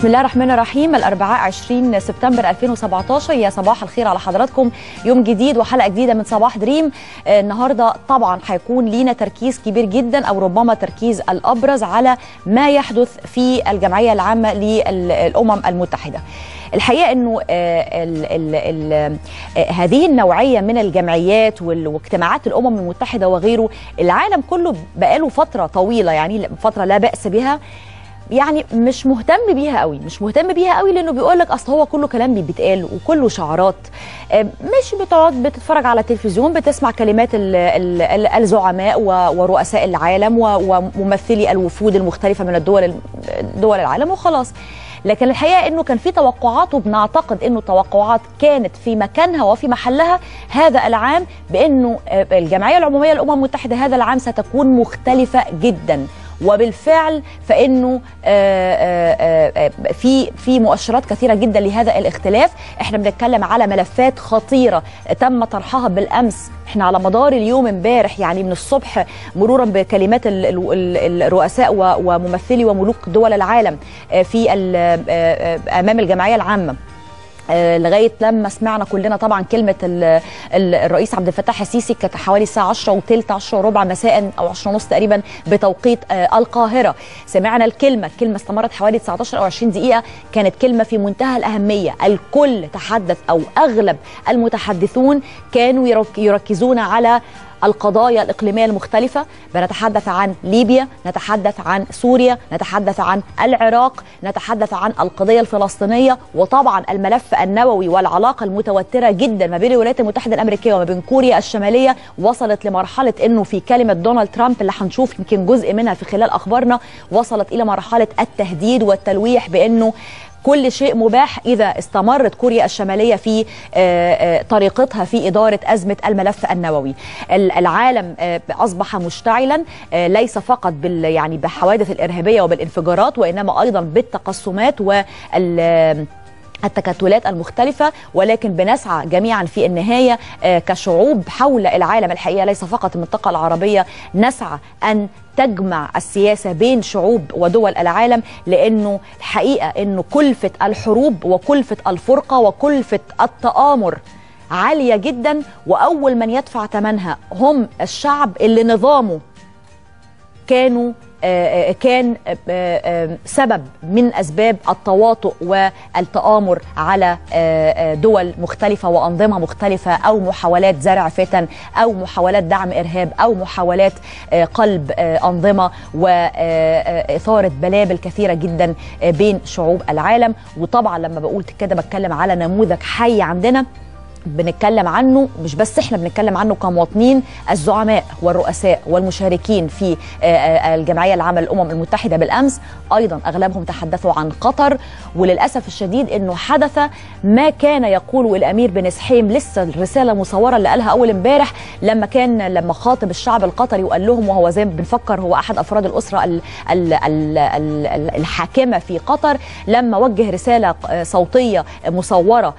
بسم الله الرحمن الرحيم. الأربعاء 20 سبتمبر 2017. يا صباح الخير على حضراتكم. يوم جديد وحلقة جديدة من صباح دريم. النهاردة طبعا هيكون لينا تركيز كبير جدا، أو ربما تركيز الأبرز على ما يحدث في الجمعية العامة للأمم المتحدة. الحقيقة أنه هذه النوعية من الجمعيات واجتماعات الأمم المتحدة وغيره، العالم كله بقاله فترة طويلة، يعني فترة لا بأس بها، يعني مش مهتم بيها قوي لانه بيقول لك اصل هو كله كلام بيتقال وكله شعارات، مش بتقعد بتتفرج على التلفزيون بتسمع كلمات الزعماء ورؤساء العالم وممثلي الوفود المختلفه من دول العالم وخلاص. لكن الحقيقه انه كان في توقعات، وبنعتقد انه التوقعات كانت في مكانها وفي محلها هذا العام، بانه الجمعيه العموميه للامم المتحده هذا العام ستكون مختلفه جدا. وبالفعل فانه في مؤشرات كثيره جدا لهذا الاختلاف. احنا بنتكلم على ملفات خطيره تم طرحها بالامس، احنا على مدار اليوم امبارح، يعني من الصبح مرورا بكلمات الرؤساء وممثلي وملوك دول العالم في امام الجمعيه العامه، لغايه لما سمعنا كلنا طبعا كلمه الرئيس عبد الفتاح السيسي. كانت حوالي الساعه 10 وثلث 10 وربع مساء او 10 ونص تقريبا بتوقيت القاهره. سمعنا الكلمه استمرت حوالي 19 او 20 دقيقه، كانت كلمه في منتهى الاهميه. الكل تحدث، او اغلب المتحدثون كانوا يركزون على القضايا الإقليمية المختلفة. بنتحدث عن ليبيا، نتحدث عن سوريا، نتحدث عن العراق، نتحدث عن القضية الفلسطينية، وطبعا الملف النووي والعلاقة المتوترة جدا ما بين الولايات المتحدة الأمريكية وما بين كوريا الشمالية. وصلت لمرحلة انه في كلمة دونالد ترامب اللي هنشوف يمكن جزء منها في خلال أخبارنا، وصلت إلى مرحلة التهديد والتلويح بأنه كل شيء مباح إذا استمرت كوريا الشمالية في طريقتها في إدارة أزمة الملف النووي. العالم أصبح مشتعلا، ليس فقط يعني بحوادث الإرهابية وبالانفجارات، وإنما أيضا بالتقسمات التكتلات المختلفة. ولكن بنسعى جميعا في النهاية كشعوب حول العالم، الحقيقة ليس فقط المنطقة العربية، نسعى أن تجمع السياسة بين شعوب ودول العالم، لأنه الحقيقة أنه كلفة الحروب وكلفة الفرقة وكلفة التآمر عالية جدا، وأول من يدفع ثمنها هم الشعب اللي نظامه كان سبب من أسباب التواطؤ والتآمر على دول مختلفة وأنظمة مختلفة، أو محاولات زرع فتن، أو محاولات دعم إرهاب، أو محاولات قلب أنظمة وإثارة بلابل كثيرة جدا بين شعوب العالم. وطبعا لما بقول كده بتكلم على نموذج حي عندنا بنتكلم عنه، مش بس احنا بنتكلم عنه كمواطنين، الزعماء والرؤساء والمشاركين في الجمعية العامة للأمم المتحدة بالأمس أيضا أغلبهم تحدثوا عن قطر. وللأسف الشديد أنه حدث ما كان يقوله الأمير بن سحيم، لسه الرسالة مصورة اللي قالها أول امبارح لما خاطب الشعب القطري وقال لهم، وهو زي ما بنفكر هو أحد أفراد الأسرة الحاكمة في قطر، لما وجه رسالة صوتية مصورة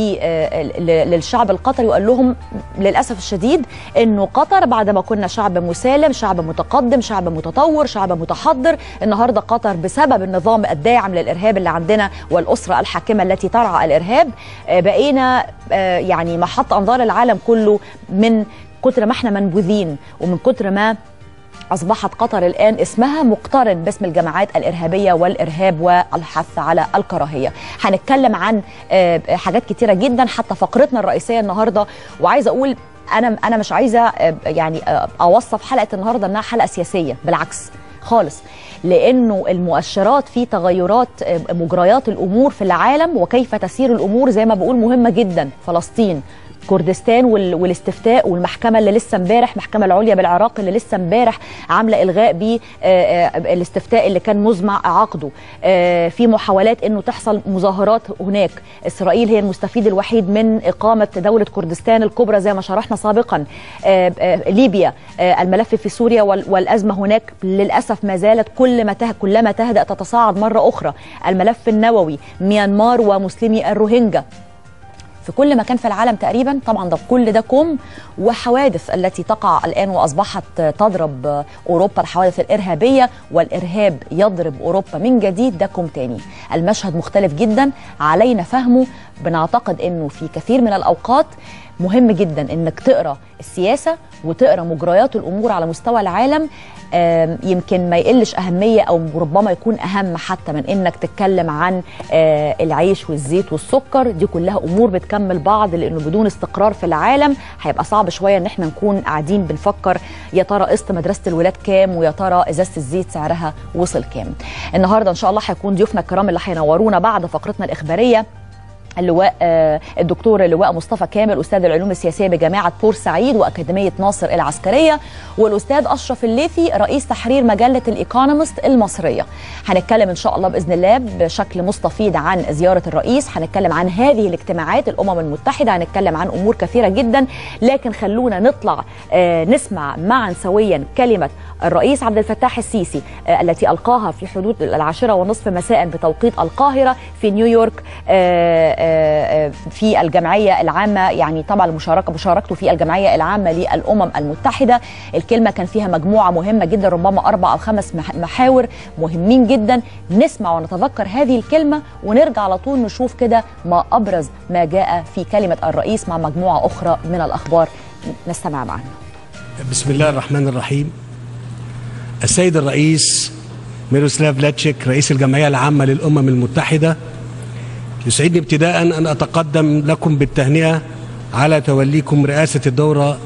للشعب القطري وقال لهم للأسف الشديد أنه قطر بعدما كنا شعب مسالم، شعب متقدم، شعب متطور، شعب متحضر، النهاردة قطر بسبب النظام الداعم للإرهاب اللي عندنا والأسرة الحاكمة التي ترعى الإرهاب بقينا يعني محط أنظار العالم كله، من كتر ما احنا منبوذين ومن كتر ما أصبحت قطر الآن اسمها مقترن باسم الجماعات الإرهابية والإرهاب والحث على الكراهية. هنتكلم عن حاجات كتيرة جدا، حتى فقرتنا الرئيسية النهاردة. وعايزة أقول أنا مش عايزة يعني أوصف حلقة النهاردة أنها حلقة سياسية، بالعكس خالص، لأنه المؤشرات في تغيرات مجريات الأمور في العالم وكيف تسير الأمور زي ما بقول مهمة جدا. فلسطين، كردستان والاستفتاء، والمحكمة اللي لسه امبارح، المحكمة العليا بالعراق اللي لسه امبارح عاملة إلغاء بالاستفتاء اللي كان مزمع عقده، في محاولات انه تحصل مظاهرات هناك. إسرائيل هي المستفيد الوحيد من إقامة دولة كردستان الكبرى زي ما شرحنا سابقا. ليبيا، الملف في سوريا والأزمة هناك للأسف ما زالت كلما تهدأ تتصاعد مرة أخرى. الملف النووي، ميانمار ومسلمي الروهينجا. في كل مكان في العالم تقريبا. طبعا ده كل ده كوم وحوادث التي تقع الآن وأصبحت تضرب أوروبا، الحوادث الإرهابية، والإرهاب يضرب أوروبا من جديد، ده كوم تاني. المشهد مختلف جدا علينا فهمه. بنعتقد أنه في كثير من الأوقات مهم جدا انك تقرا السياسه وتقرا مجريات الامور على مستوى العالم. يمكن ما يقلش اهميه او ربما يكون اهم حتى من انك تتكلم عن العيش والزيت والسكر. دي كلها امور بتكمل بعض، لانه بدون استقرار في العالم هيبقى صعب شويه ان احنا نكون قاعدين بنفكر يا ترى قسط مدرسه الولاد كام، ويا ترى ازازه الزيت سعرها وصل كام. النهارده ان شاء الله هيكون ضيوفنا الكرام اللي هينورونا بعد فقرتنا الاخباريه اللواء الدكتور اللواء مصطفى كامل، استاذ العلوم السياسيه بجامعه بورسعيد واكاديميه ناصر العسكريه، والاستاذ اشرف الليثي رئيس تحرير مجله الايكونومست المصريه. هنتكلم ان شاء الله باذن الله بشكل مستفيض عن زياره الرئيس، هنتكلم عن هذه الاجتماعات الامم المتحده، هنتكلم عن امور كثيره جدا. لكن خلونا نطلع نسمع معا سويا كلمه الرئيس عبد الفتاح السيسي التي القاها في حدود 10:30 مساء بتوقيت القاهره في نيويورك في الجمعية العامة، يعني طبعا مشاركته في الجمعية العامة للأمم المتحدة. الكلمة كان فيها مجموعة مهمة جدا، ربما 4 أو 5 محاور مهمين جدا. نسمع ونتذكر هذه الكلمة ونرجع على طول نشوف كده ما أبرز ما جاء في كلمة الرئيس مع مجموعة أخرى من الأخبار. نستمع معنا. بسم الله الرحمن الرحيم. السيد الرئيس ميروسلاف لاتشيك رئيس الجمعية العامة للأمم المتحدة، يسعدني ابتداء أن أتقدم لكم بالتهنئة على توليكم رئاسة الدورة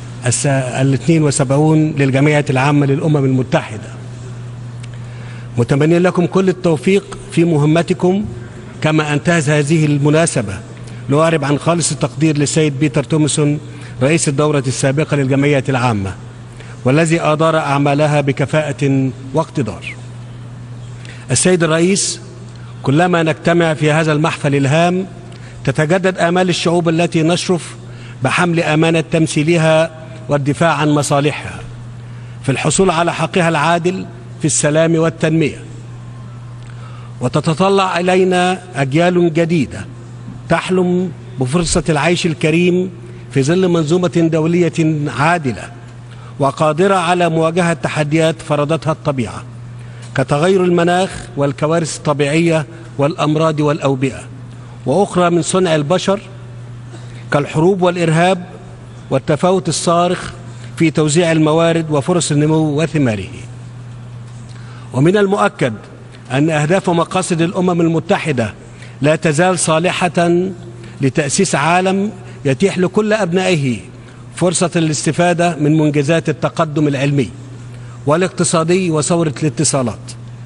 72 للجمعية العامة للأمم المتحدة، متمنين لكم كل التوفيق في مهمتكم. كما أنتهز هذه المناسبة لأعرب عن خالص التقدير للسيد بيتر تومسون رئيس الدورة السابقة للجمعية العامة، والذي أدار أعمالها بكفاءة واقتدار. السيد الرئيس، كلما نجتمع في هذا المحفل الهام تتجدد آمال الشعوب التي نشرف بحمل أمانة تمثيلها والدفاع عن مصالحها في الحصول على حقها العادل في السلام والتنمية. وتتطلع إلينا أجيال جديدة تحلم بفرصة العيش الكريم في ظل منظومة دولية عادلة وقادرة على مواجهة تحديات فرضتها الطبيعة كتغير المناخ والكوارث الطبيعية والأمراض والأوبئة، وأخرى من صنع البشر كالحروب والإرهاب والتفاوت الصارخ في توزيع الموارد وفرص النمو وثماره. ومن المؤكد أن أهداف ومقاصد الأمم المتحدة لا تزال صالحة لتأسيس عالم يتيح لكل أبنائه فرصة الاستفادة من منجزات التقدم العلمي والاقتصادي وثورة الاتصالات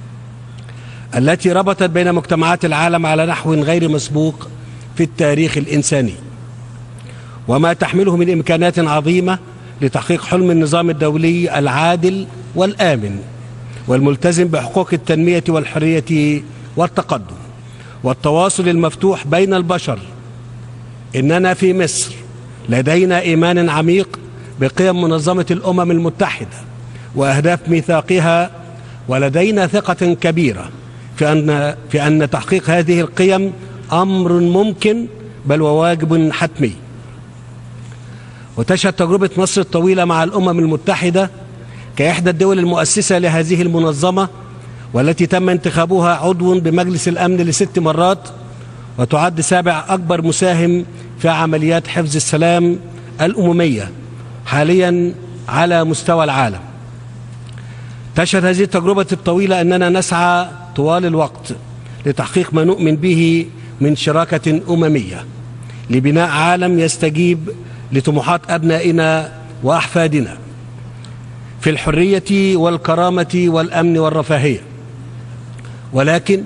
التي ربطت بين مجتمعات العالم على نحو غير مسبوق في التاريخ الإنساني، وما تحمله من إمكانات عظيمة لتحقيق حلم النظام الدولي العادل والآمن والملتزم بحقوق التنمية والحرية والتقدم والتواصل المفتوح بين البشر. إننا في مصر لدينا إيمان عميق بقيم منظمة الأمم المتحدة وأهداف ميثاقها، ولدينا ثقة كبيرة في أن تحقيق هذه القيم أمر ممكن بل وواجب حتمي. وتشهد تجربة مصر الطويلة مع الأمم المتحدة كإحدى الدول المؤسسة لهذه المنظمة، والتي تم انتخابها عضو بمجلس الأمن ل6 مرات، وتعد 7 أكبر مساهم في عمليات حفظ السلام الأممية حاليا على مستوى العالم. تشهد هذه التجربة الطويلة أننا نسعى طوال الوقت لتحقيق ما نؤمن به من شراكة أممية لبناء عالم يستجيب لطموحات أبنائنا وأحفادنا في الحرية والكرامة والأمن والرفاهية. ولكن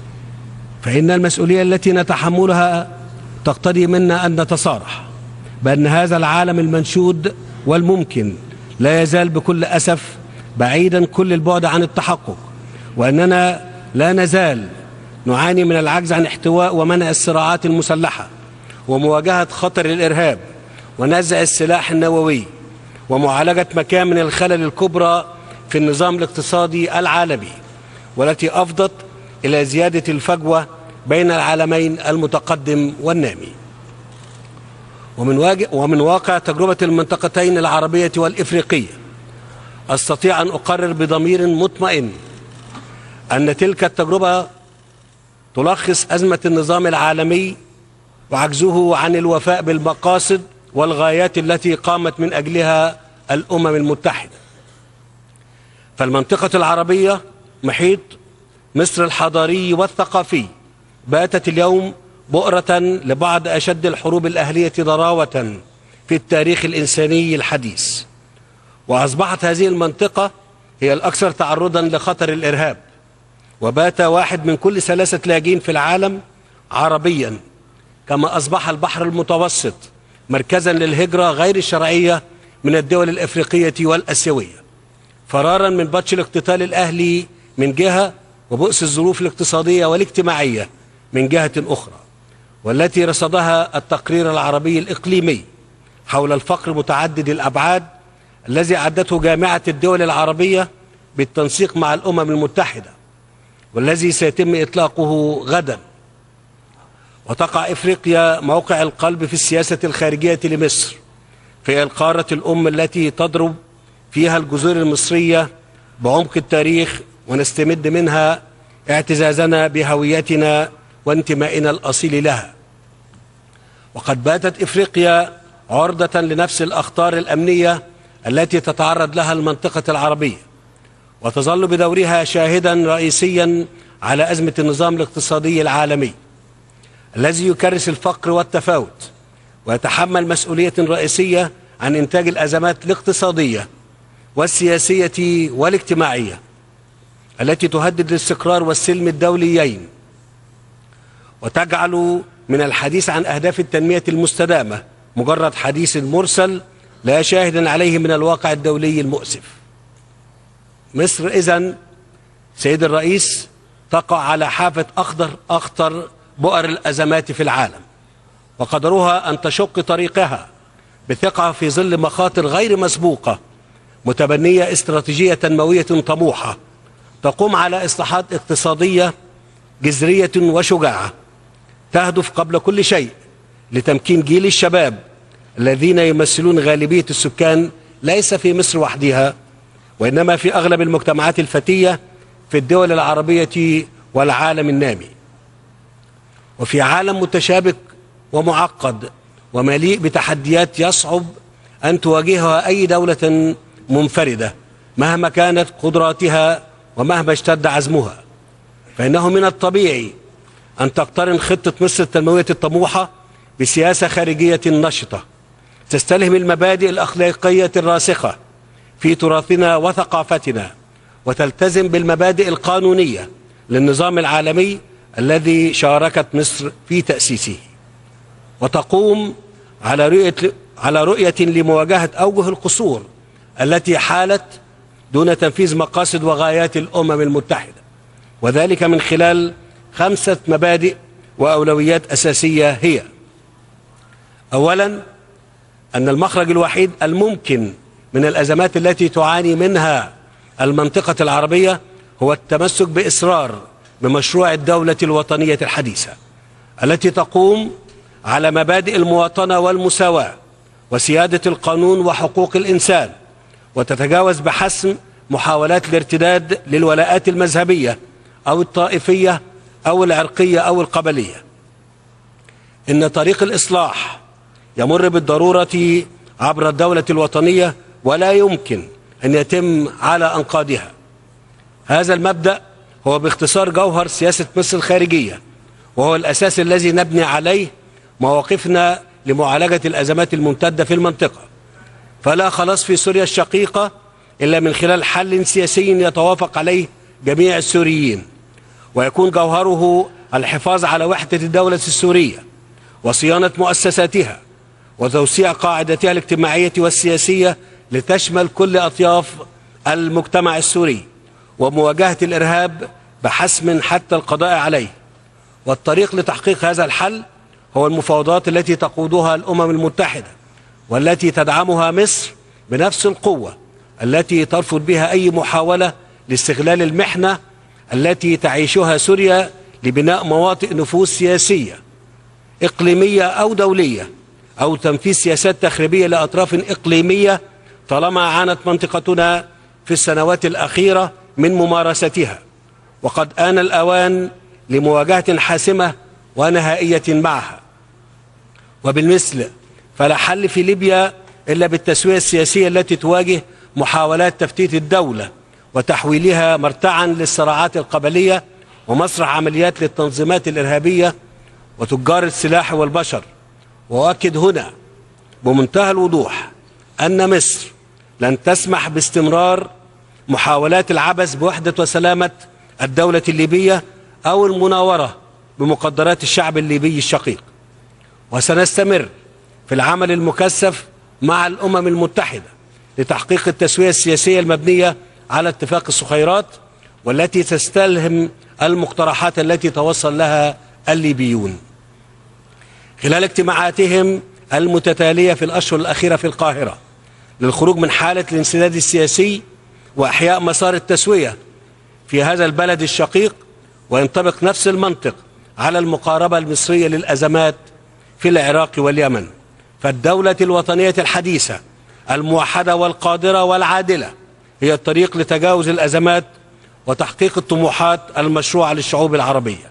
فإن المسؤولية التي نتحملها تقتضي منا أن نتصارح بأن هذا العالم المنشود والممكن لا يزال بكل أسف بعيدا كل البعد عن التحقق، وأننا لا نزال نعاني من العجز عن احتواء ومنع الصراعات المسلحة ومواجهة خطر الإرهاب ونزع السلاح النووي ومعالجة مكامن الخلل الكبرى في النظام الاقتصادي العالمي، والتي أفضت إلى زيادة الفجوة بين العالمين المتقدم والنامي. ومن واقع تجربة المنطقتين العربية والإفريقية أستطيع أن أقرر بضمير مطمئن أن تلك التجربة تلخص أزمة النظام العالمي وعجزه عن الوفاء بالمقاصد والغايات التي قامت من أجلها الأمم المتحدة. فالمنطقة العربية محيط مصر الحضاري والثقافي باتت اليوم بؤرة لبعض أشد الحروب الأهلية ضراوة في التاريخ الإنساني الحديث، وأصبحت هذه المنطقة هي الأكثر تعرضا لخطر الإرهاب، وبات واحد من كل 3 لاجئين في العالم عربيا، كما أصبح البحر المتوسط مركزا للهجرة غير الشرعية من الدول الأفريقية والأسيوية، فرارا من بطش الاقتتال الأهلي من جهة وبؤس الظروف الاقتصادية والاجتماعية من جهة أخرى، والتي رصدها التقرير العربي الإقليمي حول الفقر متعدد الأبعاد الذي أعدته جامعة الدول العربية بالتنسيق مع الأمم المتحدة، والذي سيتم إطلاقه غدا. وتقع إفريقيا موقع القلب في السياسة الخارجية لمصر، في القارة الأم التي تضرب فيها الجذور المصرية بعمق التاريخ، ونستمد منها اعتزازنا بهويتنا وانتمائنا الأصيل لها. وقد باتت إفريقيا عرضة لنفس الأخطار الأمنية التي تتعرض لها المنطقة العربية، وتظل بدورها شاهدا رئيسيا على أزمة النظام الاقتصادي العالمي الذي يكرس الفقر والتفاوت، ويتحمل مسؤولية رئيسية عن إنتاج الأزمات الاقتصادية والسياسية والاجتماعية التي تهدد الاستقرار والسلم الدوليين، وتجعل من الحديث عن أهداف التنمية المستدامة مجرد حديث مرسل لا شاهد عليه من الواقع الدولي المؤسف. مصر إذن سيد الرئيس تقع على حافة أخطر بؤر الأزمات في العالم، وقدرها أن تشق طريقها بثقة في ظل مخاطر غير مسبوقة، متبنية استراتيجية تنموية طموحة تقوم على إصلاحات اقتصادية جذرية وشجاعة تهدف قبل كل شيء لتمكين جيل الشباب الذين يمثلون غالبية السكان ليس في مصر وحدها، وإنما في أغلب المجتمعات الفتية في الدول العربية والعالم النامي. وفي عالم متشابك ومعقد ومليء بتحديات يصعب أن تواجهها أي دولة منفردة مهما كانت قدراتها ومهما اشتد عزمها، فإنه من الطبيعي أن تقترن خطة مصر التنموية الطموحة بسياسة خارجية نشطة تستلهم المبادئ الأخلاقية الراسخة في تراثنا وثقافتنا، وتلتزم بالمبادئ القانونية للنظام العالمي الذي شاركت مصر في تأسيسه، وتقوم على رؤية لمواجهة أوجه القصور التي حالت دون تنفيذ مقاصد وغايات الأمم المتحدة، وذلك من خلال 5 مبادئ وأولويات أساسية هي: أولا، أن المخرج الوحيد الممكن من الأزمات التي تعاني منها المنطقة العربية هو التمسك بإصرار بمشروع الدولة الوطنية الحديثة التي تقوم على مبادئ المواطنة والمساواة وسيادة القانون وحقوق الإنسان، وتتجاوز بحسم محاولات الارتداد للولاءات المذهبية أو الطائفية أو العرقية أو القبلية. إن طريق الإصلاح يمر بالضرورة عبر الدولة الوطنية ولا يمكن أن يتم على أنقاضها. هذا المبدأ هو باختصار جوهر سياسة مصر الخارجية، وهو الأساس الذي نبني عليه مواقفنا لمعالجة الأزمات الممتدة في المنطقة. فلا خلاص في سوريا الشقيقة إلا من خلال حل سياسي يتوافق عليه جميع السوريين، ويكون جوهره الحفاظ على وحدة الدولة السورية وصيانة مؤسساتها وتوسيع قاعدتها الاجتماعية والسياسية لتشمل كل أطياف المجتمع السوري، ومواجهة الإرهاب بحسم حتى القضاء عليه. والطريق لتحقيق هذا الحل هو المفاوضات التي تقودها الأمم المتحدة، والتي تدعمها مصر بنفس القوة التي ترفض بها أي محاولة لاستغلال المحنة التي تعيشها سوريا لبناء مواطئ نفوذ سياسية إقليمية أو دولية أو تنفيذ سياسات تخريبية لأطراف إقليمية طالما عانت منطقتنا في السنوات الأخيرة من ممارستها، وقد آن الأوان لمواجهة حاسمة ونهائية معها. وبالمثل فلا حل في ليبيا إلا بالتسوية السياسية التي تواجه محاولات تفتيت الدولة وتحويلها مرتعا للصراعات القبلية ومسرح عمليات للتنظيمات الإرهابية وتجار السلاح والبشر. وأؤكد هنا بمنتهى الوضوح أن مصر لن تسمح باستمرار محاولات العبث بوحدة وسلامة الدولة الليبية أو المناورة بمقدرات الشعب الليبي الشقيق، وسنستمر في العمل المكثف مع الأمم المتحدة لتحقيق التسوية السياسية المبنية على اتفاق الصخيرات، والتي تستلهم المقترحات التي توصل لها الليبيون خلال اجتماعاتهم المتتالية في الأشهر الأخيرة في القاهرة للخروج من حالة الانسداد السياسي وإحياء مسار التسوية في هذا البلد الشقيق. وينطبق نفس المنطق على المقاربة المصرية للأزمات في العراق واليمن، فالدولة الوطنية الحديثة الموحدة والقادرة والعادلة هي الطريق لتجاوز الأزمات وتحقيق الطموحات المشروعة للشعوب العربية.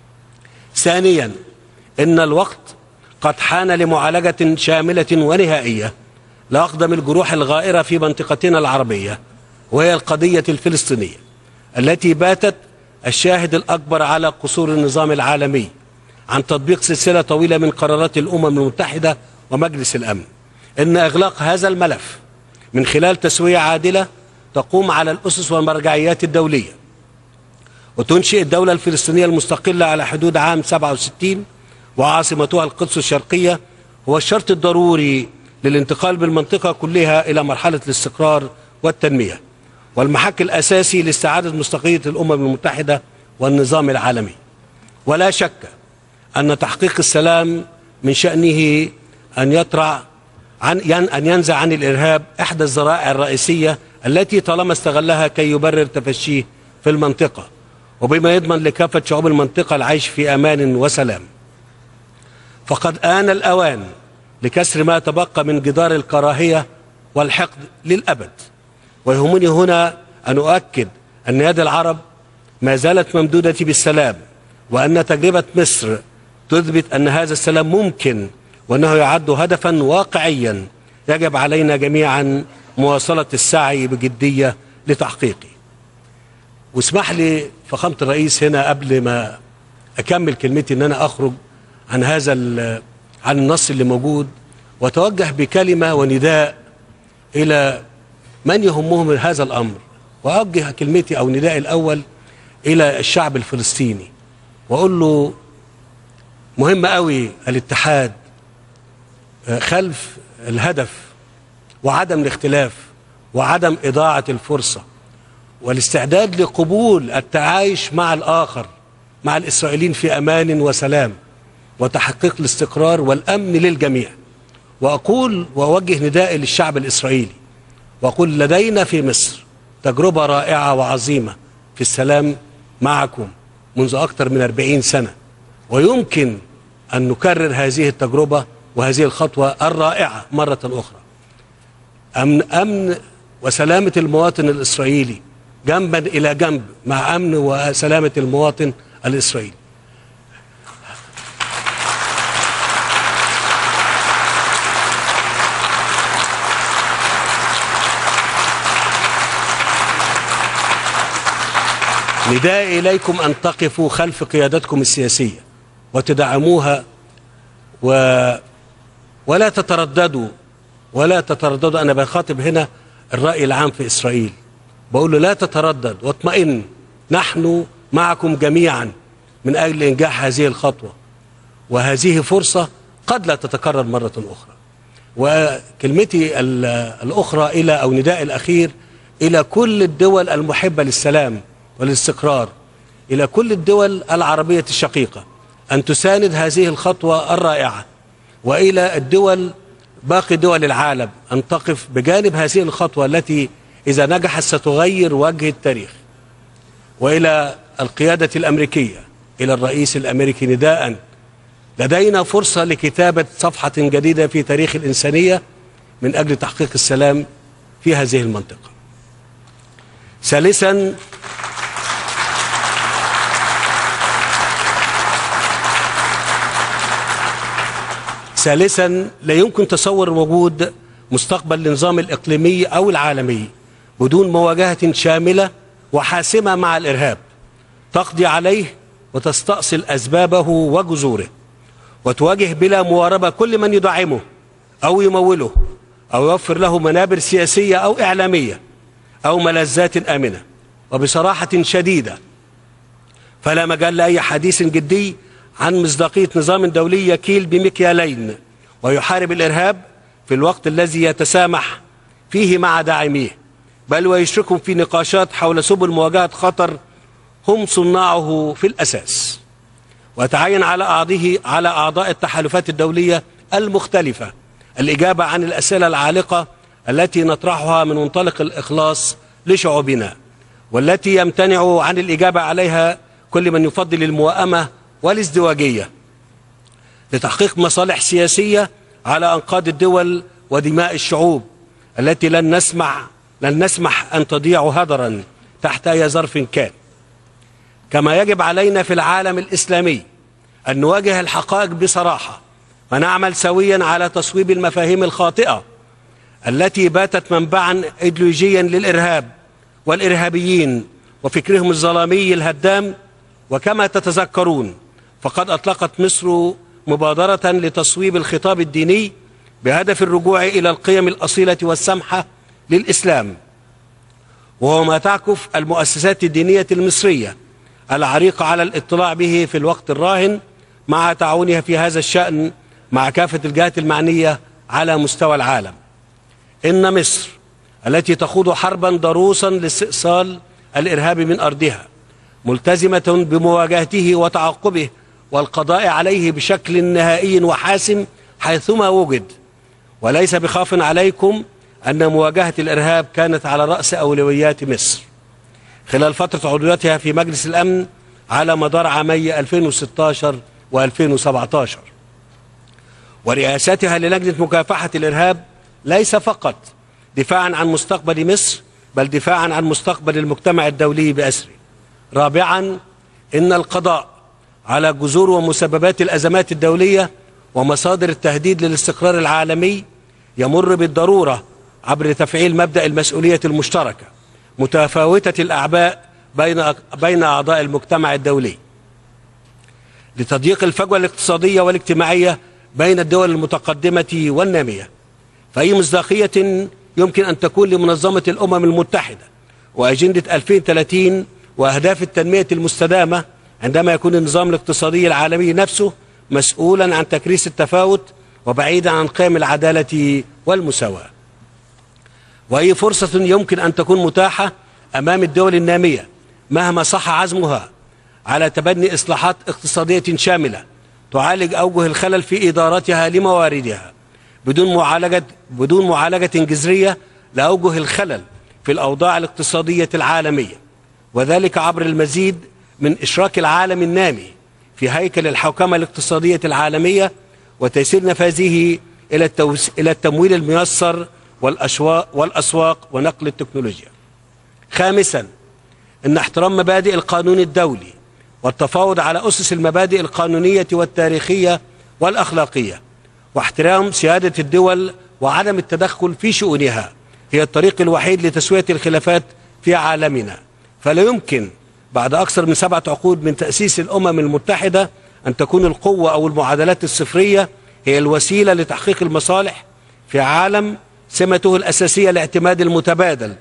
ثانيا، إن الوقت قد حان لمعالجة شاملة ونهائية لأقدم الجروح الغائرة في منطقتنا العربية، وهي القضية الفلسطينية التي باتت الشاهد الأكبر على قصور النظام العالمي عن تطبيق سلسلة طويلة من قرارات الأمم المتحدة ومجلس الأمن. إن إغلاق هذا الملف من خلال تسوية عادلة تقوم على الأسس والمرجعيات الدولية وتنشئ الدولة الفلسطينية المستقلة على حدود عام 67 وعاصمتها القدس الشرقية هو الشرط الضروري للانتقال بالمنطقة كلها إلى مرحلة الاستقرار والتنمية، والمحك الأساسي لاستعادة مصداقية الأمم المتحدة والنظام العالمي. ولا شك أن تحقيق السلام من شأنه أن ينزع عن الإرهاب إحدى الذرائع الرئيسية التي طالما استغلها كي يبرر تفشيه في المنطقة، وبما يضمن لكافة شعوب المنطقة العيش في أمان وسلام. فقد آن الأوان لكسر ما تبقى من جدار الكراهية والحقد للأبد. ويهمني هنا أن أؤكد أن يد العرب ما زالت ممدودة بالسلام، وأن تجربة مصر تثبت أن هذا السلام ممكن، وأنه يعد هدفا واقعيا يجب علينا جميعا مواصلة السعي بجدية لتحقيقه. واسمح لي فخامة الرئيس هنا قبل ما أكمل كلمتي أن أنا أخرج عن عن النص اللي موجود، وتوجه بكلمة ونداء إلى من يهمهم هذا الأمر. وأوجه كلمتي أو ندائي الأول إلى الشعب الفلسطيني، وأقول له مهم قوي الاتحاد خلف الهدف وعدم الاختلاف وعدم إضاعة الفرصة والاستعداد لقبول التعايش مع الآخر مع الإسرائيليين في أمان وسلام وتحقيق الاستقرار والأمن للجميع. وأقول وأوجه ندائي للشعب الإسرائيلي وأقول لدينا في مصر تجربة رائعة وعظيمة في السلام معكم منذ أكثر من 40 سنة، ويمكن أن نكرر هذه التجربة وهذه الخطوة الرائعة مرة أخرى. أمن وسلامة المواطن الإسرائيلي جنبا إلى جنب مع أمن وسلامة المواطن الإسرائيلي. ندائي إليكم أن تقفوا خلف قيادتكم السياسية وتدعموها ولا تترددوا أنا بخاطب هنا الرأي العام في إسرائيل، بقول له لا تتردد واطمئن، نحن معكم جميعا من أجل إنجاح هذه الخطوة، وهذه فرصة قد لا تتكرر مرة أخرى. وكلمتي الأخرى أو ندائي الأخير إلى كل الدول المحبة للسلام والاستقرار، إلى كل الدول العربية الشقيقة أن تساند هذه الخطوة الرائعة، وإلى باقي دول العالم أن تقف بجانب هذه الخطوة التي إذا نجحت ستغير وجه التاريخ. وإلى القيادة الأمريكية، إلى الرئيس الأمريكي نداء لدينا فرصة لكتابة صفحة جديدة في تاريخ الإنسانية من أجل تحقيق السلام في هذه المنطقة. ثالثا لا يمكن تصور وجود مستقبل للنظام الإقليمي أو العالمي بدون مواجهة شاملة وحاسمة مع الإرهاب تقضي عليه وتستأصل أسبابه وجذوره، وتواجه بلا مواربة كل من يدعمه أو يموله أو يوفر له منابر سياسية أو إعلامية أو ملذات آمنة. وبصراحة شديدة فلا مجال لأي حديث جدي عن مصداقية نظام دولي يكيل بمكيالين ويحارب الإرهاب في الوقت الذي يتسامح فيه مع داعميه، بل ويشركهم في نقاشات حول سبل مواجهة خطر هم صناعه في الأساس. وتعين على أعضاء التحالفات الدولية المختلفة الإجابة عن الأسئلة العالقة التي نطرحها من منطلق الإخلاص لشعوبنا، والتي يمتنع عن الإجابة عليها كل من يفضل الموائمة والازدواجية لتحقيق مصالح سياسية على أنقاض الدول ودماء الشعوب التي لن نسمح أن تضيع هدرا تحت أي ظرف كان. كما يجب علينا في العالم الإسلامي أن نواجه الحقائق بصراحة ونعمل سويا على تصويب المفاهيم الخاطئة التي باتت منبعا إيديولوجيا للإرهاب والإرهابيين وفكرهم الظلامي الهدام. وكما تتذكرون فقد أطلقت مصر مبادرة لتصويب الخطاب الديني بهدف الرجوع إلى القيم الأصيلة والسمحة للإسلام، وهو ما تعكف المؤسسات الدينية المصرية العريقة على الاطلاع به في الوقت الراهن مع تعاونها في هذا الشأن مع كافة الجهات المعنية على مستوى العالم. إن مصر التي تخوض حربا ضروسا لاستئصال الإرهاب من أرضها ملتزمة بمواجهته وتعقبه والقضاء عليه بشكل نهائي وحاسم حيثما وجد، وليس بخاف عليكم أن مواجهة الإرهاب كانت على رأس أولويات مصر خلال فترة عضويتها في مجلس الأمن على مدار عامي 2016 و2017. ورئاستها للجنة مكافحة الإرهاب ليس فقط دفاعا عن مستقبل مصر بل دفاعا عن مستقبل المجتمع الدولي بأسره. رابعا إن القضاء على جذور ومسببات الأزمات الدولية ومصادر التهديد للاستقرار العالمي يمر بالضرورة عبر تفعيل مبدأ المسؤولية المشتركة متفاوتة الأعباء بين أعضاء المجتمع الدولي لتضييق الفجوة الاقتصادية والاجتماعية بين الدول المتقدمة والنامية. فأي مصداقية يمكن أن تكون لمنظمة الأمم المتحدة وأجندة 2030 وأهداف التنمية المستدامة عندما يكون النظام الاقتصادي العالمي نفسه مسؤولا عن تكريس التفاوت وبعيدا عن قيم العدالة والمساواة؟ وأي فرصة يمكن أن تكون متاحة أمام الدول النامية مهما صح عزمها على تبني إصلاحات اقتصادية شاملة تعالج أوجه الخلل في إدارتها لمواردها بدون معالجة جذرية لأوجه الخلل في الأوضاع الاقتصادية العالمية، وذلك عبر المزيد من إشراك العالم النامي في هيكل الحوكمة الاقتصادية العالمية وتيسير نفاذه إلى التمويل الميسر والأسواق ونقل التكنولوجيا. خامسا إن احترام مبادئ القانون الدولي والتفاوض على أسس المبادئ القانونية والتاريخية والأخلاقية واحترام سيادة الدول وعدم التدخل في شؤونها هي الطريق الوحيد لتسوية الخلافات في عالمنا. فلا يمكن بعد أكثر من 7 عقود من تأسيس الأمم المتحدة أن تكون القوة أو المعادلات الصفرية هي الوسيلة لتحقيق المصالح في عالم سمته الأساسية الاعتماد المتبادل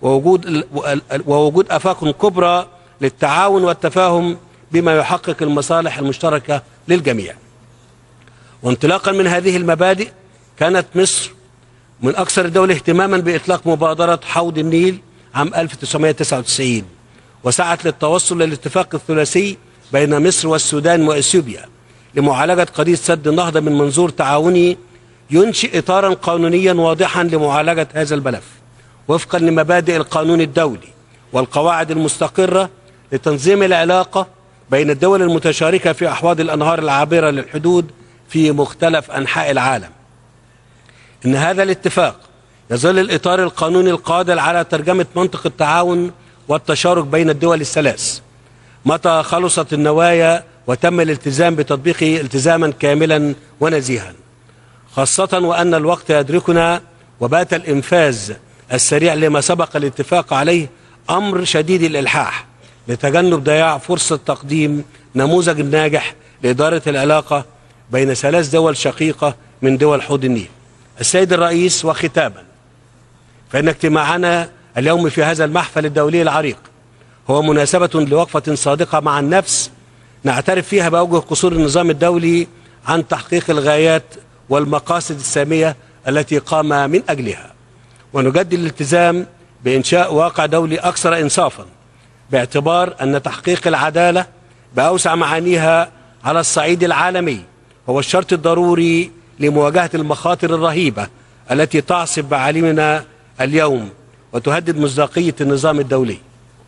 ووجود آفاق كبرى للتعاون والتفاهم بما يحقق المصالح المشتركة للجميع. وانطلاقا من هذه المبادئ كانت مصر من أكثر الدول اهتماما بإطلاق مبادرة حوض النيل عام 1999 وسعت للتوصل للاتفاق الثلاثي بين مصر والسودان وإثيوبيا لمعالجة قضية سد النهضة من منظور تعاوني ينشئ إطارا قانونيا واضحا لمعالجة هذا الملف وفقا لمبادئ القانون الدولي والقواعد المستقرة لتنظيم العلاقة بين الدول المتشاركة في أحواض الأنهار العابرة للحدود في مختلف أنحاء العالم. إن هذا الاتفاق يظل الإطار القانوني القادر على ترجمة منطق التعاون والتشارك بين الدول الثلاث متى خلصت النوايا وتم الالتزام بتطبيقه التزاما كاملا ونزيها، خاصة وأن الوقت يدركنا وبات الإنفاذ السريع لما سبق الاتفاق عليه أمر شديد الإلحاح لتجنب ضياع فرصة تقديم نموذج ناجح لإدارة العلاقة بين ثلاث دول شقيقة من دول حوض النيل. السيد الرئيس، وختاما، فإن اجتماعنا اليوم في هذا المحفل الدولي العريق هو مناسبة لوقفة صادقة مع النفس نعترف فيها بأوجه قصور النظام الدولي عن تحقيق الغايات والمقاصد السامية التي قام من أجلها، ونجدد الالتزام بإنشاء واقع دولي أكثر إنصافا، باعتبار أن تحقيق العدالة بأوسع معانيها على الصعيد العالمي هو الشرط الضروري لمواجهة المخاطر الرهيبة التي تعصف بعالمنا اليوم وتهدد مصداقية النظام الدولي.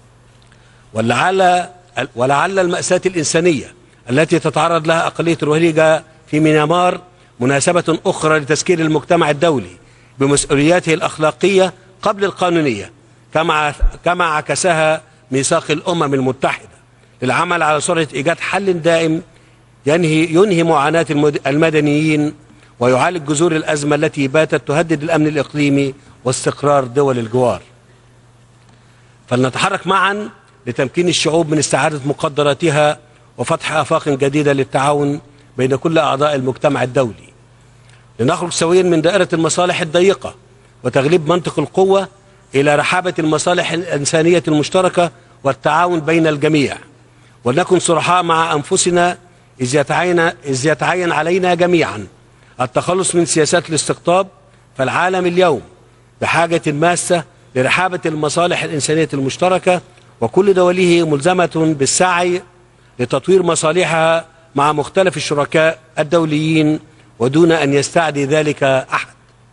ولعل المأساة الإنسانية التي تتعرض لها أقلية الروهينجا في ميانمار مناسبة أخرى لتذكير المجتمع الدولي بمسؤولياته الأخلاقية قبل القانونية، كما عكسها ميثاق الأمم المتحدة للعمل على سرعة إيجاد حل دائم ينهي معاناة المدنيين ويعالج جذور الأزمة التي باتت تهدد الأمن الإقليمي واستقرار دول الجوار. فلنتحرك معا لتمكين الشعوب من استعادة مقدراتها وفتح آفاق جديدة للتعاون بين كل أعضاء المجتمع الدولي، لنخرج سويا من دائرة المصالح الضيقة وتغليب منطق القوة إلى رحابة المصالح الإنسانية المشتركة والتعاون بين الجميع، ولنكن صرحاء مع أنفسنا إذ يتعين علينا جميعا التخلص من سياسات الاستقطاب. فالعالم اليوم بحاجة ماسة لرحابة المصالح الإنسانية المشتركة، وكل دوله ملزمة بالسعي لتطوير مصالحها مع مختلف الشركاء الدوليين ودون أن يستعدي ذلك أحد.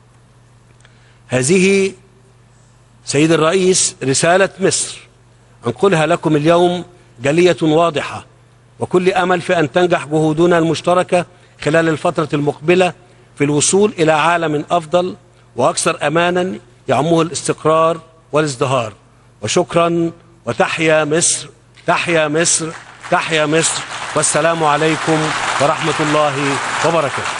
هذه سيد الرئيس رسالة مصر أنقلها لكم اليوم جلية واضحة، وكل أمل في أن تنجح جهودنا المشتركة خلال الفترة المقبلة في الوصول إلى عالم أفضل وأكثر أمانا يعمه الاستقرار والازدهار. وشكرا، وتحيا مصر، تحيا مصر، تحيا مصر، والسلام عليكم ورحمة الله وبركاته.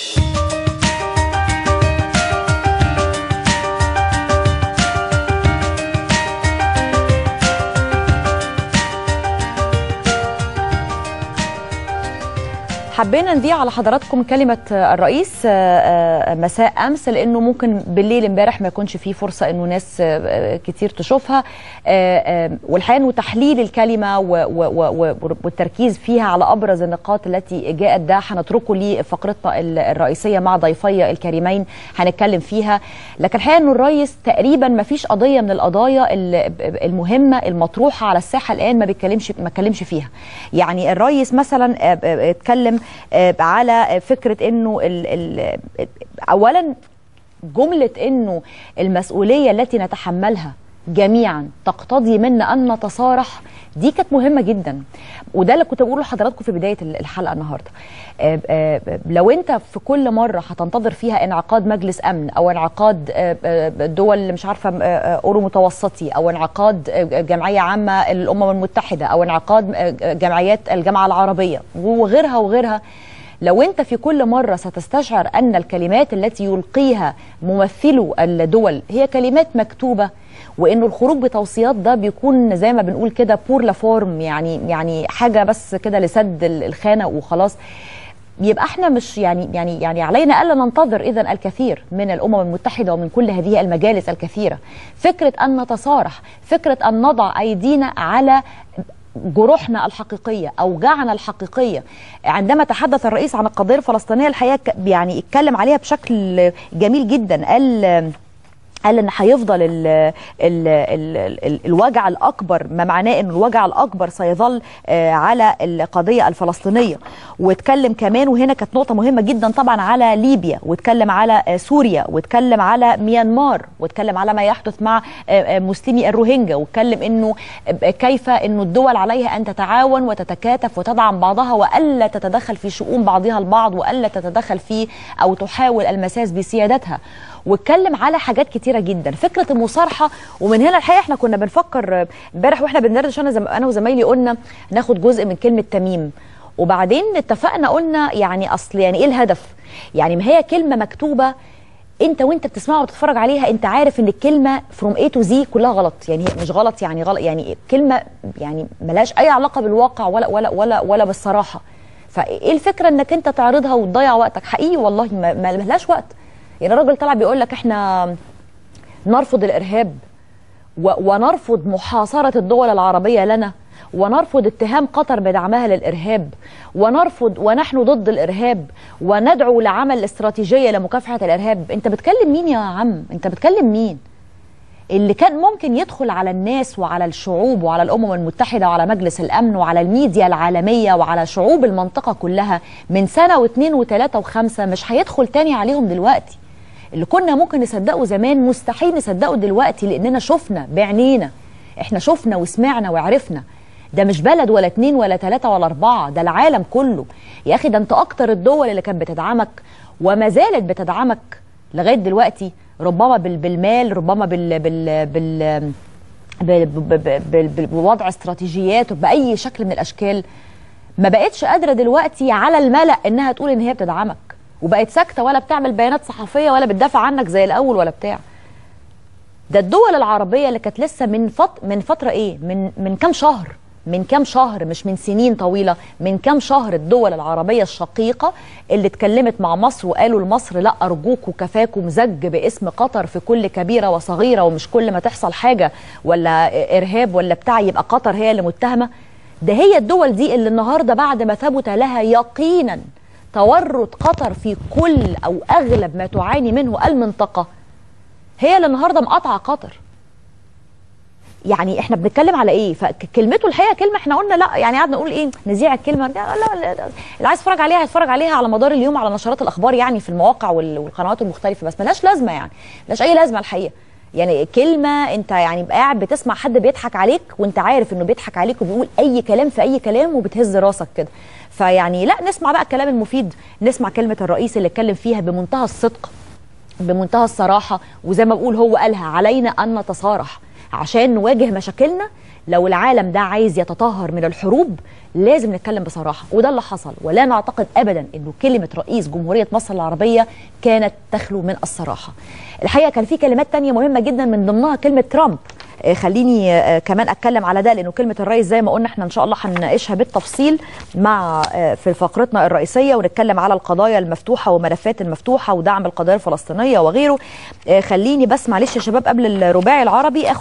حبينا نذيع على حضراتكم كلمة الرئيس مساء أمس، لأنه ممكن بالليل امبارح ما يكونش فيه فرصة أنه ناس كتير تشوفها، والحقيقة أنه تحليل الكلمة والتركيز فيها على أبرز النقاط التي جاءت ده هنتركه لفقرتنا الرئيسية مع ضيفي الكريمين هنتكلم فيها. لكن الحقيقة أنه الرئيس تقريبا ما فيش قضية من القضايا المهمة المطروحة على الساحة الآن ما اتكلمش فيها. يعني الرئيس مثلا اتكلم على فكرة انه اولا جملة انه المسؤولية التي نتحملها جميعا تقتضي منا ان نتصارح، دي كانت مهمة جدا، وده اللي كنت بقوله لحضراتكم في بداية الحلقة النهاردة. لو انت في كل مرة هتنتظر فيها انعقاد مجلس امن او انعقاد دول مش عارفة اورو متوسطي او انعقاد جمعية عامة للامم المتحدة او انعقاد جمعيات الجامعة العربية وغيرها وغيرها، لو انت في كل مرة ستستشعر ان الكلمات التي يلقيها ممثلو الدول هي كلمات مكتوبة، وانه الخروج بتوصيات ده بيكون زي ما بنقول كده بور لا فورم، يعني حاجة بس كده لسد الخانة وخلاص، يبقى احنا مش يعني علينا الا ننتظر اذا الكثير من الامم المتحدة ومن كل هذه المجالس الكثيرة. فكرة ان نتصارح، فكرة ان نضع ايدينا على جروحنا الحقيقية، أوجاعنا الحقيقية. عندما تحدث الرئيس عن القضية الفلسطينية الحقيقة يعني اتكلم عليها بشكل جميل جدا، قال ان هيفضل الوجع الاكبر، ما معناه ان الوجع الاكبر سيظل على القضيه الفلسطينيه. واتكلم كمان، وهنا كانت نقطه مهمه جدا طبعا، على ليبيا، واتكلم على سوريا، واتكلم على ميانمار، واتكلم على ما يحدث مع مسلمي الروهينجا، واتكلم انه كيف انه الدول عليها ان تتعاون وتتكاتف وتدعم بعضها، والا تتدخل في شؤون بعضها البعض، والا تتدخل في او تحاول المساس بسيادتها. واتكلم على حاجات كتيره جدا، فكره المصارحه. ومن هنا الحقيقه احنا كنا بنفكر امبارح واحنا بندردش، انا وزمايلي قلنا ناخد جزء من كلمه تميم، وبعدين اتفقنا قلنا يعني اصل يعني ايه الهدف؟ يعني ما هي كلمه مكتوبه انت وانت بتسمعها وتتفرج عليها انت عارف ان الكلمه فروم اي تو زي كلها غلط، يعني هي مش غلط يعني غلط، يعني كلمه يعني ملهاش اي علاقه بالواقع ولا بالصراحه. فايه الفكره انك انت تعرضها وتضيع وقتك؟ حقيقي والله ما لهاش وقت. يعني الراجل طلع بيقول لك احنا نرفض الارهاب ونرفض محاصره الدول العربيه لنا، ونرفض اتهام قطر بدعمها للارهاب، ونرفض ونحن ضد الارهاب، وندعو لعمل استراتيجيه لمكافحه الارهاب. انت بتكلم مين يا عم؟ انت بتكلم مين؟ اللي كان ممكن يدخل على الناس وعلى الشعوب وعلى الامم المتحده وعلى مجلس الامن وعلى الميديا العالميه وعلى شعوب المنطقه كلها من سنه واثنين وثلاثه وخمسه، مش هيدخل تاني عليهم دلوقتي. اللي كنا ممكن نصدقه زمان مستحيل نصدقه دلوقتي، لاننا شفنا بعينينا، احنا شفنا وسمعنا وعرفنا. ده مش بلد ولا اتنين ولا تلاته ولا اربعه، ده العالم كله. يا اخي ده انت اكتر الدول اللي كانت بتدعمك وما زالت بتدعمك لغايه دلوقتي، ربما بالمال، ربما بوضع استراتيجيات وباي شكل من الاشكال، ما بقتش قادره دلوقتي على الملأ انها تقول ان هي بتدعمك، وبقت ساكته ولا بتعمل بيانات صحفيه ولا بتدافع عنك زي الاول ولا بتاع. ده الدول العربيه اللي كانت لسه من فتره ايه، من كام شهر، من كام شهر، مش من سنين طويله، من كام شهر، الدول العربيه الشقيقه اللي اتكلمت مع مصر وقالوا لمصر لا ارجوكوا كفاكم زج باسم قطر في كل كبيره وصغيره، ومش كل ما تحصل حاجه ولا ارهاب ولا بتاع يبقى قطر هي اللي متهمه. ده هي الدول دي اللي النهارده بعد ما ثبت لها يقينا تورط قطر في كل او اغلب ما تعاني منه المنطقه، هي اللي النهارده مقاطعه قطر. يعني احنا بنتكلم على ايه؟ فكلمته الحقيقه كلمه احنا قلنا لا، يعني قعدنا نقول ايه، نذيع الكلمه لا اللي عايز يتفرج عليها هيتفرج عليها على مدار اليوم على نشرات الاخبار يعني في المواقع والقنوات المختلفه، بس ملهاش لازمه، يعني ملهاش اي لازمه الحقيقه. يعني كلمه انت يعني قاعد بتسمع حد بيضحك عليك وانت عارف انه بيضحك عليك وبيقول اي كلام في اي كلام وبتهز راسك كده. فيعني لا، نسمع بقى الكلام المفيد، نسمع كلمه الرئيس اللي اتكلم فيها بمنتهى الصدق بمنتهى الصراحه، وزي ما بقول هو قالها علينا ان نتصارح عشان نواجه مشاكلنا. لو العالم ده عايز يتطهر من الحروب لازم نتكلم بصراحه، وده اللي حصل. ولا نعتقد ابدا انه كلمه رئيس جمهوريه مصر العربيه كانت تخلو من الصراحه. الحقيقه كان في كلمات تانية مهمه جدا، من ضمنها كلمه ترامب. خليني كمان اتكلم على ده، لانه كلمه الرئيس زي ما قلنا احنا ان شاء الله هنناقشها بالتفصيل مع في فقرتنا الرئيسيه، ونتكلم على القضايا المفتوحه وملفات المفتوحه ودعم القضايا الفلسطينيه وغيره. خليني بس معلش يا شباب قبل الرباعي العربي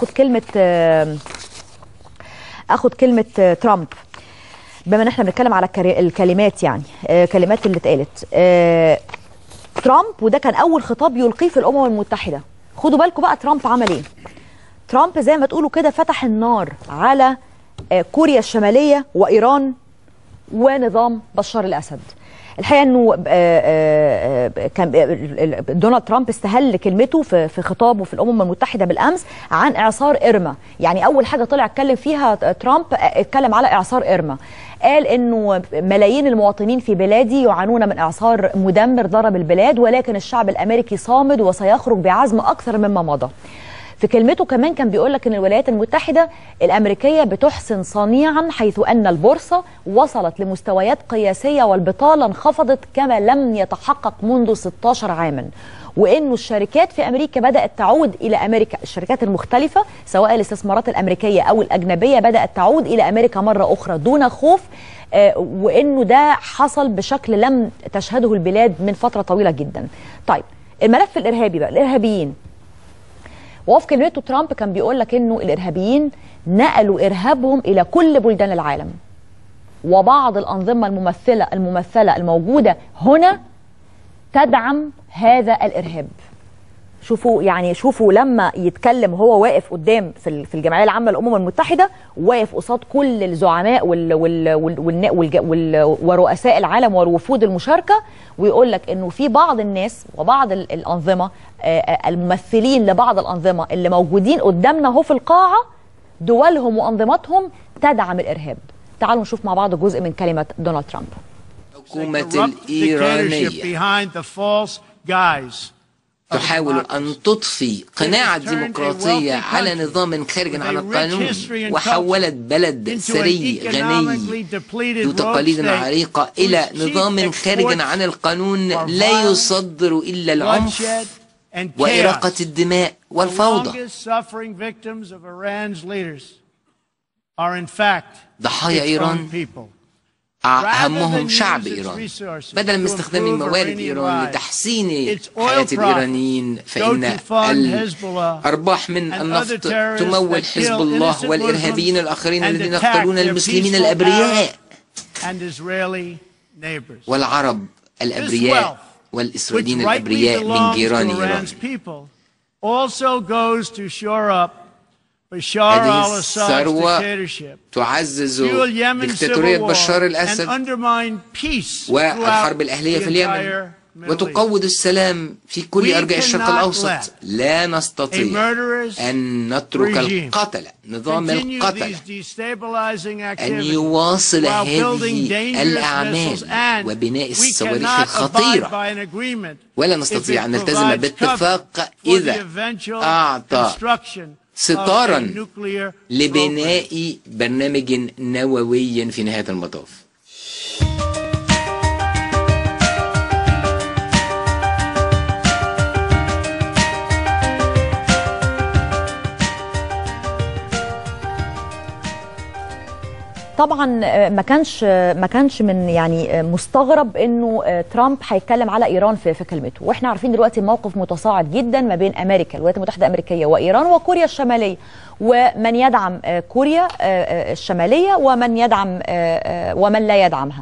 اخد كلمه ترامب، بما ان احنا بنتكلم على الكلمات، يعني كلمات اللي اتقالت. ترامب، وده كان اول خطاب يلقيه في الامم المتحده. خدوا بالكم بقى ترامب عمل ايه. ترامب زي ما تقولوا كده فتح النار على كوريا الشماليه وايران ونظام بشار الاسد. الحقيقه انه كان دونالد ترامب استهل كلمته في خطابه في الامم المتحده بالامس عن اعصار إرما. يعني اول حاجه طلع اتكلم فيها ترامب اتكلم على اعصار إرما. قال انه ملايين المواطنين في بلادي يعانون من اعصار مدمر ضرب البلاد، ولكن الشعب الامريكي صامد وسيخرج بعزم اكثر مما مضى. في كلمته كمان كان بيقول لك ان الولايات المتحده الامريكيه بتحسن صنيعا، حيث ان البورصه وصلت لمستويات قياسيه والبطاله انخفضت كما لم يتحقق منذ 16 عاما، وانه الشركات في امريكا بدات تعود الى امريكا، الشركات المختلفه سواء الاستثمارات الامريكيه او الاجنبيه بدات تعود الى امريكا مره اخرى دون خوف، وانه ده حصل بشكل لم تشهده البلاد من فتره طويله جدا. طيب الملف الارهابي بقى، الارهابيين. وفي كلمته ترامب كان بيقول لك انه الارهابيين نقلوا ارهابهم الى كل بلدان العالم، وبعض الانظمه الممثله الموجوده هنا تدعم هذا الارهاب. شوفوا يعني شوفوا لما يتكلم هو واقف قدام في الجمعيه العامه للامم المتحده، واقف قصاد كل الزعماء ورؤساء العالم والوفود المشاركه، ويقول لك انه في بعض الناس وبعض الانظمه، الممثلين لبعض الانظمه اللي موجودين قدامنا اهو في القاعه، دولهم وانظمتهم تدعم الارهاب. تعالوا نشوف مع بعض جزء من كلمه دونالد ترامب. الحكومة الإيرانية تحاول أن تضفي قناع الديمقراطية على نظام خارج عن القانون، وحولت بلد ثري غني ذو تقاليد عريقة إلى نظام خارج عن القانون لا يصدر إلا العنف وإراقة الدماء والفوضى. ضحايا إيران همهم شعب إيران. بدلا من استخدام موارد إيران لتحسين حياة الإيرانيين، فإن الأرباح من النفط تمول حزب الله والإرهابيين الآخرين الذين يقتلون المسلمين الأبرياء والعرب الأبرياء والإسرائيليين الأبرياء من جيران إيران. هذه الثروة تعزز دكتاتورية بشار الأسد والحرب الأهلية في اليمن، وتقوض السلام في كل أرجاء الشرق الأوسط. لا نستطيع أن نترك القتل، نظام القتل، أن يواصل هذه الأعمال وبناء الصواريخ الخطيرة، ولا نستطيع أن نلتزم باتفاق إذا أعطى ستارا لبناء برنامج نووي في نهاية المطاف. طبعا ما كانش من يعني مستغرب انه ترامب هيتكلم على ايران في كلمته، واحنا عارفين دلوقتي الموقف متصاعد جدا ما بين امريكا الولايات المتحده الامريكيه وايران وكوريا الشماليه، ومن يدعم كوريا الشماليه ومن يدعم ومن لا يدعمها.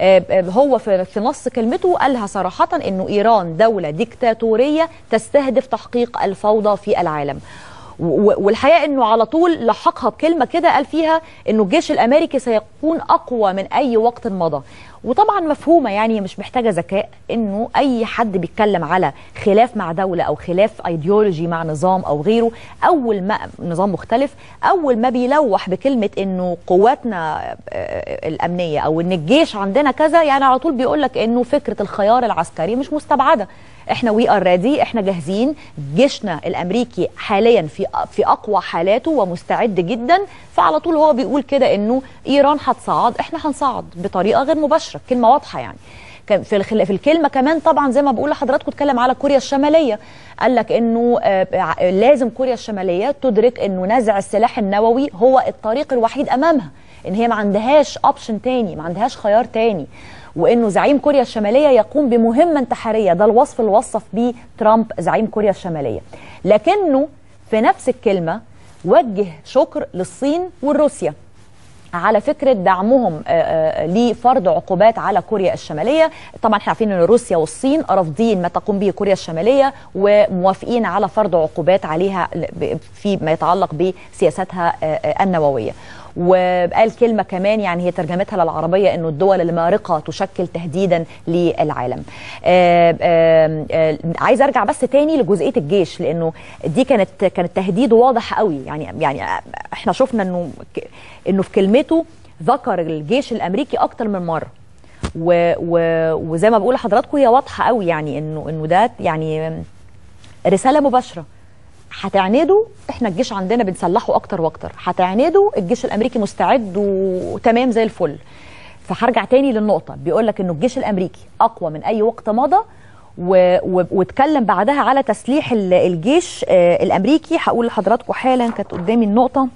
هو في نص كلمته قالها صراحه انه ايران دوله ديكتاتوريه تستهدف تحقيق الفوضى في العالم. والحقيقه انه على طول لحقها بكلمه كده قال فيها انه الجيش الامريكي سيكون اقوى من اي وقت مضى. وطبعا مفهومه، يعني مش محتاجه ذكاء، انه اي حد بيتكلم على خلاف مع دوله او خلاف ايديولوجي مع نظام او غيره، اول ما نظام مختلف، اول ما بيلوح بكلمه انه قواتنا الامنيه او ان الجيش عندنا كذا، يعني على طول بيقول لك انه فكره الخيار العسكري مش مستبعده. احنا وي ار ريدي، احنا جاهزين، جيشنا الامريكي حاليا في اقوى حالاته ومستعد جدا. فعلى طول هو بيقول كده انه ايران هتصعد، احنا هنصعد بطريقه غير مباشره، كلمه واضحه يعني. كان في الكلمه كمان طبعا زي ما بقول لحضراتكم اتكلم على كوريا الشماليه، قال لك انه لازم كوريا الشماليه تدرك انه نزع السلاح النووي هو الطريق الوحيد امامها، ان هي ما عندهاش اوبشن تاني، ما عندهاش خيار تاني، وانه زعيم كوريا الشماليه يقوم بمهمه انتحاريه. ده الوصف اللي وصف بيه ترامب زعيم كوريا الشماليه. لكنه في نفس الكلمه وجه شكر للصين والروسيا على فكره دعمهم لفرض عقوبات على كوريا الشماليه. طبعا احنا عارفين ان روسيا والصين رافضين ما تقوم به كوريا الشماليه وموافقين على فرض عقوبات عليها فيما يتعلق بسياستها النوويه. وقال كلمة كمان يعني هي ترجمتها للعربية انه الدول المارقة تشكل تهديدا للعالم. عايز ارجع بس تاني لجزئية الجيش، لانه دي كانت تهديد واضح قوي. يعني احنا شفنا انه في كلمته ذكر الجيش الامريكي اكتر من مرة، وزي ما بقول لحضراتكم هي واضحة قوي، يعني انه ده يعني رسالة مباشرة. هتعندوا، احنا الجيش عندنا بنسلحه اكتر واكتر، هتعندوا الجيش الامريكي مستعد وتمام زي الفل. فهرجع تاني للنقطه، بيقول لك انه الجيش الامريكي اقوى من اي وقت مضى، واتكلم بعدها على تسليح الجيش الامريكي. هقول لحضراتكم حالا، كانت قدامي النقطه،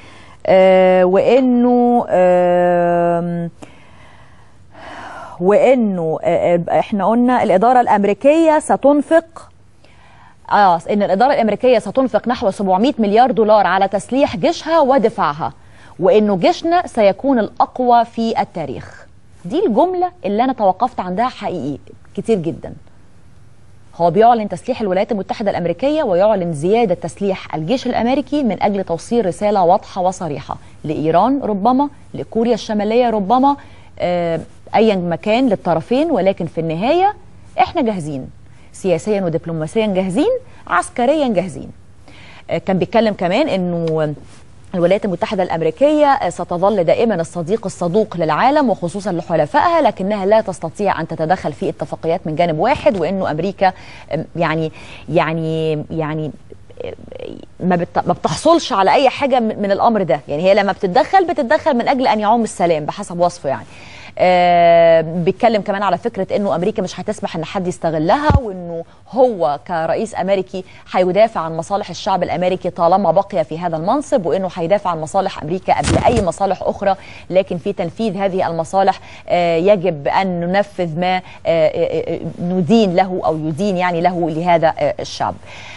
وانه احنا قلنا الاداره الامريكيه ستنفق ان الاداره الامريكيه ستنفق نحو 700 مليار دولار على تسليح جيشها ودفاعها، وانه جيشنا سيكون الاقوى في التاريخ. دي الجمله اللي انا توقفت عندها حقيقي كتير جدا. هو بيعلن تسليح الولايات المتحدة الأمريكية ويعلن زيادة تسليح الجيش الأمريكي من أجل توصيل رسالة واضحة وصريحة لإيران ربما، لكوريا الشمالية ربما، أيا مكان للطرفين، ولكن في النهاية احنا جاهزين سياسيا ودبلوماسيا، جاهزين عسكريا، جاهزين. كان بيتكلم كمان انه الولايات المتحدة الأمريكية ستظل دائما الصديق الصدوق للعالم وخصوصا لحلفائها، لكنها لا تستطيع أن تتدخل في اتفاقيات من جانب واحد، وإنه أمريكا يعني ما بتحصلش على أي حاجة من الأمر ده. يعني هي لما بتتدخل من أجل أن يعم السلام بحسب وصفه. يعني بيتكلم كمان على فكرة انه امريكا مش هتسمح ان حد يستغلها، وانه هو كرئيس امريكي هيدافع عن مصالح الشعب الامريكي طالما بقي في هذا المنصب، وانه هيدافع عن مصالح امريكا قبل اي مصالح اخرى، لكن في تنفيذ هذه المصالح يجب ان ننفذ ما ندين له او يدين يعني له لهذا الشعب.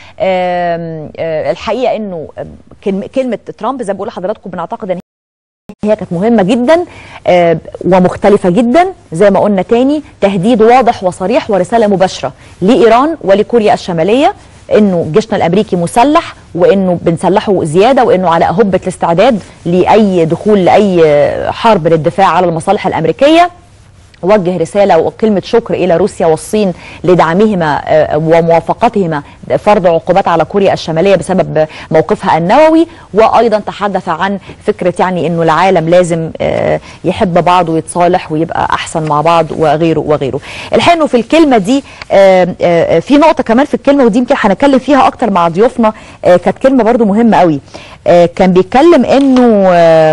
الحقيقة انه كلمة ترامب زي ما بقول لحضراتكم بنعتقد ان هي كانت مهمة جدا ومختلفة جدا، زي ما قلنا تاني تهديد واضح وصريح ورسالة مباشرة لإيران ولكوريا الشمالية انه جيشنا الامريكي مسلح، وانه بنسلحه زيادة، وانه على هبة الاستعداد لأي دخول لأي حرب للدفاع على المصالح الامريكية. وجه رسالة وكلمة شكر إلى روسيا والصين لدعمهما وموافقتهما فرض عقوبات على كوريا الشمالية بسبب موقفها النووي، وأيضا تحدث عن فكرة يعني أنه العالم لازم يحب بعض ويتصالح ويبقى أحسن مع بعض وغيره وغيره. الحقيقة أنه في الكلمة دي في نقطة كمان في الكلمة، ودي يمكن هنتكلم فيها أكتر مع ضيوفنا، كانت كلمة برضو مهمة قوي. كان بيتكلم أنه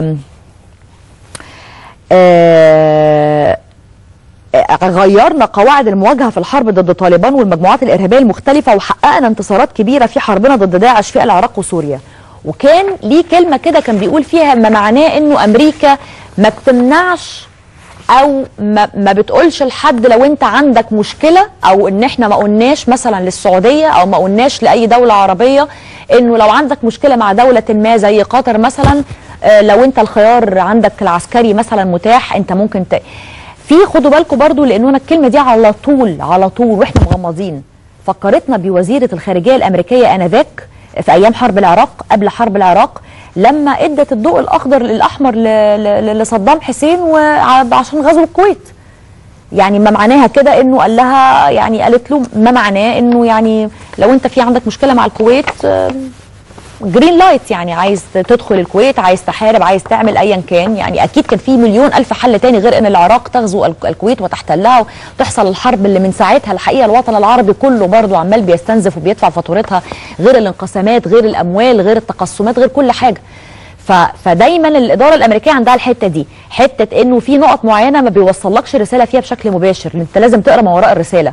غيرنا قواعد المواجهة في الحرب ضد طالبان والمجموعات الإرهابية المختلفة، وحققنا انتصارات كبيرة في حربنا ضد داعش في العراق وسوريا. وكان ليه كلمة كده كان بيقول فيها ما معناه انه امريكا ما بتمنعش او ما بتقولش لحد لو انت عندك مشكلة، او ان احنا ما قلناش مثلا للسعودية او ما قلناش لأي دولة عربية انه لو عندك مشكلة مع دولة ما زي قطر مثلا، لو انت الخيار عندك العسكري مثلا متاح انت ممكن خدوا بالكم برضو، لانه الكلمه دي على طول واحنا مغمضين فكرتنا بوزيره الخارجيه الامريكيه انذاك في ايام حرب العراق، قبل حرب العراق، لما ادت الضوء الاحمر لصدام حسين عشان غزو الكويت. يعني ما معناها كده انه قال لها، يعني قالت له ما معناه انه يعني لو انت في عندك مشكله مع الكويت جرين لايت، يعني عايز تدخل الكويت، عايز تحارب، عايز تعمل ايا كان. يعني اكيد كان في مليون الف حل تاني غير ان العراق تغزو الكويت وتحتلها وتحصل الحرب اللي من ساعتها الحقيقه الوطن العربي كله برضو عمال بيستنزف وبيدفع فاتورتها، غير الانقسامات، غير الاموال، غير التقسمات، غير كل حاجه. فدايما الاداره الامريكيه عندها الحته دي، حته انه في نقط معينه ما بيوصلكش رساله فيها بشكل مباشر، انت لازم تقرا ما وراء الرساله.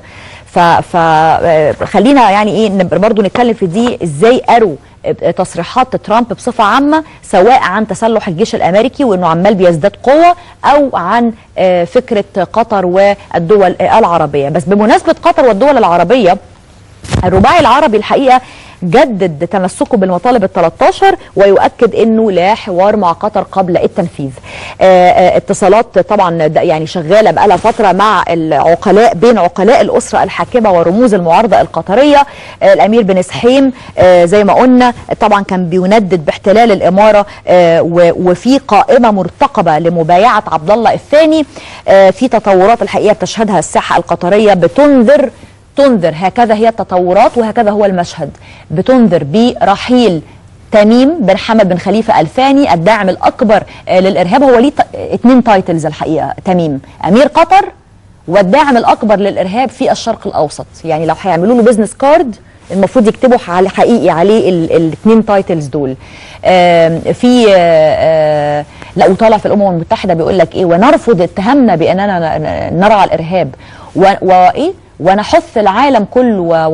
فخلينا يعني ايه برضو نتكلم في دي، ازاي قروا تصريحات ترامب بصفة عامة، سواء عن تسلح الجيش الأمريكي وأنه عمال بيزداد قوة، أو عن فكرة قطر والدول العربية. بس بمناسبة قطر والدول العربية، الرباعي العربي الحقيقة جدد تمسكه بالمطالب ال13 ويؤكد انه لا حوار مع قطر قبل التنفيذ. اتصالات طبعا يعني شغاله بقالها فتره مع العقلاء، بين عقلاء الاسره الحاكمه ورموز المعارضه القطريه. الامير بن سحيم زي ما قلنا طبعا كان بيندد باحتلال الاماره، وفي قائمه مرتقبه لمبايعه عبد الله الثاني. في تطورات الحقيقه بتشهدها الساحه القطريه بتنذر، هكذا هي التطورات وهكذا هو المشهد، بتنذر برحيل تميم بن حمد بن خليفة الثاني الداعم الأكبر للإرهاب. هو ليه 2 تايتلز الحقيقة، تميم أمير قطر والداعم الأكبر للإرهاب في الشرق الأوسط. يعني لو هيعملوا له بيزنس كارد المفروض يكتبوا حقيقي عليه ال2 تايتلز دول. في لا، وطالع في الأمم المتحدة بيقول لك إيه، ونرفض اتهامنا بأننا نرعى الإرهاب وإيه، ونحث العالم كله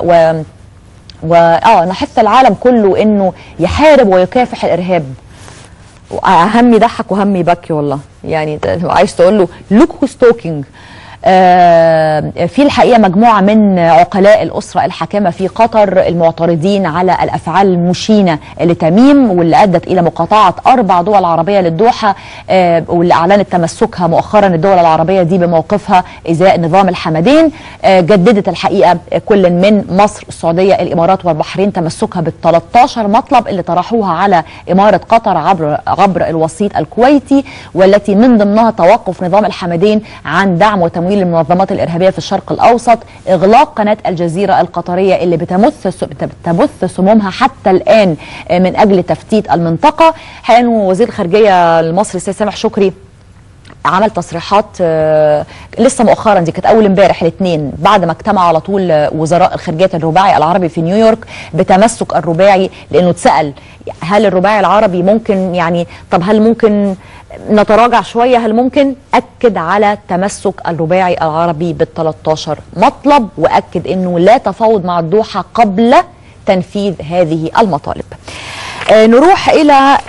نحث العالم كله انه يحارب ويكافح الارهاب. هم يضحك وهم يبكي والله. يعني عايز تقول له لوك هوز توكينج. في الحقيقة مجموعة من عقلاء الأسرة الحاكمة في قطر المعترضين على الأفعال المشينة لتميم واللي أدت إلى مقاطعة 4 دول عربية للدوحة، واللي أعلنت تمسكها مؤخرا الدول العربية دي بموقفها إزاء نظام الحمدين. جددت الحقيقة كل من مصر، السعودية، الإمارات والبحرين تمسكها بال13 مطلب اللي طرحوها على إمارة قطر عبر الوسيط الكويتي، والتي من ضمنها توقف نظام الحمدين عن دعم وتمويل المنظمات الإرهابية في الشرق الأوسط، إغلاق قناة الجزيرة القطرية اللي بتبث سمومها حتى الآن من أجل تفتيت المنطقة. حين وزير الخارجية المصري السيد سامح شكري عمل تصريحات لسه مؤخرا، دي كانت اول امبارح الاثنين، بعد ما اجتمع على طول وزراء الخارجيه الرباعي العربي في نيويورك بتمسك الرباعي، لانه اتسال هل الرباعي العربي ممكن طب هل ممكن نتراجع شويه، هل ممكن؟ اكد على تمسك الرباعي العربي بال13 مطلب، واكد انه لا تفاوض مع الدوحه قبل تنفيذ هذه المطالب. نروح الى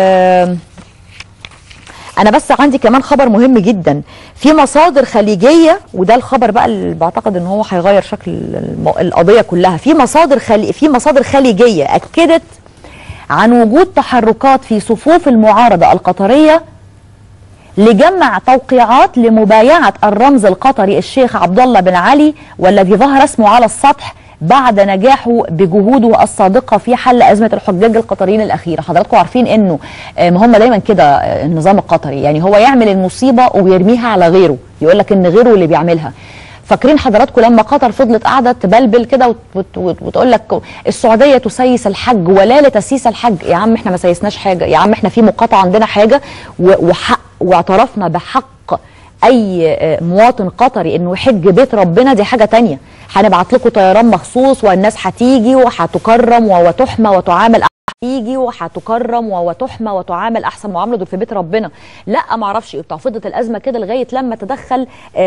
أنا بس عندي كمان خبر مهم جدا في مصادر خليجية، وده الخبر بقى اللي بعتقد إن هو هيغير شكل القضية كلها. في مصادر خليجية أكدت عن وجود تحركات في صفوف المعارضة القطرية لجمع توقيعات لمبايعة الرمز القطري الشيخ عبد الله بن علي، والذي ظهر اسمه على السطح بعد نجاحه بجهوده الصادقة في حل أزمة الحجاج القطريين الأخيرة. حضراتكم عارفين إنه ما هم دايما كده النظام القطري، يعني هو يعمل المصيبة ويرميها على غيره، يقول لك إن غيره اللي بيعملها. فاكرين حضراتكم لما قطر فضلت قاعدة تبلبل كده وتقول لك السعودية تسيس الحج ولا لتسيس الحج؟ يا عم احنا ما سيسناش حاجة، يا عم احنا في مقاطعة عندنا حاجة وحق، واعترفنا بحق اي مواطن قطري انه يحج بيت ربنا، دي حاجة تانية. هنبعت لكم طيران مخصوص والناس هتيجي وهتكرم وتحمى وتعامل، هتيجي وهتكرم وتحمى وتعامل احسن معامله، دول في بيت ربنا. لا ما اعرفش ايه، فضلت الازمه كده لغايه لما تدخل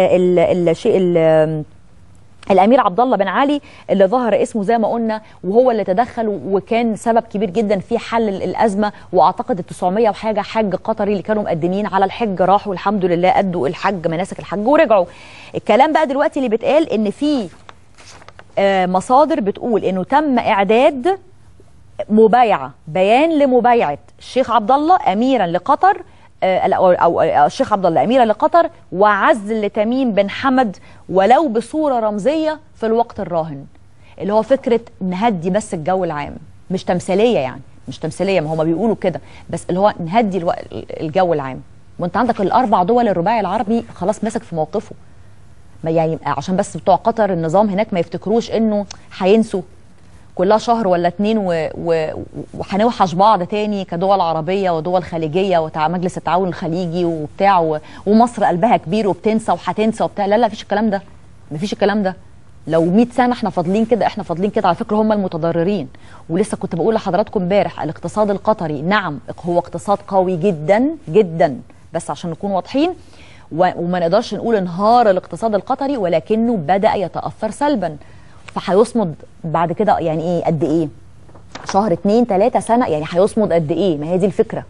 الامير عبد الله بن علي اللي ظهر اسمه زي ما قلنا، وهو اللي تدخل وكان سبب كبير جدا في حل الازمه. واعتقد 900 وحاجه حج قطري اللي كانوا مقدمين على الحج راحوا الحمد لله ادوا الحج مناسك الحج ورجعوا. الكلام بقى دلوقتي اللي بيتقال ان في مصادر بتقول انه تم اعداد مبايعه، بيان لمبايعه الشيخ عبد الله اميرا لقطر، او الشيخ عبد الله اميرا لقطر، وعزل لتميم بن حمد ولو بصوره رمزيه في الوقت الراهن، اللي هو فكره نهدي بس الجو العام، مش تمثيليه يعني، مش تمثيليه، ما هم بيقولوا كده، بس اللي هو نهدي الجو العام. وانت عندك ال4 دول الرباعي العربي خلاص مسك في موقفه، يعني عشان بس بتوع قطر النظام هناك ما يفتكروش انه هينسوا كلها شهر ولا 2 وهنوحش بعض تاني كدول عربيه ودول خليجيه ومجلس التعاون الخليجي وبتاع، ومصر قلبها كبير وبتنسى وهتنسى وبتاع. لا مفيش الكلام ده، مفيش الكلام ده. لو 100 سنه احنا فاضلين كده، احنا فاضلين كده. على فكره هم المتضررين. ولسه كنت بقول لحضراتكم امبارح الاقتصاد القطري نعم هو اقتصاد قوي جدا جدا، بس عشان نكون واضحين وما نقدرش نقول انهار الاقتصاد القطري، ولكنه بدأ يتأثر سلبا. فهيصمد بعد كده يعني ايه، قد ايه؟ شهر 2 3 سنة، يعني هيصمد قد ايه؟ ما هي دي الفكرة.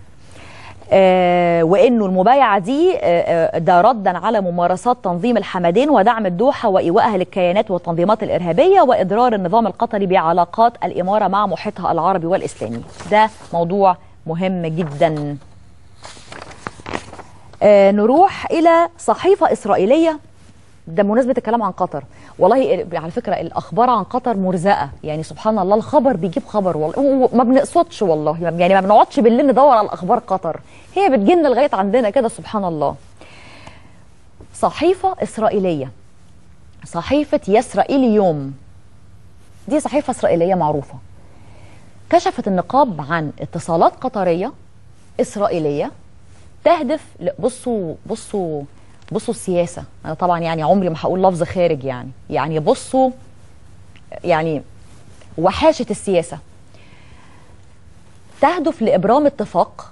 وانه المبايعة دي ده ردا على ممارسات تنظيم الحمدين ودعم الدوحة وإيوائها للكيانات والتنظيمات الإرهابية وإضرار النظام القطري بعلاقات الإمارة مع محيطها العربي والإسلامي. ده موضوع مهم جدا. نروح إلى صحيفة إسرائيلية، ده بمناسبة الكلام عن قطر. والله على فكرة الأخبار عن قطر مرزقة، يعني سبحان الله الخبر بيجيب خبر والله، ما بنقصدش والله، يعني ما بنقعدش بالليل ندور على أخبار قطر، هي بتجينا لغاية عندنا كده سبحان الله. صحيفة إسرائيلية، صحيفة يسرائيل يوم، دي صحيفة إسرائيلية معروفة، كشفت النقاب عن اتصالات قطرية إسرائيلية تهدف بصوا السياسة. أنا طبعا يعني عمري ما هقول لفظ خارج، يعني بصوا يعني وحاشة السياسة، تهدف لإبرام اتفاق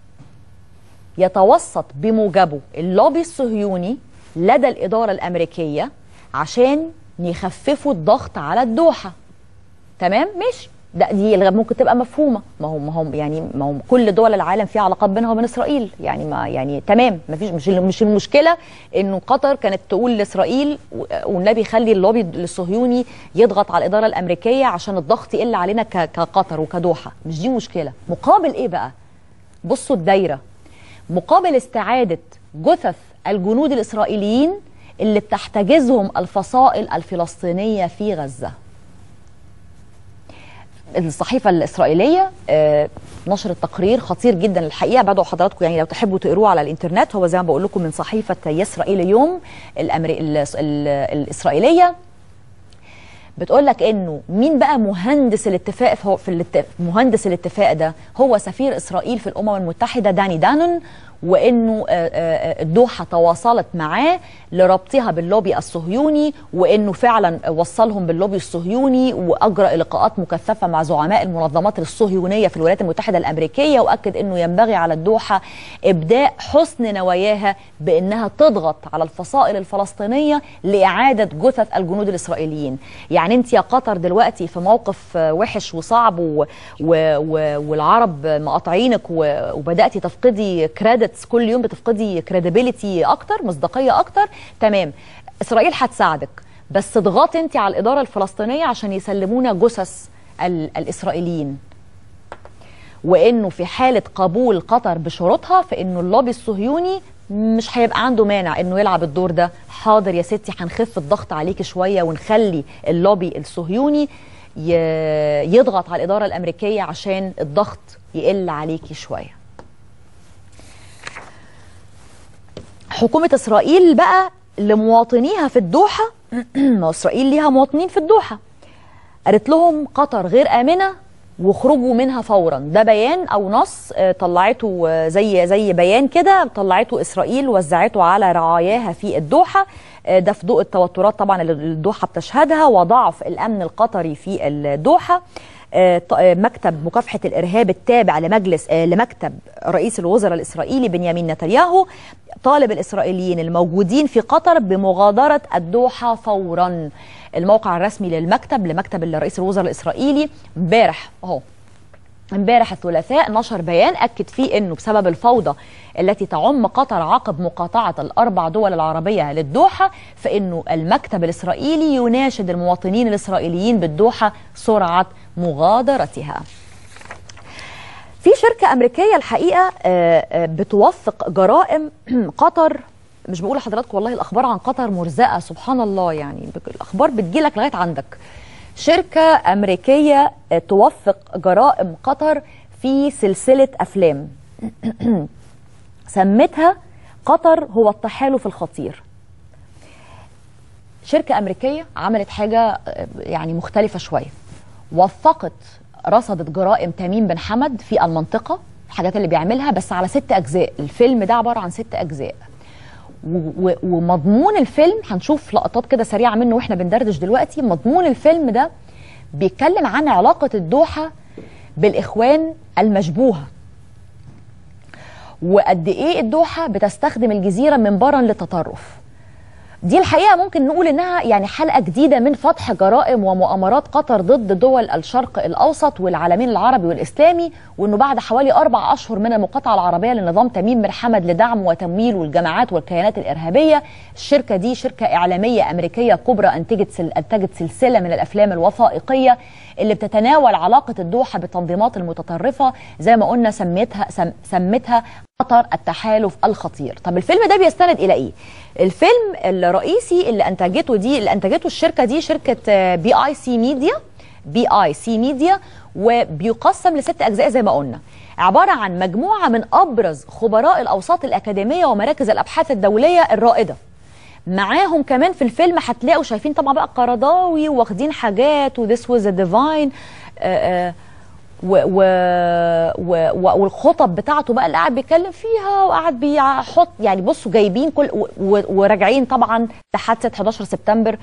يتوسط بموجبه اللوبي الصهيوني لدى الإدارة الأمريكية عشان يخففوا الضغط على الدوحة. تمام؟ ماشي، دي ممكن تبقى مفهومه، ما هو كل دول العالم فيها علاقات بينها وبين اسرائيل، يعني ما يعني تمام، ما فيش، مش المشكله انه قطر كانت تقول لاسرائيل والنبي خلي اللوبي الصهيوني يضغط على الاداره الامريكيه عشان الضغط يقل علينا كقطر وكدوحه، مش دي مشكله. مقابل ايه بقى؟ بصوا الدايره، مقابل استعاده جثث الجنود الاسرائيليين اللي بتحتجزهم الفصائل الفلسطينيه في غزه. الصحيفة الإسرائيلية نشرت تقرير خطير جدا الحقيقة، بدعو حضراتكم يعني لو تحبوا تقروه على الإنترنت، هو زي ما بقول لكم من صحيفة يسرائيل اليوم الإسرائيلية. بتقول لك إنه مين بقى مهندس الاتفاق مهندس الاتفاق ده؟ هو سفير إسرائيل في الأمم المتحدة داني دانون، وانه الدوحه تواصلت معاه لربطها باللوبي الصهيوني، وانه فعلا وصلهم باللوبي الصهيوني واجرى لقاءات مكثفه مع زعماء المنظمات الصهيونيه في الولايات المتحده الامريكيه، واكد انه ينبغي على الدوحه ابداء حسن نواياها بانها تضغط على الفصائل الفلسطينيه لاعاده جثث الجنود الاسرائيليين. يعني انت يا قطر دلوقتي في موقف وحش وصعب والعرب مقاطعينك وبداتي تفقدي كريدت، كل يوم بتفقدي كريديبيليتي اكتر، مصداقيه اكتر، تمام. اسرائيل هتساعدك، بس اضغطي انت على الاداره الفلسطينيه عشان يسلمونا جثث الاسرائيليين، وانه في حاله قبول قطر بشروطها فانه اللوبي الصهيوني مش هيبقى عنده مانع انه يلعب الدور ده. حاضر يا ستي، هنخف الضغط عليكي شويه ونخلي اللوبي الصهيوني يضغط على الاداره الامريكيه عشان الضغط يقل عليكي شويه. حكومة إسرائيل بقى لمواطنيها في الدوحة ما إسرائيل ليها مواطنين في الدوحة، قالت لهم قطر غير آمنة واخرجوا منها فورا. ده بيان أو نص طلعته زي بيان كده، طلعته إسرائيل وزعته على رعاياها في الدوحة. ده في ضوء التوترات طبعا اللي الدوحة بتشهدها وضعف الأمن القطري في الدوحة. مكتب مكافحة الإرهاب التابع لمكتب رئيس الوزراء الإسرائيلي بنيامين نتنياهو طالب الإسرائيليين الموجودين في قطر بمغادرة الدوحة فورا. الموقع الرسمي لمكتب رئيس الوزراء الإسرائيلي امبارح الثلاثاء نشر بيان أكد فيه أنه بسبب الفوضى التي تعم قطر عقب مقاطعة ال4 دول العربية للدوحة، فإنه المكتب الإسرائيلي يناشد المواطنين الإسرائيليين بالدوحة سرعة مغادرتها. في شركة أمريكية الحقيقة بتوثق جرائم قطر. مش بقول لحضراتكم والله الأخبار عن قطر مرزقة سبحان الله، يعني الأخبار بتجيلك لغاية عندك. شركة أمريكية توثق جرائم قطر في سلسلة أفلام سمتها قطر هو التحالف الخطير. شركة أمريكية عملت حاجة يعني مختلفة شوية، وثقت رصدت جرائم تميم بن حمد في المنطقة، الحاجات اللي بيعملها، بس على 6 أجزاء. الفيلم ده عبارة عن 6 أجزاء، ومضمون الفيلم هنشوف لقطات كده سريعة منه واحنا بندردش دلوقتي. مضمون الفيلم ده بيتكلم عن علاقة الدوحة بالإخوان المشبوهة، وقد ايه الدوحة بتستخدم الجزيرة منبرا للتطرف. دي الحقيقة ممكن نقول انها يعني حلقة جديدة من فتح جرائم ومؤامرات قطر ضد دول الشرق الاوسط والعالمين العربي والاسلامي، وانه بعد حوالي 4 أشهر من المقاطعة العربية لنظام تميم بن حمد لدعم وتمويل الجماعات والكيانات الارهابية. الشركة دي شركة اعلامية امريكية كبرى انتجت سلسلة من الافلام الوثائقية اللي بتتناول علاقة الدوحة بالتنظيمات المتطرفة، زي ما قلنا سمتها قطر التحالف الخطير. طب الفيلم ده بيستند الى ايه؟ الفيلم الرئيسي اللي انتجته الشركه دي شركه بي اي سي ميديا، وبيقسم ل6 أجزاء زي ما قلنا، عباره عن مجموعه من ابرز خبراء الاوساط الاكاديميه ومراكز الابحاث الدوليه الرائده. معاهم كمان في الفيلم هتلاقوا شايفين طبعا بقى قرضاوي واخدين حاجات وذس واز ا ديفاين والخطب بتاعته بقى اللي قاعد بيتكلم فيها وقاعد بيحط، يعني بصوا جايبين كل وراجعين طبعا لحادثه 11 سبتمبر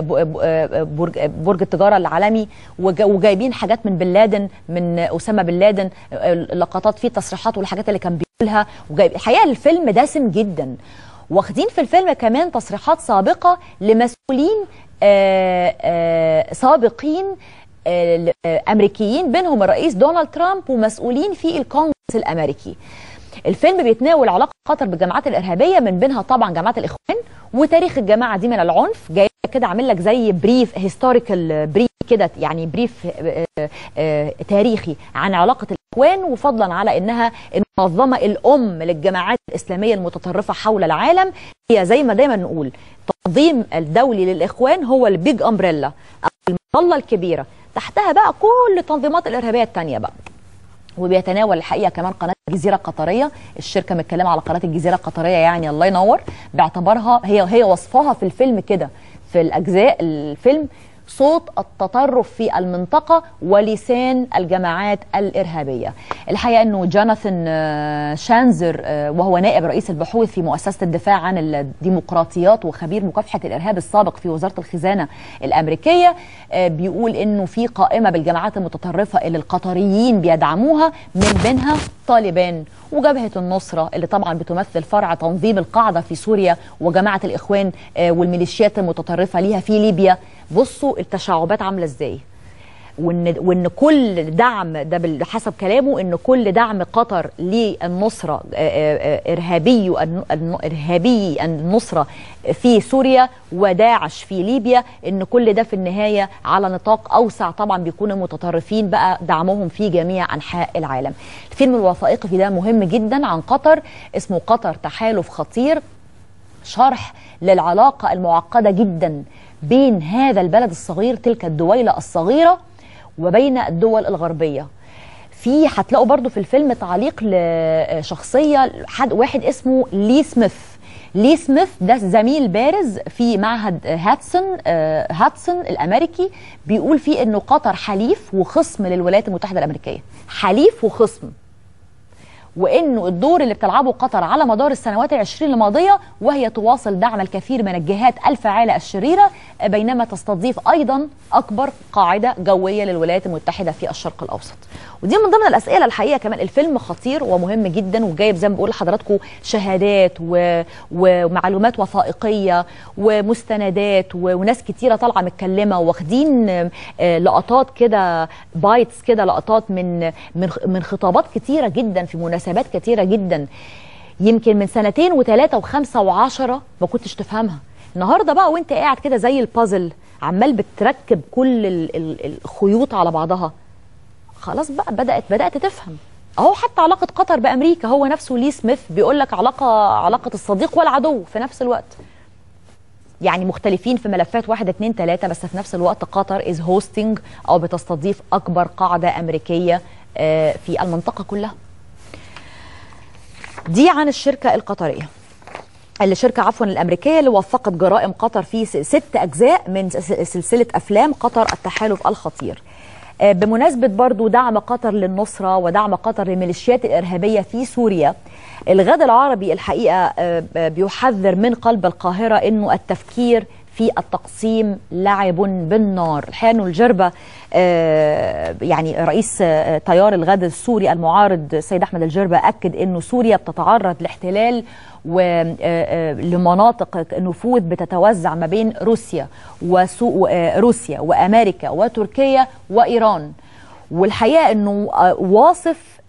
برج التجاره العالمي، وجايبين حاجات من بن لادن، من اسامه بن لادن، لقطات فيه تصريحات والحاجات اللي كان بيقولها. الحقيقه الفيلم دسم جدا. واخدين في الفيلم كمان تصريحات سابقه لمسؤولين سابقين امريكيين بينهم الرئيس دونالد ترامب ومسؤولين في الكونغرس الامريكي. الفيلم بيتناول علاقه قطر بالجماعات الارهابيه، من بينها طبعا جماعه الاخوان، وتاريخ الجماعه دي من العنف. جاي كده عامل لك زي بريف هيستوريكال بريف كده، يعني بريف تاريخي عن علاقه الاخوان، وفضلا على انها المنظمه الام للجماعات الاسلاميه المتطرفه حول العالم. هي زي ما دايما نقول التنظيم الدولي للاخوان هو البيج امبريلا او المظله الكبيره، تحتها بقى كل التنظيمات الارهابيه الثانيه بقى. وبيتناول الحقيقه كمان قناه الجزيره القطريه، الشركه متكلمه على قناه الجزيره القطريه، يعني الله ينور، باعتبارها هي وصفها في الفيلم كده في الاجزاء الفيلم صوت التطرف في المنطقة ولسان الجماعات الإرهابية. الحقيقة أنه جوناثان شانزر وهو نائب رئيس البحوث في مؤسسة الدفاع عن الديمقراطيات وخبير مكافحة الإرهاب السابق في وزارة الخزانة الأمريكية بيقول أنه في قائمة بالجماعات المتطرفة اللي القطريين بيدعموها، من بينها طالبان وجبهة النصرة اللي طبعا بتمثل فرع تنظيم القاعدة في سوريا، وجماعة الإخوان والميليشيات المتطرفة ليها في ليبيا. بصوا التشعبات عاملة ازاي، وان كل دعم ده بحسب كلامه ان كل دعم قطر للنصرة ارهابي النصرة في سوريا وداعش في ليبيا، ان كل ده في النهاية على نطاق اوسع طبعا بيكون المتطرفين بقى دعمهم في جميع انحاء العالم. الفيلم الوثائقي في ده مهم جدا عن قطر، اسمه قطر تحالف خطير، شرح للعلاقة المعقدة جدا بين هذا البلد الصغير، تلك الدويلة الصغيرة، وبين الدول الغربية. في هتلاقوا برضو في الفيلم تعليق لشخصية واحد اسمه لي سميث. لي سميث ده زميل بارز في معهد هاتسون الأمريكي، بيقول فيه أنه قطر حليف وخصم للولايات المتحدة الأمريكية، حليف وخصم، وانه الدور اللي بتلعبه قطر على مدار السنوات ال20 الماضيه وهي تواصل دعم الكثير من الجهات الفاعله الشريره، بينما تستضيف ايضا اكبر قاعده جويه للولايات المتحده في الشرق الاوسط. ودي من ضمن الاسئله الحقيقه كمان. الفيلم خطير ومهم جدا، وجايب زي ما بقول لحضراتكم شهادات ومعلومات وثائقيه ومستندات، وناس كتيره طالعه متكلمه، واخدين لقطات كده، بايتس كده، لقطات من خطابات كتيره جدا في مناسبات كتيره جدا، يمكن من 2 و3 و5 و10 ما كنتش تفهمها. النهارده بقى وانت قاعد كده زي البازل عمال بتركب كل الخيوط على بعضها، خلاص بقى بدأت تفهم. اهو حتى علاقة قطر بأمريكا، هو نفسه لي سميث بيقول لك علاقة الصديق والعدو في نفس الوقت، يعني مختلفين في ملفات 1 2 3، بس في نفس الوقت قطر is hosting او بتستضيف اكبر قاعدة أمريكية في المنطقة كلها. دي عن الشركة القطرية، الشركة الأمريكية اللي وثقت جرائم قطر في 6 أجزاء من سلسلة أفلام قطر التحالف الخطير. بمناسبة برضو دعم قطر للنصرة ودعم قطر للميليشيات الإرهابية في سوريا، الغد العربي الحقيقة بيحذر من قلب القاهرة إنه التفكير في التقسيم لعب بالنار. الحقيقة إنه الجربة يعني رئيس تيار الغد السوري المعارض سيد أحمد الجربة أكد إنه سوريا بتتعرض لاحتلال ولمناطق نفوذ بتتوزع ما بين روسيا وأمريكا وتركيا وإيران. والحقيقة إنه واصف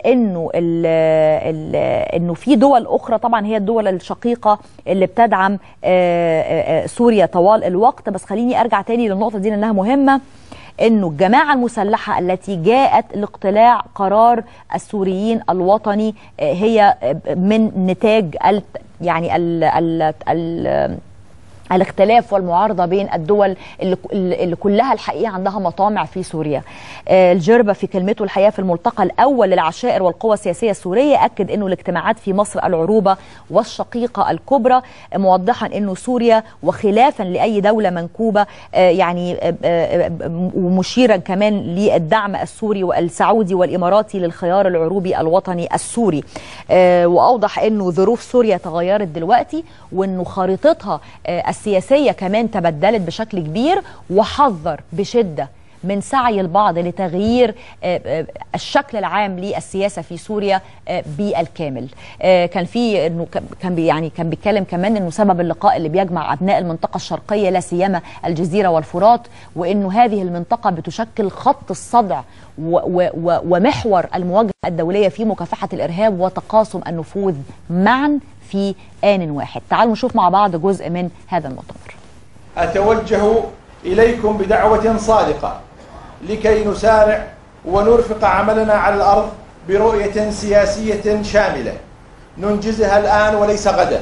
انه في دول اخرى، طبعا هي الدول الشقيقه اللي بتدعم سوريا طوال الوقت. بس خليني ارجع تاني للنقطه دي لانها مهمه، انه الجماعه المسلحه التي جاءت لاقتلاع قرار السوريين الوطني هي من نتاج يعني الاختلاف والمعارضة بين الدول اللي كلها الحقيقة عندها مطامع في سوريا. الجربة في كلمته الحقيقة في الملتقى الأول للعشائر والقوى السياسية السورية أكد أنه الاجتماعات في مصر العروبة والشقيقة الكبرى، موضحا أنه سوريا وخلافا لأي دولة منكوبة، يعني ومشيرا كمان للدعم السوري والسعودي والإماراتي للخيار العروبي الوطني السوري. وأوضح أنه ظروف سوريا تغيرت دلوقتي، وأنه خريطتها السياسية كمان تبدلت بشكل كبير، وحذر بشدة من سعي البعض لتغيير الشكل العام للسياسة في سوريا بالكامل. كان في انه كان بيتكلم كمان انه سبب اللقاء اللي بيجمع ابناء المنطقة الشرقية لا سيما الجزيرة والفرات، وانه هذه المنطقة بتشكل خط الصدع ومحور المواجهة الدولية في مكافحة الإرهاب وتقاسم النفوذ معا في آن واحد. تعالوا نشوف مع بعض جزء من هذا المؤتمر. أتوجه إليكم بدعوة صادقة لكي نسارع ونرفق عملنا على الأرض برؤية سياسية شاملة ننجزها الآن وليس غدا،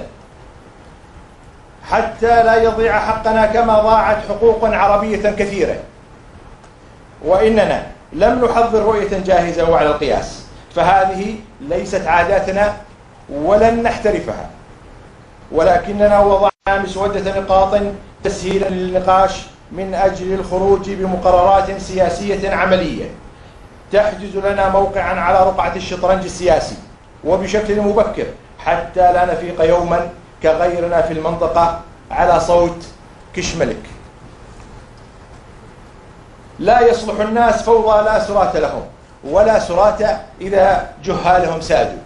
حتى لا يضيع حقنا كما ضاعت حقوق عربية كثيرة. وإننا لم نحضر رؤية جاهزة وعلى القياس، فهذه ليست عاداتنا ولن نحترفها، ولكننا وضعنا مسودة نقاط تسهيلا للنقاش من أجل الخروج بمقررات سياسية عملية تحجز لنا موقعا على رقعة الشطرنج السياسي وبشكل مبكر، حتى لا نفيق يوما كغيرنا في المنطقة على صوت كشملك. لا يصلح الناس فوضى لا سرات لهم، ولا سرات إذا جهالهم سادوا.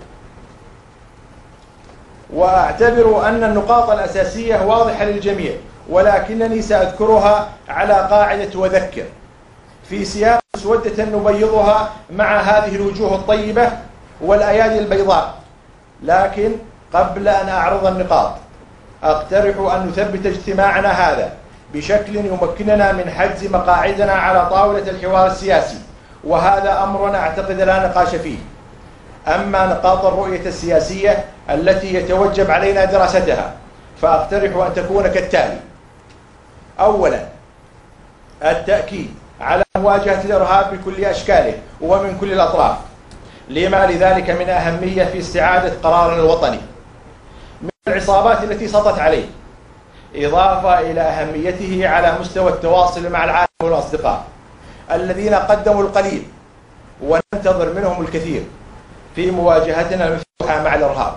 وأعتبر أن النقاط الأساسية واضحة للجميع، ولكنني سأذكرها على قاعدة وذكر في سياق مسودة نبيضها مع هذه الوجوه الطيبة والأيادي البيضاء. لكن قبل أن أعرض النقاط أقترح أن نثبت اجتماعنا هذا بشكل يمكننا من حجز مقاعدنا على طاولة الحوار السياسي، وهذا أمر أعتقد لا نقاش فيه. أما نقاط الرؤية السياسية التي يتوجب علينا دراستها فأقترح أن تكون كالتالي: أولا، التأكيد على مواجهة الإرهاب بكل أشكاله ومن كل الأطراف، لما لذلك من أهمية في استعادة قرارنا الوطني من العصابات التي سطت عليه، إضافة إلى أهميته على مستوى التواصل مع العالم والأصدقاء الذين قدموا القليل وننتظر منهم الكثير في مواجهتنا المفتوحة مع الإرهاب.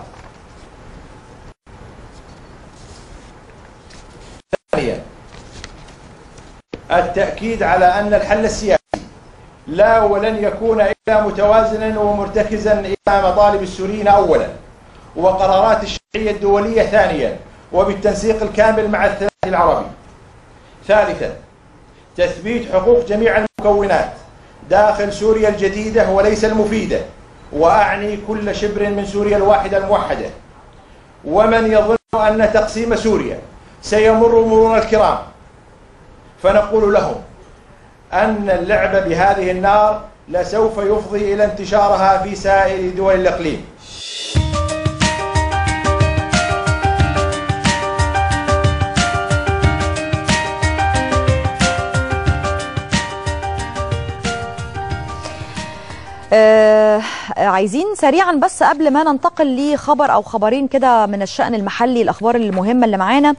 ثانيا، التأكيد على أن الحل السياسي لا ولن يكون إلا متوازنا ومرتكزا إلى مطالب السوريين أولا، وقرارات الشرعية الدولية ثانيا، وبالتنسيق الكامل مع الثلاث العربي. ثالثا، تثبيت حقوق جميع المكونات داخل سوريا الجديدة وليس المفيدة، وأعني كل شبر من سوريا الواحدة الموحدة. ومن يظن أن تقسيم سوريا سيمر مرور الكرام فنقول لهم أن اللعب بهذه النار لسوف يفضي إلى انتشارها في سائر دول الإقليم. عايزين سريعا بس قبل ما ننتقل لخبر او خبرين كده من الشأن المحلي، الاخبار المهمه اللي معانا.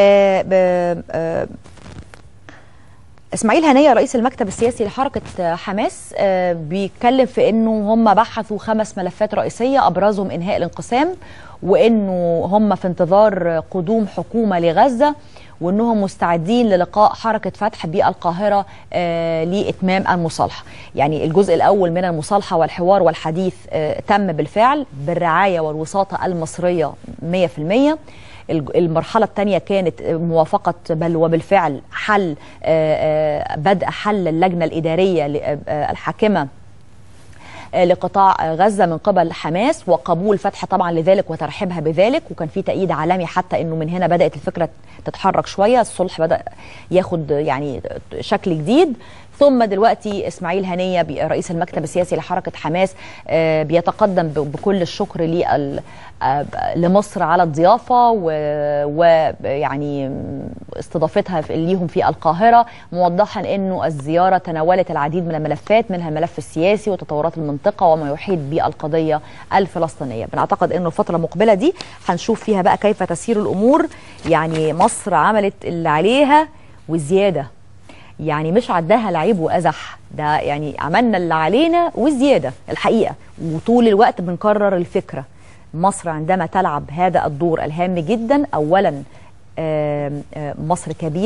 اسماعيل هنية رئيس المكتب السياسي لحركة حماس بيتكلم في انه هم بحثوا 5 ملفات رئيسية ابرزهم انهاء الانقسام، وانه هم في انتظار قدوم حكومة لغزة، وانهم مستعدين للقاء حركة فتح بالقاهرة لإتمام المصالحة. يعني الجزء الأول من المصالحة والحوار والحديث تم بالفعل بالرعاية والوساطة المصرية 100%. المرحلة الثانية كانت موافقة بل وبالفعل حل بدء حل اللجنة الإدارية الحاكمة لقطاع غزة من قبل حماس، وقبول فتح طبعا لذلك وترحيبها بذلك، وكان في تأييد عالمي حتى انه من هنا بدأت الفكرة تتحرك شوية، الصلح بدأ ياخد يعني شكل جديد. ثم دلوقتي اسماعيل هنية رئيس المكتب السياسي لحركة حماس بيتقدم بكل الشكر لمصر على الضيافة ويعني استضافتها ليهم في القاهرة، موضحا انه الزيارة تناولت العديد من الملفات منها الملف السياسي وتطورات المنطقة وما يحيط بالقضية الفلسطينية. بنعتقد انه الفترة المقبلة دي هنشوف فيها بقى كيف تسير الامور. يعني مصر عملت اللي عليها وزيادة، يعني مش عداها لعيب وأزح، ده يعني عملنا اللي علينا وزيادة الحقيقة، وطول الوقت بنكرر الفكرة. مصر عندما تلعب هذا الدور الهام جدا، أولا مصر كبيرة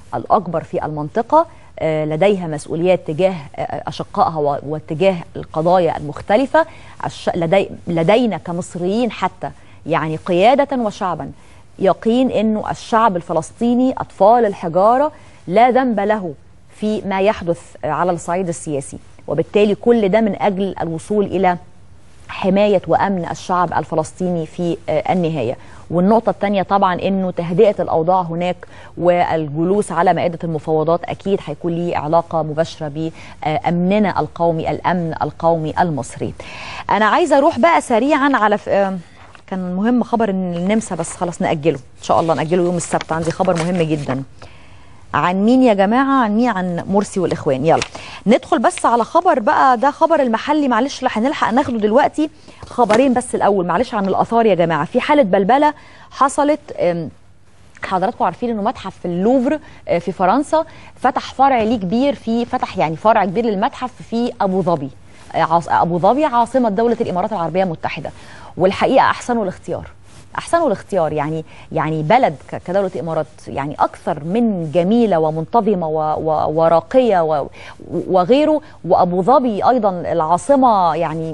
الأكبر في المنطقة، لديها مسؤوليات تجاه أشقائها واتجاه القضايا المختلفة. لدينا كمصريين حتى يعني قيادة وشعبا يقين أنه الشعب الفلسطيني أطفال الحجارة لا ذنب له في ما يحدث على الصعيد السياسي، وبالتالي كل ده من أجل الوصول إلى حماية وأمن الشعب الفلسطيني في النهاية. والنقطة الثانية طبعا أنه تهدئة الأوضاع هناك والجلوس على مائدة المفاوضات أكيد هيكون ليه علاقة مباشرة بأمننا القومي، الأمن القومي المصري. أنا عايزة أروح بقى سريعا على كان مهم خبر النمسا بس خلاص نأجله إن شاء الله، نأجله يوم السبت. عندي خبر مهم جدا. عن مين يا جماعة؟ عن مين؟ عن مرسي والإخوان. يلا ندخل بس على خبر بقى، ده خبر المحلي معلش هنلحق ناخده دلوقتي. خبرين بس الأول معلش عن الآثار يا جماعة. في حالة بلبلة حصلت، حضراتكم عارفين انه متحف في اللوفر في فرنسا فتح فرع ليه كبير، يعني فرع كبير للمتحف في أبو ظبي. أبو ظبي عاصمة دولة الإمارات العربية المتحدة، والحقيقة أحسنوا الاختيار يعني بلد كدولة الإمارات يعني أكثر من جميلة ومنتظمة وراقية وغيره. وأبو ظبي أيضا العاصمة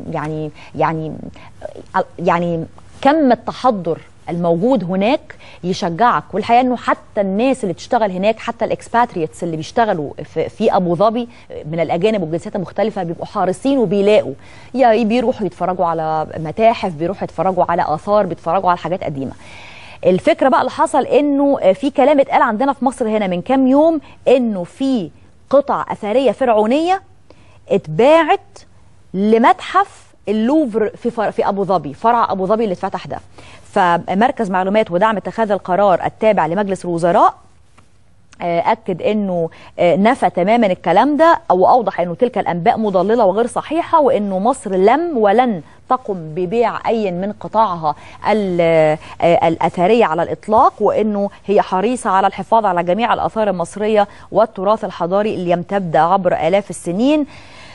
يعني كم التحضر الموجود هناك يشجعك. والحقيقه انه حتى الناس اللي بتشتغل هناك، حتى الاكسباتريتس اللي بيشتغلوا في ابو ظبي من الاجانب والجنسيات المختلفه، بيبقوا حريصين وبيلاقوا بيروحوا يتفرجوا على متاحف، بيروحوا يتفرجوا على اثار، بيتفرجوا على حاجات قديمه. الفكره بقى اللي حصل انه في كلام اتقال عندنا في مصر هنا من كام يوم انه في قطع اثريه فرعونيه اتباعت لمتحف اللوفر في ابو ظبي، فرع ابو ظبي اللي اتفتح ده. فمركز معلومات ودعم اتخاذ القرار التابع لمجلس الوزراء أكد أنه نفى تماما الكلام ده، أو أوضح أنه تلك الأنباء مضللة وغير صحيحة، وأنه مصر لم ولن تقم ببيع أي من قطاعها الأثرية على الإطلاق، وأنه هي حريصة على الحفاظ على جميع الآثار المصرية والتراث الحضاري اللي يمتد عبر آلاف السنين.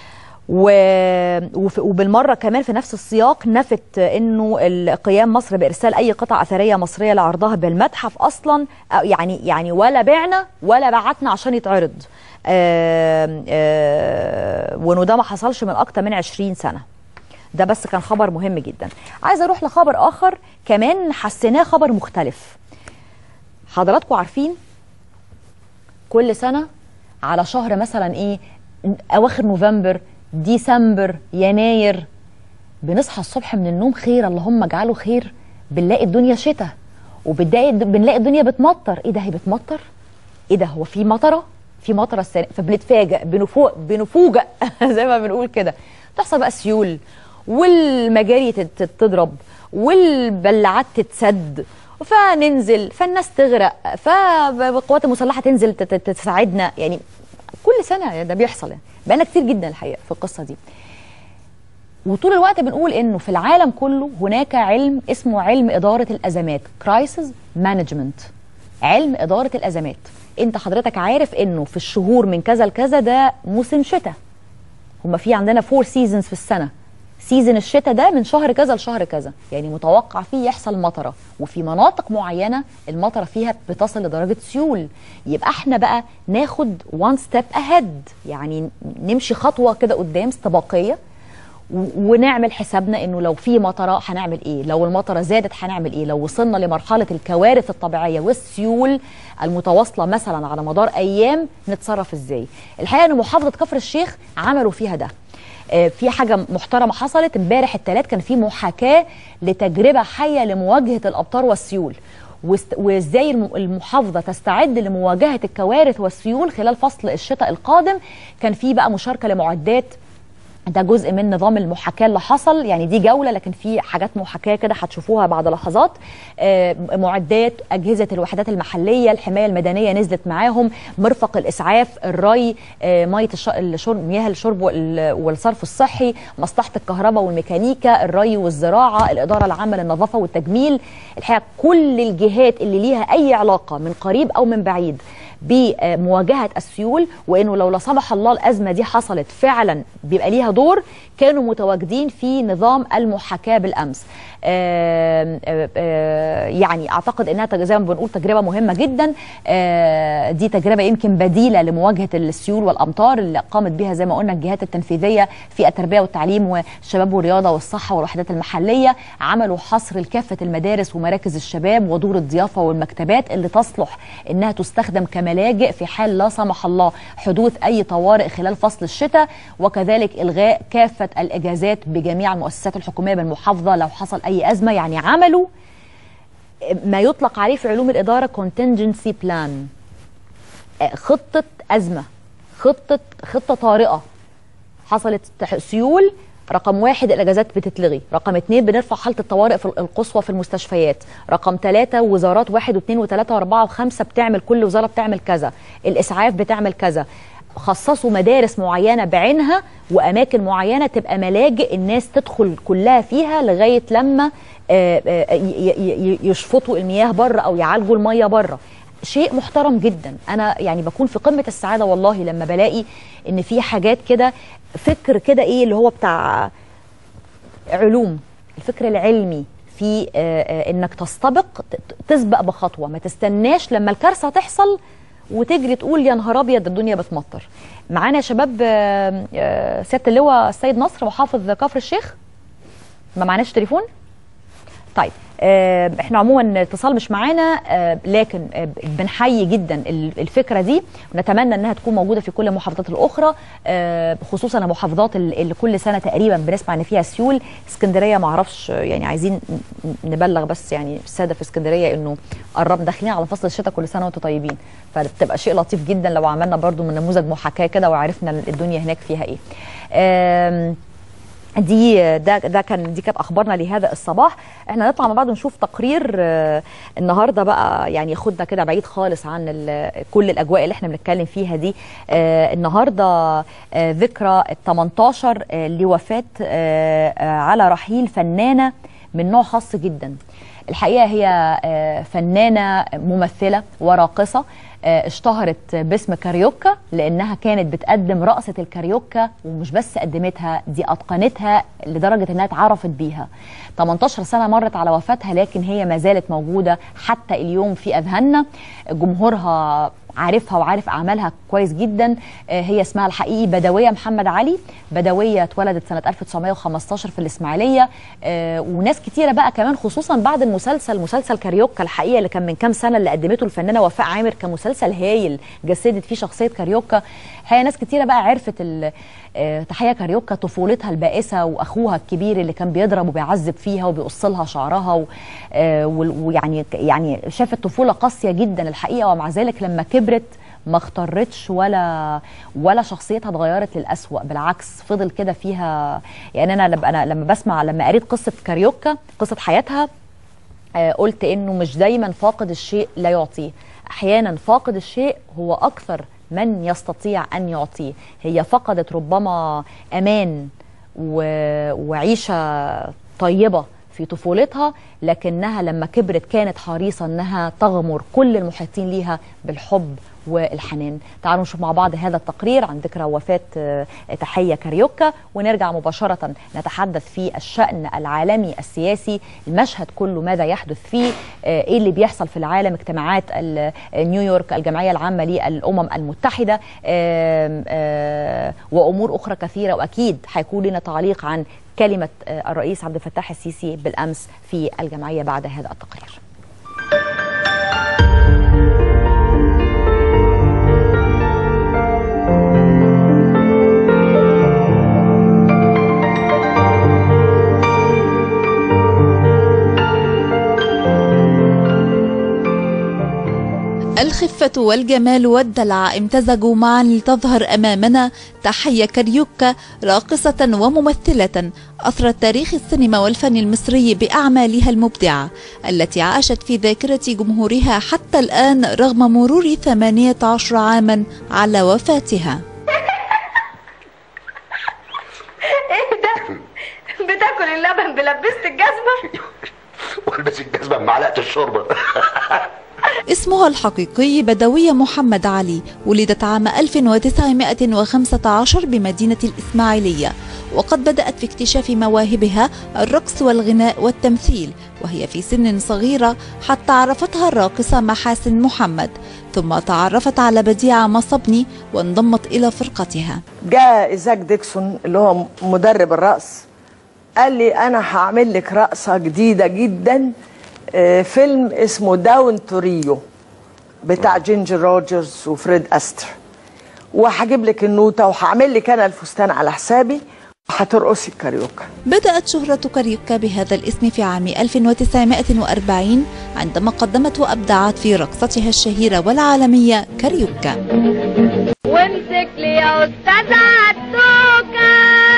وبالمرة كمان في نفس السياق نفت انه قيام مصر بارسال اي قطع اثريه مصريه لعرضها بالمتحف اصلا، يعني ولا بعنا ولا بعتنا عشان يتعرض، وانه ده ما حصلش من اكتر من 20 سنه. ده بس كان خبر مهم جدا. عايزه اروح لخبر اخر كمان حسيناه خبر مختلف. حضراتكم عارفين كل سنه على شهر مثلا اواخر نوفمبر، ديسمبر، يناير، بنصحى الصبح من النوم خير اللهم اجعله خير، بنلاقي الدنيا شتاء بنلاقي الدنيا بتمطر. ايه ده؟ هي بتمطر؟ ايه ده؟ هو في مطره السنه؟ فبنتفاجئ بنفوجئ زي ما بنقول كده. تحصل بقى سيول، والمجاري تضرب، والبلعات تتسد، فننزل، فالناس تغرق، فالقوات المسلحه تنزل تساعدنا. يعني كل سنه ده بيحصل، يعني بقالنا كتير جدا الحقيقه في القصه دي. وطول الوقت بنقول انه في العالم كله هناك علم اسمه علم اداره الازمات، كرايسيس مانجمنت، علم اداره الازمات. انت حضرتك عارف انه في الشهور من كذا لكذا ده موسم شتاء. هما في عندنا 4 سيزونز في السنه. سيزن الشتاء ده من شهر كذا لشهر كذا، يعني متوقع فيه يحصل مطره، وفي مناطق معينه المطره فيها بتصل لدرجه سيول. يبقى احنا بقى ناخد 1 ستيب اهيد، يعني نمشي خطوه كده قدام استباقيه، ونعمل حسابنا انه لو في مطره هنعمل ايه، لو المطره زادت هنعمل ايه، لو وصلنا لمرحله الكوارث الطبيعيه والسيول المتواصله مثلا على مدار ايام نتصرف ازاي. الحقيقه ان محافظه كفر الشيخ عملوا فيها ده. في حاجه محترمه حصلت امبارح الثلاث، كان في محاكاه لتجربه حيه لمواجهه الامطار والسيول، وازاي المحافظه تستعد لمواجهه الكوارث والسيول خلال فصل الشتاء القادم. كان في بقى مشاركه لمعدات، ده جزء من نظام المحاكاه اللي حصل، يعني دي جوله لكن في حاجات محاكاه كده هتشوفوها بعد لحظات. معدات، اجهزه الوحدات المحليه، الحمايه المدنيه نزلت معاهم، مرفق الاسعاف، الري، ميه الشرب، مياه الشرب والصرف الصحي، مصلحه الكهرباء والميكانيكا، الري والزراعه، الاداره العامه للنظافه والتجميل. الحقيقه كل الجهات اللي ليها اي علاقه من قريب او من بعيد بمواجهه السيول، وانه لو لا سمح الله الازمه دي حصلت فعلا بيبقى ليها دور، كانوا متواجدين في نظام المحاكاه بالامس. يعني اعتقد انها زي ما بنقول تجربه مهمه جدا. دي تجربه يمكن بديله لمواجهه السيول والامطار اللي قامت بها زي ما قلنا الجهات التنفيذيه في التربيه والتعليم والشباب والرياضه والصحه والوحدات المحليه. عملوا حصر لكافه المدارس ومراكز الشباب ودور الضيافه والمكتبات اللي تصلح انها تستخدم كملاجئ في حال لا سمح الله حدوث اي طوارئ خلال فصل الشتاء، وكذلك الغاء كافه الاجازات بجميع المؤسسات الحكوميه بالمحافظه لو حصل اي ازمه. يعني عملوا ما يطلق عليه في علوم الاداره contingency plan، خطه ازمه، خطه طارئه. حصلت سيول، رقم 1 الاجازات بتتلغي، رقم 2 بنرفع حاله الطوارئ في القصوى في المستشفيات، رقم 3 وزارات 1 و2 و3 و4 و5 بتعمل، كل وزاره بتعمل كذا، الاسعاف بتعمل كذا. خصصوا مدارس معينه بعينها واماكن معينه تبقى ملاجئ الناس تدخل كلها فيها لغايه لما يشفطوا المياه بره او يعالجوا الميه بره. شيء محترم جدا. انا يعني بكون في قمه السعاده والله لما بلاقي ان في حاجات كده، فكر كده ايه اللي هو بتاع علوم، الفكر العلمي في انك تسبق بخطوه، ما تستناش لما الكارثه تحصل وتجري تقول يا نهار ابيض الدنيا بتمطر. معانا يا شباب سياده اللواء السيد نصر محافظ كفر الشيخ. ما معناش تليفون؟ طيب احنا عموما الاتصال مش معانا، لكن بنحيي جدا الفكره دي ونتمنى انها تكون موجوده في كل المحافظات الاخرى، خصوصا المحافظات اللي كل سنه تقريبا بنسمع ان فيها سيول. اسكندريه ما اعرفش، يعني عايزين نبلغ بس يعني الساده في اسكندريه انه قرب داخلين على فصل الشتاء، كل سنه وانتم طيبين. فبتبقى شيء لطيف جدا لو عملنا برضو من نموذج محاكاه كده وعرفنا الدنيا هناك فيها ايه. دي كانت اخبارنا لهذا الصباح. احنا نطلع مع بعض ونشوف تقرير النهارده بقى، يعني ياخدنا كده بعيد خالص عن كل الاجواء اللي احنا بنتكلم فيها دي. النهارده ذكرى ال18 لوفاه على رحيل فنانه من نوع خاص جدا. الحقيقه هي فنانه ممثله وراقصه، اشتهرت باسم كاريوكا لانها كانت بتقدم رقصه الكاريوكا، ومش بس قدمتها، دي اتقنتها لدرجه انها اتعرفت بيها. 18 سنه مرت على وفاتها، لكن هي ما زالت موجوده حتى اليوم في اذهاننا. جمهورها عارفها وعارف اعمالها كويس جدا. هي اسمها الحقيقي بدويه محمد علي. بدويه اتولدت سنه 1915 في الاسماعيليه، وناس كتيره بقى كمان خصوصا بعد مسلسل كاريوكا الحقيقه اللي كان من كام سنه اللي قدمته الفنانه وفاء عامر، كمسلسل هايل جسدت فيه شخصيه كاريوكا. هي ناس كتيره بقى عرفت تحيه كاريوكا طفولتها البائسه واخوها الكبير اللي كان بيضرب وبيعذب فيها وبيقص لها شعرها، ويعني شافت طفوله قاسيه جدا الحقيقه، ومع ذلك لما كبرت ما اختارتش ولا شخصيتها اتغيرت للأسوأ، بالعكس فضل كده فيها. يعني انا لما قريت قصه كاريوكا، قصه حياتها، قلت انه مش دايما فاقد الشيء لا يعطيه، احيانا فاقد الشيء هو اكثر من يستطيع ان يعطيه. هي فقدت ربما امان وعيشه طيبه في طفولتها، لكنها لما كبرت كانت حريصة أنها تغمر كل المحيطين ليها بالحب والحنان. تعالوا نشوف مع بعض هذا التقرير عن ذكرى وفاة تحية كاريوكا، ونرجع مباشرة نتحدث في الشأن العالمي السياسي، المشهد كله ماذا يحدث فيه، ايه اللي بيحصل في العالم، اجتماعات نيويورك، الجمعية العامة للأمم المتحدة، وأمور أخرى كثيرة. وأكيد هيكون لنا تعليق عن كلمة الرئيس عبد الفتاح السيسي بالأمس في الجمعية بعد هذا التقرير. الخفة والجمال والدلع امتزجوا معا لتظهر أمامنا تحية كاريوكا، راقصة وممثلة أثرت تاريخ السينما والفن المصري بأعمالها المبدعة التي عاشت في ذاكرة جمهورها حتى الآن رغم مرور 18 عاما على وفاتها. ايه ده؟ بتاكل اللبن بلبست الجزمة؟ والبس الجزمة بمعلقة الشوربة. اسمها الحقيقي بدوية محمد علي، ولدت عام 1915 بمدينة الإسماعيلية، وقد بدأت في اكتشاف مواهبها الرقص والغناء والتمثيل وهي في سن صغيرة، حتى عرفتها الراقصة محاسن محمد، ثم تعرفت على بديعة مصبني وانضمت إلى فرقتها. جاء إيزاك ديكسون اللي هو مدرب الرقص قال لي أنا هعمل لك رقصة جديدة جدا، فيلم اسمه داون تو ريو بتاع جينجر روجرز وفريد أستر، وهجيب لك النوتة وهعمل لك أنا الفستان على حسابي وهترقصي الكاريوكا. بدأت شهرة كاريوكا بهذا الاسم في عام 1940 عندما قدمت وأبدعت في رقصتها الشهيرة والعالمية كاريوكا. وامسك لي يا أستاذ عالتوكة،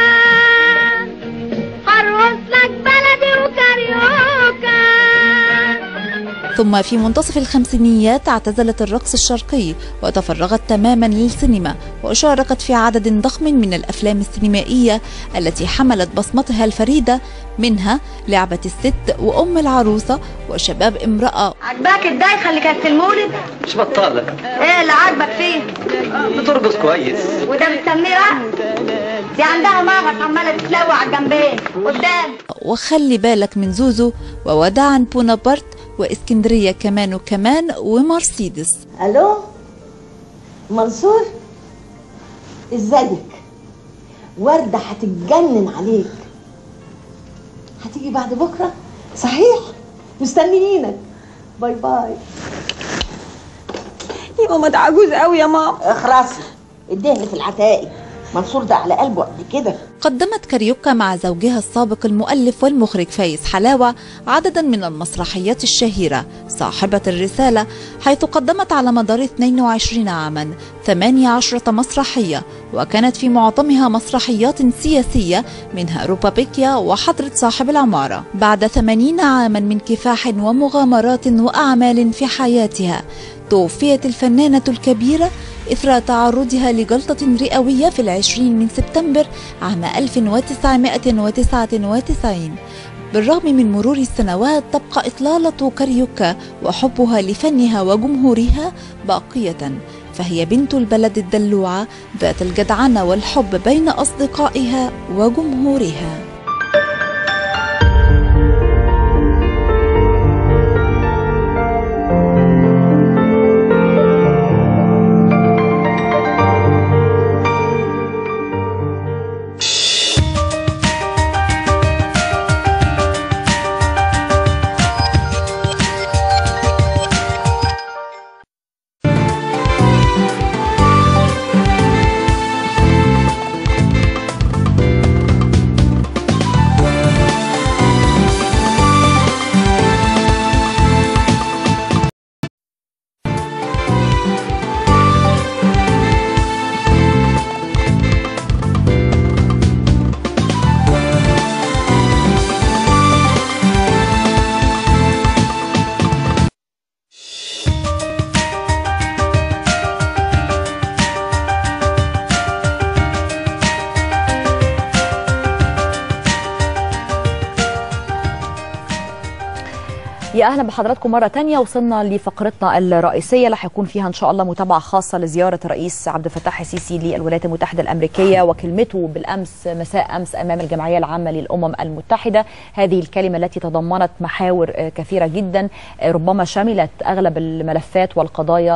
هرقص لك بلدي وكاريوكا. ثم في منتصف الخمسينيات اعتزلت الرقص الشرقي وتفرغت تماما للسينما، وشاركت في عدد ضخم من الأفلام السينمائية التي حملت بصمتها الفريدة، منها لعبة الست وأم العروسة وشباب امرأة. عجباك الدايخة اللي كانت في المولد؟ مش بطالة. ايه اللي عاجبك فيه؟ بترقص كويس. وده بتسميه رقص؟ دي عندها مغص عمالة تتلوع على الجنبين قدام. وخلي بالك من زوزو ووداعا بونابرت واسكندرية كمان وكمان ومرسيدس. الو منصور، ازيك؟ وردة هتتجنن عليك، هتيجي بعد بكرة صحيح؟ مستنيينك. باي باي. يا ماما ده عجوز قوي يا ماما. اخرسي، الدهن في العتاقي، منصور ده على قلبه قد كده. قدمت كاريوكا مع زوجها السابق المؤلف والمخرج فايز حلاوة عددا من المسرحيات الشهيرة، صاحبة الرسالة، حيث قدمت على مدار 22 عاما 18 مسرحية، وكانت في معظمها مسرحيات سياسية، منها روبابيكيا وحضرة صاحب العمارة. بعد 80 عاما من كفاح ومغامرات وأعمال في حياتها، توفيت الفنانة الكبيرة إثر تعرضها لجلطة رئوية في 20 من سبتمبر عام 1999. بالرغم من مرور السنوات تبقى إطلالة كاريوكا وحبها لفنها وجمهورها باقية، فهي بنت البلد الدلوعة ذات الجدعنة والحب بين أصدقائها وجمهورها. يا اهلا بحضراتكم مره ثانيه. وصلنا لفقرتنا الرئيسيه اللي هيكون فيها ان شاء الله متابعه خاصه لزياره الرئيس عبد الفتاح السيسي للولايات المتحده الامريكيه وكلمته بالامس مساء امس امام الجمعيه العامه للامم المتحده. هذه الكلمه التي تضمنت محاور كثيره جدا، ربما شملت اغلب الملفات والقضايا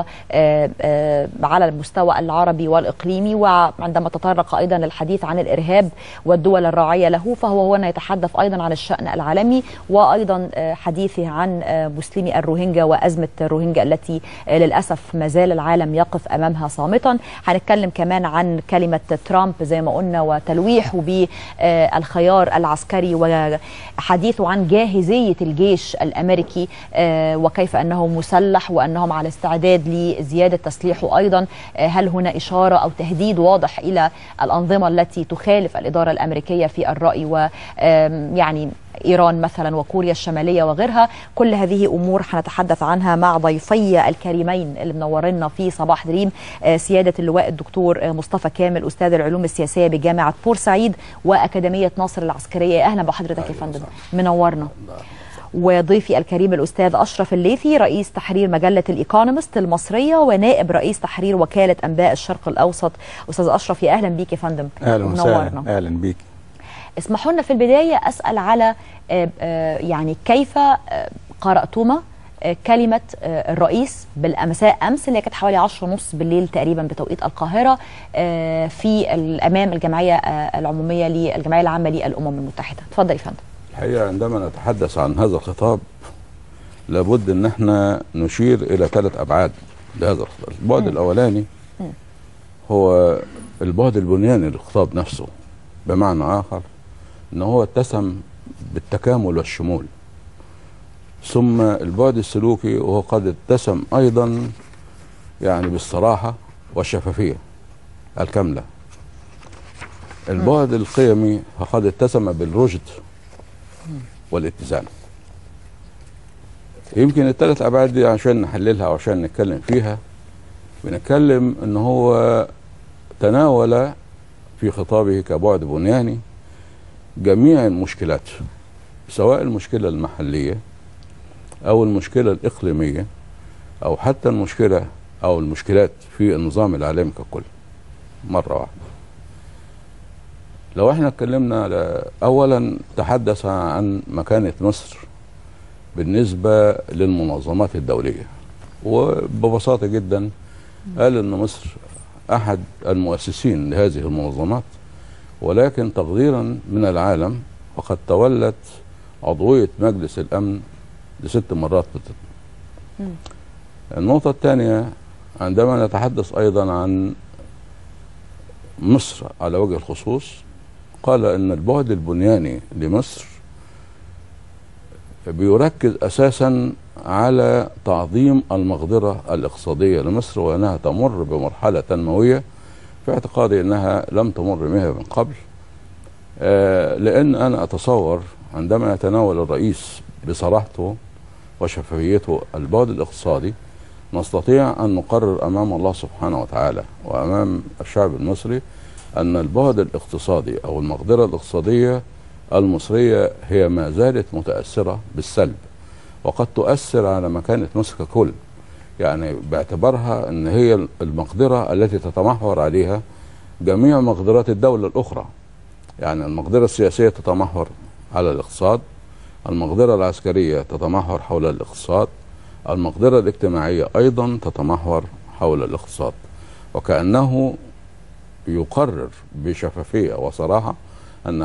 على المستوى العربي والاقليمي، وعندما تطرق ايضا للحديث عن الارهاب والدول الراعيه له، فهو هنا يتحدث ايضا عن الشان العالمي، وايضا حديثه عن مسلمي الروهينجا وأزمة الروهينجا التي للأسف ما زال العالم يقف أمامها صامتا. هنتكلم كمان عن كلمة ترامب زي ما قلنا وتلويحه بالخيار العسكري وحديثه عن جاهزية الجيش الأمريكي وكيف أنه مسلح وأنهم على استعداد لزيادة تسليحه أيضا. هل هنا إشارة أو تهديد واضح إلى الأنظمة التي تخالف الإدارة الأمريكية في الرأي ويعني إيران مثلا وكوريا الشمالية وغيرها؟ كل هذه أمور هنتحدث عنها مع ضيفي الكريمين اللي منورنا في صباح دريم، سيادة اللواء الدكتور مصطفى كامل أستاذ العلوم السياسية بجامعة بورسعيد وأكاديمية ناصر العسكرية. أهلا بحضرتك يا فندم، منورنا. وضيفي الكريم الأستاذ أشرف الليثي رئيس تحرير مجلة الإيكونومست المصرية ونائب رئيس تحرير وكالة أنباء الشرق الأوسط. أستاذ أشرف يا أهلا بيك يا فندم. أهلا وسهلا. أهلا بيك. اسمحوا لنا في البداية أسأل على يعني كيف قرأتما كلمة الرئيس بالمساء أمس اللي كانت حوالي 10:30 بالليل تقريبا بتوقيت القاهرة في أمام الجمعية العمومية للجمعية العامة للأمم المتحدة. اتفضل يا فندم. الحقيقة عندما نتحدث عن هذا الخطاب لابد ان احنا نشير الى 3 ابعاد لهذا الخطاب. البعد الاولاني هو البعد البنياني للخطاب نفسه، بمعنى اخر ان هو اتسم بالتكامل والشمول. ثم البعد السلوكي وهو قد اتسم ايضا يعني بالصراحة والشفافية الكاملة. البعد القيمي فقد اتسم بالرشد والاتزان. يمكن ال3 ابعاد دي عشان نحللها وعشان نتكلم فيها، بنتكلم ان هو تناول في خطابه كبعد بنياني جميع المشكلات، سواء المشكلة المحلية او المشكلة الاقليمية او حتى المشكلة او المشكلات في النظام العالمي ككل مرة واحدة. لو احنا اتكلمنا على اولا تحدث عن مكانة مصر بالنسبة للمنظمات الدولية، وببساطة جدا قال ان مصر احد المؤسسين لهذه المنظمات، ولكن تقديرا من العالم وقد تولت عضوية مجلس الامن ل6 مرات النقطة الثانية عندما نتحدث ايضا عن مصر على وجه الخصوص، قال ان البعد البنياني لمصر بيركز اساسا على تعظيم المقدرة الاقتصادية لمصر، وانها تمر بمرحلة تنموية في اعتقادي انها لم تمر بها من قبل. لان انا اتصور عندما يتناول الرئيس بصراحته وشفافيته البعد الاقتصادي، نستطيع ان نقرر امام الله سبحانه وتعالى وامام الشعب المصري ان البعد الاقتصادي او المقدرة الاقتصادية المصرية هي ما زالت متأثرة بالسلب، وقد تؤثر على مكانة مصر ككل، يعني باعتبارها ان هي المقدرة التي تتمحور عليها جميع مقدرات الدولة الاخرى. يعني المقدرة السياسية تتمحور على الاقتصاد، المقدرة العسكرية تتمحور حول الاقتصاد، المقدرة الاجتماعية ايضا تتمحور حول الاقتصاد، وكأنه يقرر بشفافية وصراحة أن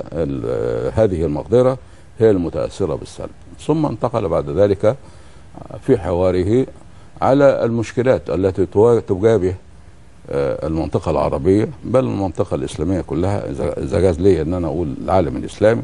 هذه المقدرة هي المتأثرة بالسلب. ثم انتقل بعد ذلك في حواره على المشكلات التي تجابه المنطقة العربية بل المنطقة الإسلامية كلها، إذا جاز لي أن أنا أقول العالم الإسلامي.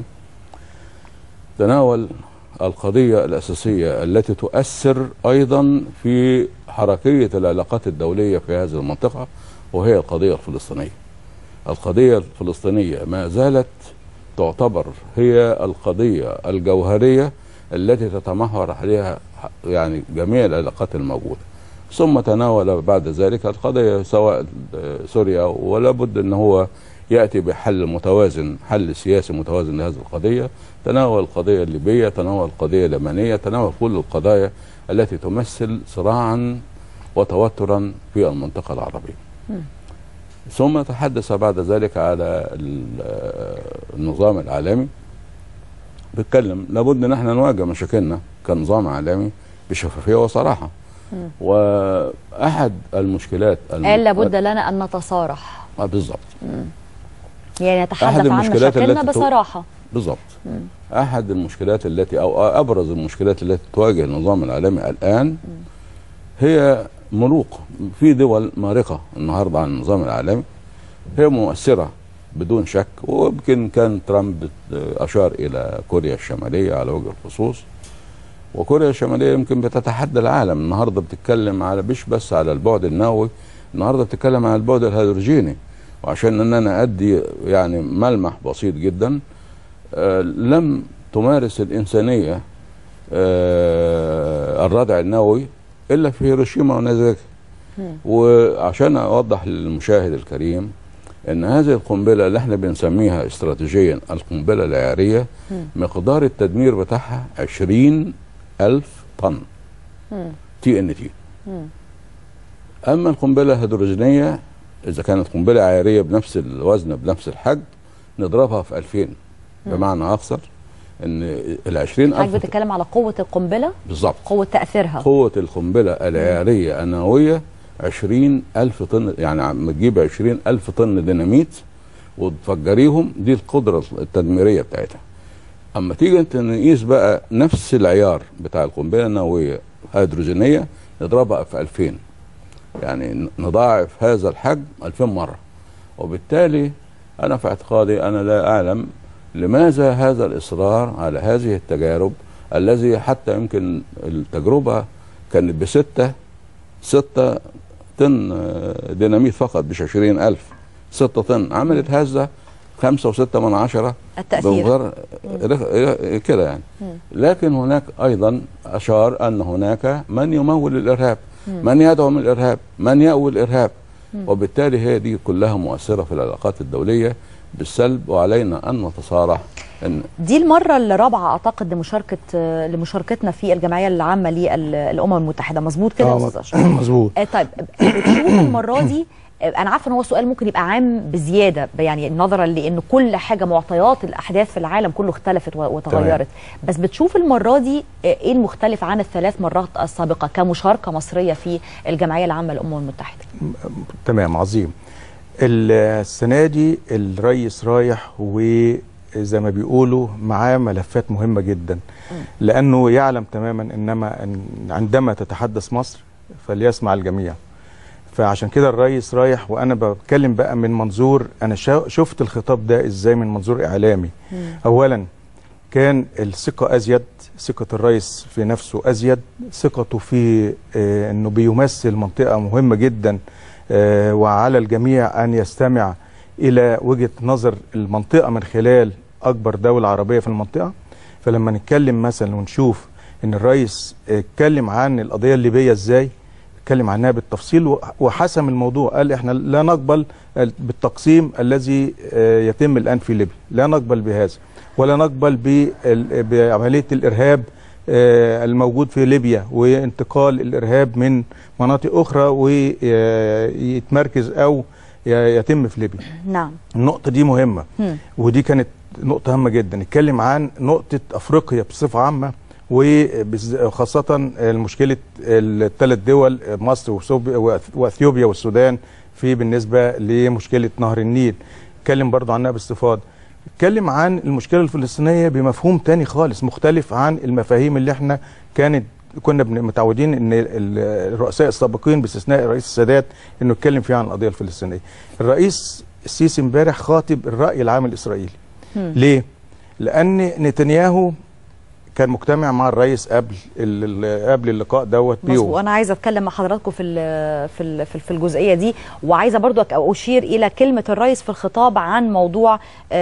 تناول القضية الأساسية التي تؤثر أيضا في حركية العلاقات الدولية في هذه المنطقة، وهي القضية الفلسطينية. القضية الفلسطينية ما زالت تعتبر هي القضية الجوهرية التي تتمحور عليها يعني جميع العلاقات الموجودة. ثم تناول بعد ذلك القضية سواء سوريا، ولا بد ان هو يأتي بحل متوازن، حل سياسي متوازن لهذه القضية. تناول القضية الليبية، تناول القضية اليمنية، تناول كل القضايا التي تمثل صراعا وتوترا في المنطقة العربية. ثم تحدث بعد ذلك على النظام العالمي، بيتكلم لابد ان احنا نواجه مشاكلنا كنظام عالمي بشفافية وصراحة. واحد المشكلات قال لابد لنا ان نتصارح. بالظبط. يعني نتحدث عن مشاكلنا بصراحة. بالظبط. احد المشكلات التي او ابرز المشكلات التي تواجه النظام العالمي الان هي مروق في دول مارقة النهاردة عن النظام العالمي، هي مؤثرة بدون شك. ويمكن كان ترامب أشار إلى كوريا الشمالية على وجه الخصوص، وكوريا الشمالية يمكن بتتحدى العالم النهاردة، بتتكلم على مش بس على البعد النووي، النهاردة بتتكلم على البعد الهيدروجيني. وعشان أن أنا أدي يعني ملمح بسيط جدا، لم تمارس الإنسانية الردع النووي إلا في هيروشيما ونازاكي. وعشان أوضح للمشاهد الكريم ان هذه القنبله اللي احنا بنسميها استراتيجيا القنبله العياريه مقدار التدمير بتاعها 20,000 طن TNT. اما القنبله الهيدروجينيه اذا كانت قنبله عياريه بنفس الوزن بنفس الحجم نضربها في 2000. بمعنى اقصر ان ال 20,000 حضرتك بتتكلم على قوه القنبله بالظبط، قوه تاثيرها، قوه القنبله العياريه النوويه 20,000 طن، يعني لما تجيب 20,000 طن ديناميت وتفجريهم دي القدره التدميريه بتاعتها. اما تيجي انت نقيس بقى نفس العيار بتاع القنبله النوويه الهيدروجينيه نضربها في 2000، يعني نضاعف هذا الحجم 2000 مره. وبالتالي انا في اعتقادي انا لا اعلم لماذا هذا الاصرار على هذه التجارب، الذي حتى يمكن التجربه كانت ب6 طن ديناميت فقط، مش 20,000، 6 طن عملت هذا 5.6 التأثير كده يعني. لكن هناك أيضا أشار أن هناك من يمول الإرهاب، من يدعم الإرهاب، من يأوي الإرهاب، وبالتالي هي دي كلها مؤثرة في العلاقات الدولية بالسلب، وعلينا أن نتصارح. دي المرة الرابعة أعتقد لمشاركتنا في الجمعية العامة للأمم المتحدة، مظبوط كده يا أستاذ؟ مظبوط. طيب بتشوف المرة دي، أنا عارفة إن هو سؤال ممكن يبقى عام بزيادة يعني نظرا لأن كل حاجة معطيات الأحداث في العالم كله اختلفت وتغيرت، بس بتشوف المرة دي إيه المختلف عن ال3 مرات السابقة كمشاركة مصرية في الجمعية العامة للأمم المتحدة؟ تمام، عظيم. السنة دي الرئيس رايح وزي ما بيقولوا معاه ملفات مهمة جدا، لأنه يعلم تماما إن عندما تتحدث مصر فليسمع الجميع. فعشان كده الرئيس رايح، وأنا بتكلم بقى من منظور أنا شفت الخطاب ده إزاي من منظور إعلامي. أولا كان الثقة أزيد، ثقة الرئيس في نفسه أزيد، ثقته في أنه بيمثل منطقة مهمة جدا، وعلى الجميع أن يستمع إلى وجهة نظر المنطقة من خلال أكبر دولة عربية في المنطقة. فلما نتكلم مثلا ونشوف أن الرئيس اتكلم عن القضية الليبية إزاي، اتكلم عنها بالتفصيل وحسم الموضوع، قال إحنا لا نقبل بالتقسيم الذي يتم الآن في ليبيا، لا نقبل بهذا، ولا نقبل بعملية الإرهاب الموجود في ليبيا وانتقال الإرهاب من مناطق أخرى ويتمركز أو يتم في ليبيا. نعم. النقطة دي مهمة، ودي كانت نقطة هامة جدا. نتكلم عن نقطة أفريقيا بصفة عامة، وخاصة مشكلة ال3 دول مصر وأثيوبيا والسودان في بالنسبة لمشكلة نهر النيل، نتكلم برضو عنها باستفاضة. نتكلم عن المشكلة الفلسطينية بمفهوم تاني خالص مختلف عن المفاهيم اللي احنا كنا متعودين ان الرؤساء السابقين باستثناء الرئيس السادات انه يتكلم فيها عن القضية الفلسطينية. الرئيس السيسي امبارح خاطب الرأي العام الإسرائيلي. ليه؟ لأن نتنياهو كان مجتمع مع الرئيس قبل اللقاء دوت بيوم. وانا عايزه اتكلم مع حضراتكم في الجزئيه دي، وعايزه برضو اشير الى كلمه الرئيس في الخطاب عن موضوع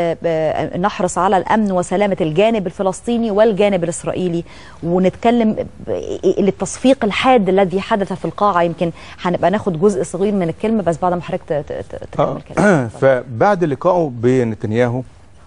نحرص على الامن وسلامه الجانب الفلسطيني والجانب الاسرائيلي، ونتكلم للتصفيق الحاد الذي حدث في القاعه. يمكن هنبقى ناخد جزء صغير من الكلمه بس بعد ما حضرتك تكمل كلامك. فبعد لقائه بنتنياهو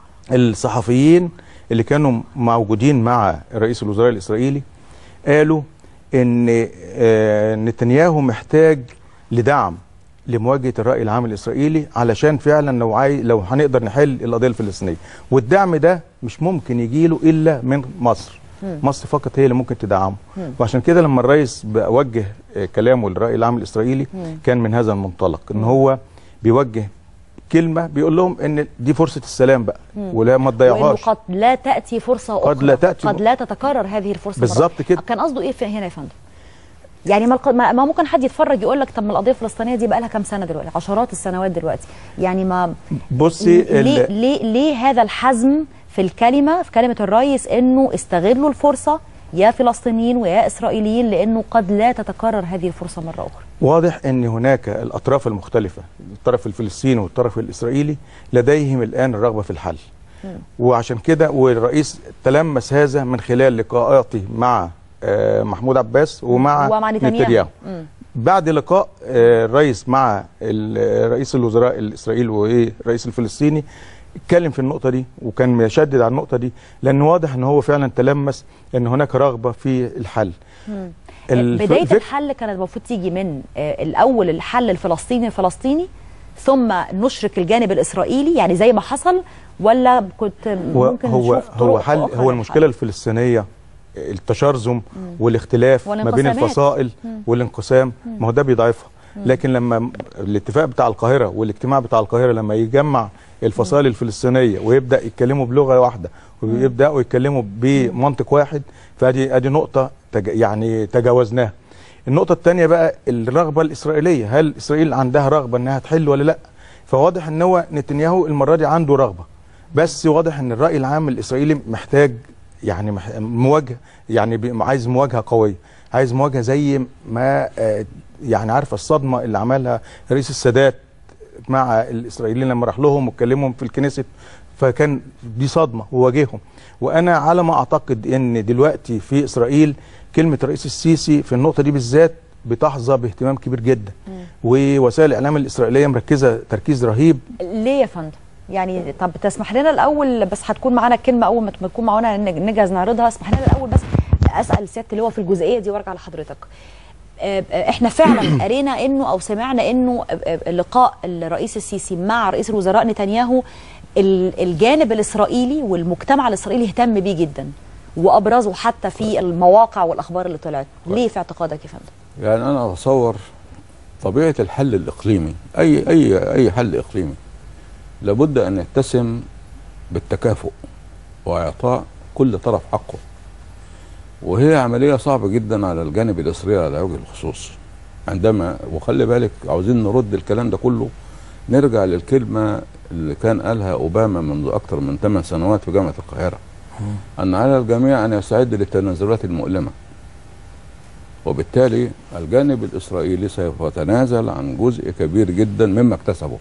الصحفيين اللي كانوا موجودين مع رئيس الوزراء الإسرائيلي قالوا إن نتنياهو محتاج لدعم لمواجهة الرأي العام الإسرائيلي، علشان فعلا لو هنقدر نحل القضية الفلسطينية، والدعم ده مش ممكن يجيله إلا من مصر. مصر فقط هي اللي ممكن تدعمه. وعشان كده لما الرئيس وجه كلامه للرأي العام الإسرائيلي كان من هذا المنطلق، إن هو بيوجه كلمة بيقول لهم ان دي فرصة السلام بقى، ولا ما تضيعوهاش، قد لا تأتي فرصة أخرى، قد لا تتكرر هذه الفرصة بالظبط كده. كان قصده ايه هنا يا فندم؟ يعني ما ممكن حد يتفرج يقول لك طب ما القضية الفلسطينية دي بقى لها كام سنة دلوقتي، عشرات السنوات دلوقتي، يعني ما بصي ليه هذا الحزم في كلمة الرئيس انه استغلوا الفرصة يا فلسطينيين ويا إسرائيليين، لأنه قد لا تتكرر هذه الفرصة مرة أخرى. واضح أن هناك الأطراف المختلفة، الطرف الفلسطيني والطرف الإسرائيلي لديهم الآن الرغبة في الحل. وعشان كده والرئيس تلمس هذا من خلال لقاءاته مع محمود عباس ومع نتنياهو. بعد لقاء الرئيس مع رئيس الوزراء الاسرائيلي والرئيس الفلسطيني اتكلم في النقطه دي، وكان يشدد على النقطه دي، لان واضح ان هو فعلا تلمس ان هناك رغبه في الحل. بدايه الحل كانت المفروض تيجي من الاول الحل الفلسطيني ثم نشرك الجانب الاسرائيلي، يعني زي ما حصل، ولا كنت ممكن نشوف هو حل هو المشكله الفلسطينيه التشرذم والاختلاف ما بين الفصائل والانقسام، ما هو ده بيضعفها. لكن لما الاتفاق بتاع القاهره والاجتماع بتاع القاهره لما يجمع الفصائل الفلسطينيه ويبدا يتكلموا بلغه واحده ويبداوا يتكلموا بمنطق واحد، فادي نقطه يعني تجاوزناها. النقطه الثانيه بقى الرغبه الاسرائيليه، هل اسرائيل عندها رغبه انها تحل ولا لا؟ فواضح ان هو نتنياهو المره دي عنده رغبه، بس واضح ان الراي العام الاسرائيلي محتاج يعني مواجهه، يعني عايز مواجهه قويه، عايز مواجهه زي ما يعني عارفه الصدمه اللي عملها رئيس السادات مع الاسرائيليين لما راح لهم واتكلمهم في الكنيست، فكان دي صدمه وواجههم. وانا على ما اعتقد ان دلوقتي في اسرائيل كلمه الرئيس السيسي في النقطه دي بالذات بتحظى باهتمام كبير جدا، ووسائل الاعلام الاسرائيليه مركزه تركيز رهيب. ليه يا فندم؟ يعني طب تسمح لنا الاول، بس هتكون معانا الكلمه اول ما تكون معانا نجهز نعرضها، اسمح لنا الاول بس اسال سياده اللي هو في الجزئيه دي وارجع لحضرتك. احنا فعلا قرينا انه او سمعنا انه لقاء الرئيس السيسي مع رئيس الوزراء نتنياهو الجانب الاسرائيلي والمجتمع الاسرائيلي اهتم بيه جدا، وابرزه حتى في المواقع والاخبار اللي طلعت. ليه في اعتقادك يا فندم؟ يعني انا اتصور طبيعه الحل الاقليمي، اي حل اقليمي لابد ان يتسم بالتكافؤ واعطاء كل طرف حقه، وهي عمليه صعبه جدا على الجانب الاسرائيلي على وجه الخصوص. عندما وخلي بالك عاوزين نرد الكلام ده كله، نرجع للكلمه اللي كان قالها اوباما منذ اكثر من 8 سنوات في جامعه القاهره، ان على الجميع ان يستعد للتنازلات المؤلمه، وبالتالي الجانب الاسرائيلي سوف يتنازل عن جزء كبير جدا مما اكتسبه،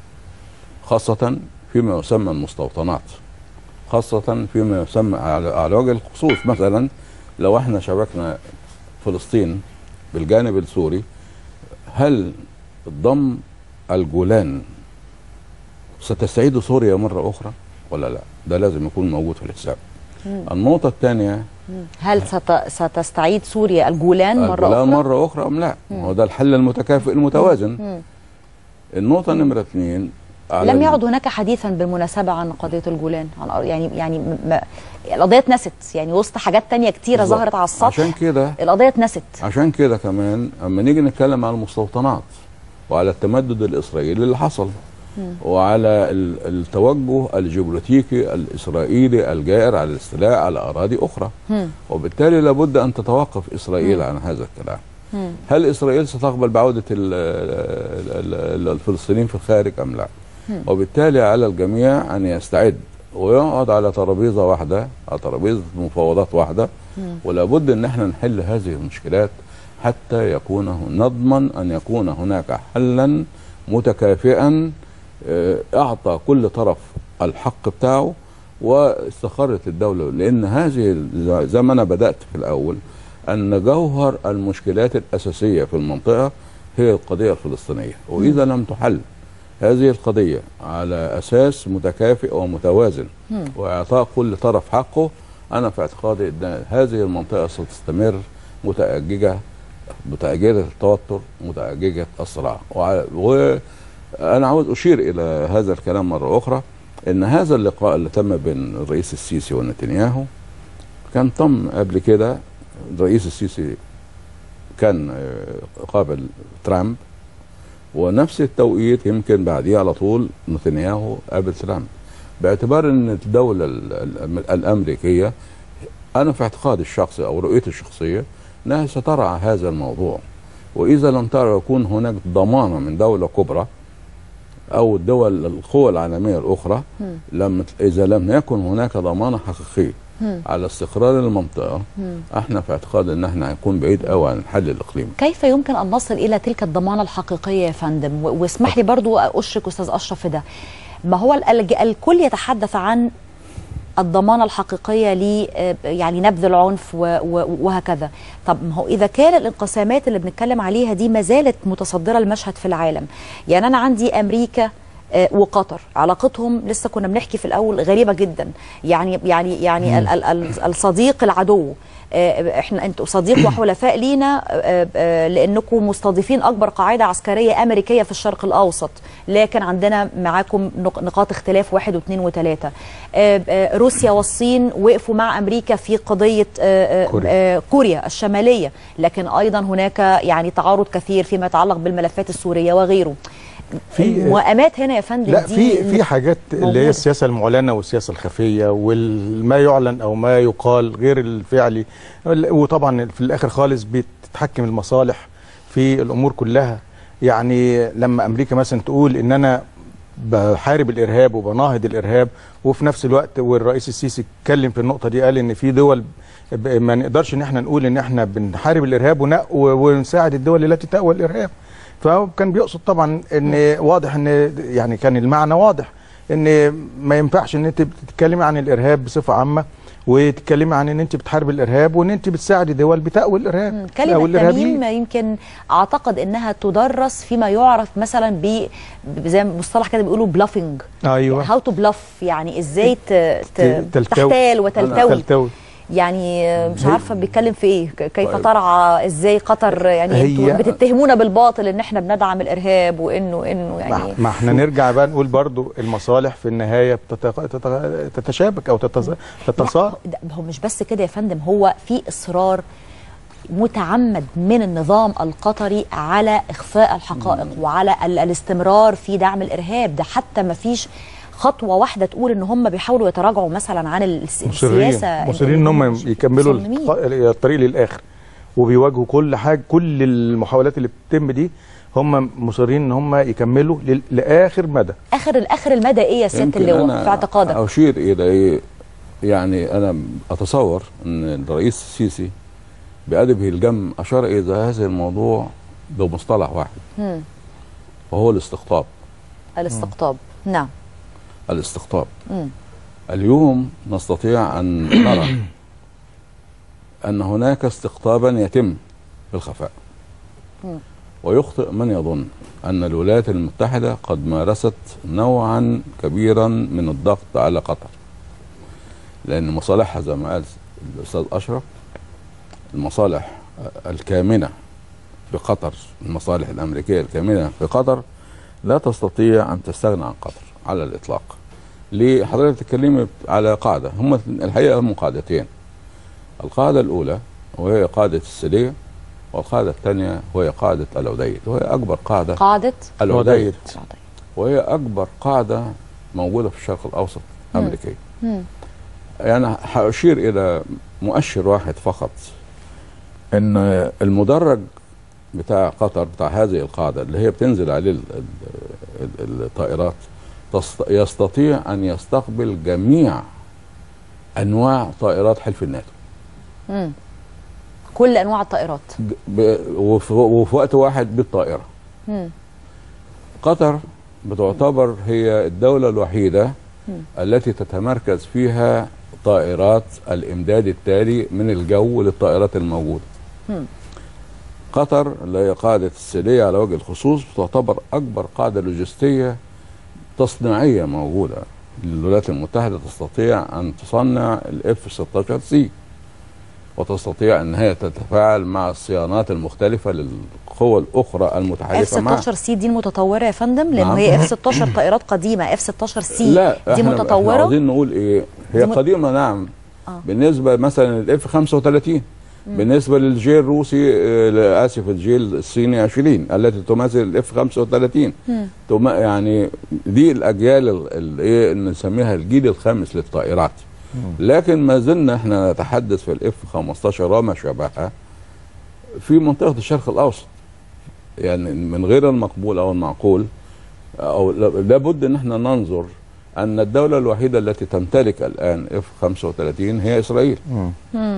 خاصه فيما يسمى المستوطنات، خاصه فيما يسمى على وجه الخصوص. مثلا لو احنا شبكنا فلسطين بالجانب السوري، هل ضم الجولان ستستعيد سوريا مرة أخرى ولا لا؟ ده لازم يكون موجود في الحساب. النقطة الثانية، هل ستستعيد سوريا الجولان مرة أخرى أم لا؟ هو ده الحل المتكافئ المتوازن. النقطة نمرة 2، لم يعد هناك حديثا بالمناسبة عن قضية الجولان، يعني القضية اتنست، يعني وسط حاجات تانية كتيرة ظهرت على السطح، عشان كده القضية اتنست. عشان كده كمان اما نيجي نتكلم على المستوطنات وعلى التمدد الإسرائيلي اللي حصل، وعلى التوجه الجيوبوليتيكي الإسرائيلي الجائر على الاستيلاء على أراضي أخرى، وبالتالي لابد أن تتوقف إسرائيل عن هذا الكلام. هل إسرائيل ستقبل بعودة الفلسطينيين في الخارج أم لا؟ وبالتالي على الجميع أن يستعد ويقعد على ترابيزة واحدة، على ترابيزة مفاوضات واحدة، ولابد أن احنا نحل هذه المشكلات حتى نضمن أن يكون هناك حلا متكافئا أعطى كل طرف الحق بتاعه واستقرت الدولة. لأن هذه زي ما أنا بدأت في الأول، أن جوهر المشكلات الأساسية في المنطقة هي القضية الفلسطينية، وإذا لم تحل هذه القضية على أساس متكافئ ومتوازن وإعطاء كل طرف حقه، أنا في اعتقادي أن هذه المنطقة ستستمر متأججة التوتر، متأججة الصراع. وأنا عاوز أشير إلى هذا الكلام مرة أخرى، أن هذا اللقاء اللي تم بين الرئيس السيسي ونتنياهو كان تم قبل كده. الرئيس السيسي كان قابل ترامب، ونفس التوقيت يمكن بعديه على طول نتنياهو قابل ترامب، باعتبار ان الدولة الامريكية، انا في اعتقادي الشخصي او رؤيتي الشخصية، انها سترعى هذا الموضوع، واذا لم ترى يكون هناك ضمانة من دولة كبرى او القوى العالمية الاخرى، اذا لم يكن هناك ضمانة حقيقية على استقرار المنطقة، احنا في اعتقاد ان احنا هنكون بعيد قوي عن الحل الاقليمي. كيف يمكن ان نصل الى تلك الضمانة الحقيقية يا فندم؟ واسمح لي برضو اشرك استاذ اشرف في ده. ما هو الكل يتحدث عن الضمانة الحقيقية ل يعني نبذ العنف وهكذا. طب ما هو إذا كان الانقسامات اللي بنتكلم عليها دي ما زالت متصدرة المشهد في العالم، يعني أنا عندي أمريكا وقطر علاقتهم لسه كنا بنحكي في الأول غريبة جدا، يعني الصديق العدو، احنا انتوا صديق وحلفاء لينا لانكم مستضيفين اكبر قاعده عسكريه امريكيه في الشرق الاوسط، لكن عندنا معاكم نقاط اختلاف 1 و2 و3. روسيا والصين وقفوا مع امريكا في قضيه كوريا الشماليه، لكن ايضا هناك يعني تعارض كثير فيما يتعلق بالملفات السوريه وغيره. في الموائمات هنا يا فندم لا في حاجات اللي هي السياسه المعلنه والسياسه الخفيه وما يعلن او ما يقال غير الفعلي، وطبعا في الاخر خالص بتتحكم المصالح في الامور كلها. يعني لما امريكا مثلا تقول ان انا بحارب الارهاب وبناهض الارهاب، وفي نفس الوقت والرئيس السيسي اتكلم في النقطه دي، قال ان في دول ما نقدرش ان احنا نقول ان احنا بنحارب الارهاب ونساعد الدول التي تأوى الارهاب. فكان بيقصد طبعا ان واضح ان يعني كان المعنى واضح ان ما ينفعش ان انت بتتكلمي عن الارهاب بصفه عامه وتتكلمي عن ان انت بتحارب الارهاب وان انت بتساعدي دول بتأوي الارهاب. كلمه تميم يمكن اعتقد انها تدرس فيما يعرف مثلا زي مصطلح كده بيقولوا بلافنج. ايوه، هاو تو بلف، يعني ازاي تحتال وتلتوي. يعني مش عارفه بيتكلم في ايه، كيف ترعى ازاي قطر، يعني انتوا بتتهمونا بالباطل ان احنا بندعم الارهاب وانه يعني ما احنا نرجع بقى نقول برضو المصالح في النهايه تتشابك او تتصارع. هو مش بس كده يا فندم، هو في اصرار متعمد من النظام القطري على اخفاء الحقائق وعلى الاستمرار في دعم الارهاب ده، حتى ما فيش خطوه واحده تقول ان هم بيحاولوا يتراجعوا مثلا عن السياسه. مصرين ان هم يكملوا الطريق للاخر، وبيواجهوا كل حاجه، كل المحاولات اللي بتتم دي هم مصرين ان هم يكملوا لاخر مدى. اخر المدى ايه يا سياده اللواء في اعتقادك؟ اشير الى ايه؟ يعني انا اتصور ان الرئيس السيسي بأدبه الجم اشار الى هذا الموضوع بمصطلح واحد، وهو الاستقطاب. نعم، الاستقطاب. اليوم نستطيع أن نرى أن هناك استقطابا يتم بالخفاء، ويخطئ من يظن أن الولايات المتحدة قد مارست نوعا كبيرا من الضغط على قطر، لأن مصالحها زي ما قال الأستاذ أشرف، المصالح الكامنة في قطر، المصالح الأمريكية الكامنة في قطر لا تستطيع أن تستغنى عن قطر على الإطلاق. ليه؟ حضرتك بتتكلمي على قاعدة، هم الحقيقة هم قاعدتين. القاعدة الأولى وهي قاعدة السلية، والقاعدة الثانية وهي قاعدة العديد، وهي أكبر قاعدة العديد، وهي أكبر قاعدة موجودة في الشرق الأوسط أمريكية. يعني هأشير إلى مؤشر واحد فقط، إن المدرج بتاع قطر بتاع هذه القاعدة اللي هي بتنزل عليه الطائرات يستطيع أن يستقبل جميع أنواع طائرات حلف الناتو. كل أنواع الطائرات وفي وقت واحد بالطائرة. قطر بتعتبر هي الدولة الوحيدة التي تتمركز فيها طائرات الإمداد التالي من الجو للطائرات الموجودة. قطر اللي هي قاعدة السلية على وجه الخصوص تعتبر أكبر قاعدة لوجستية تصنيعية موجودة. الولايات المتحدة تستطيع أن تصنع F-16C، وتستطيع أن هي تتفاعل مع الصيانات المختلفة للقوى الأخرى المتحالفة معها. F-16C دي المتطورة يا فندم؟ لأنه هي F-16 طائرات قديمة، F-16C لا دي متطورة؟ احنا عاوزين نقول إيه؟ هي قديمة نعم. بالنسبة مثلا للF-35، بالنسبة للجي الروسي، آسف الجي الصيني 20 التي تماثل الF-35. يعني دي الأجيال اللي نسميها الجيل الخامس للطائرات. لكن ما زلنا احنا نتحدث في الF-15 وما شابهها في منطقة الشرق الأوسط. يعني من غير المقبول أو المعقول أو لابد ان احنا ننظر أن الدولة الوحيدة التي تمتلك الآن F-35 هي إسرائيل.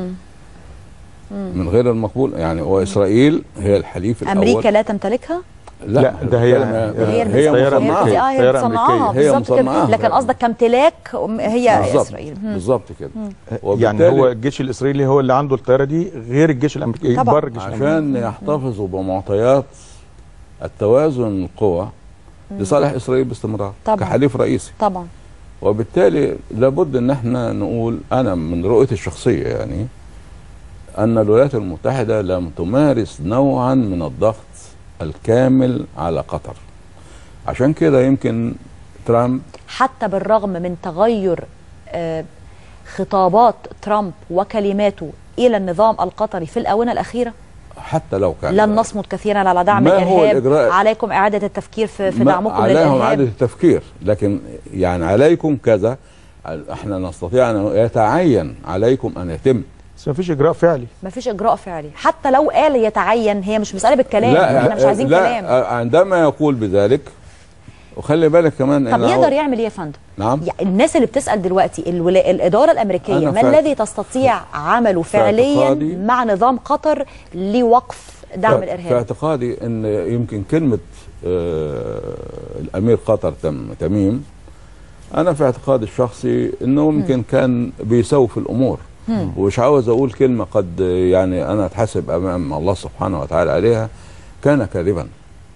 من غير المقبول يعني، وإسرائيل هي الحليف الأول. أمريكا لا تمتلكها؟ لا ده هي مصنعاها. هي مصنعاها بالظبط كده، لكن قصدك كامتلاك هي اسرائيل. بالظبط كده. يعني هو الجيش الاسرائيلي هو اللي عنده الطياره دي غير الجيش الامريكي بره الجيش الامريكي، عشان يحتفظوا بمعطيات التوازن القوى لصالح اسرائيل باستمرار كحليف رئيسي. طبعا. وبالتالي لابد ان احنا نقول، انا من رؤيتي الشخصيه يعني، ان الولايات المتحده لم تمارس نوعا من الضغط الكامل على قطر. عشان كده يمكن ترامب حتى بالرغم من تغير خطابات ترامب وكلماته الى النظام القطري في الاونه الاخيره، حتى لو كان لن نصمد كثيرا على دعم الارهاب، عليكم اعاده التفكير في دعمكم للارهاب. عليهم اعاده التفكير، لكن يعني عليكم كذا، احنا نستطيع ان يتعين عليكم ان يتم، بس ما فيش اجراء فعلي. ما فيش اجراء فعلي، حتى لو قال يتعين، هي مش مساله بالكلام. لا احنا مش عايزين كلام. عندما يقول بذلك، وخلي بالك كمان طب يقدر يعمل ايه يا فندم؟ نعم. يعني الناس اللي بتسال دلوقتي الاداره الامريكيه ما الذي تستطيع عمله فعليا مع نظام قطر لوقف دعم الارهاب؟ في اعتقادي ان يمكن كلمه الامير قطر تميم، انا في اعتقادي الشخصي انه ممكن كان بيسوف الامور، ومش عاوز اقول كلمه قد يعني انا اتحاسب امام الله سبحانه وتعالى عليها، كان كاذبا.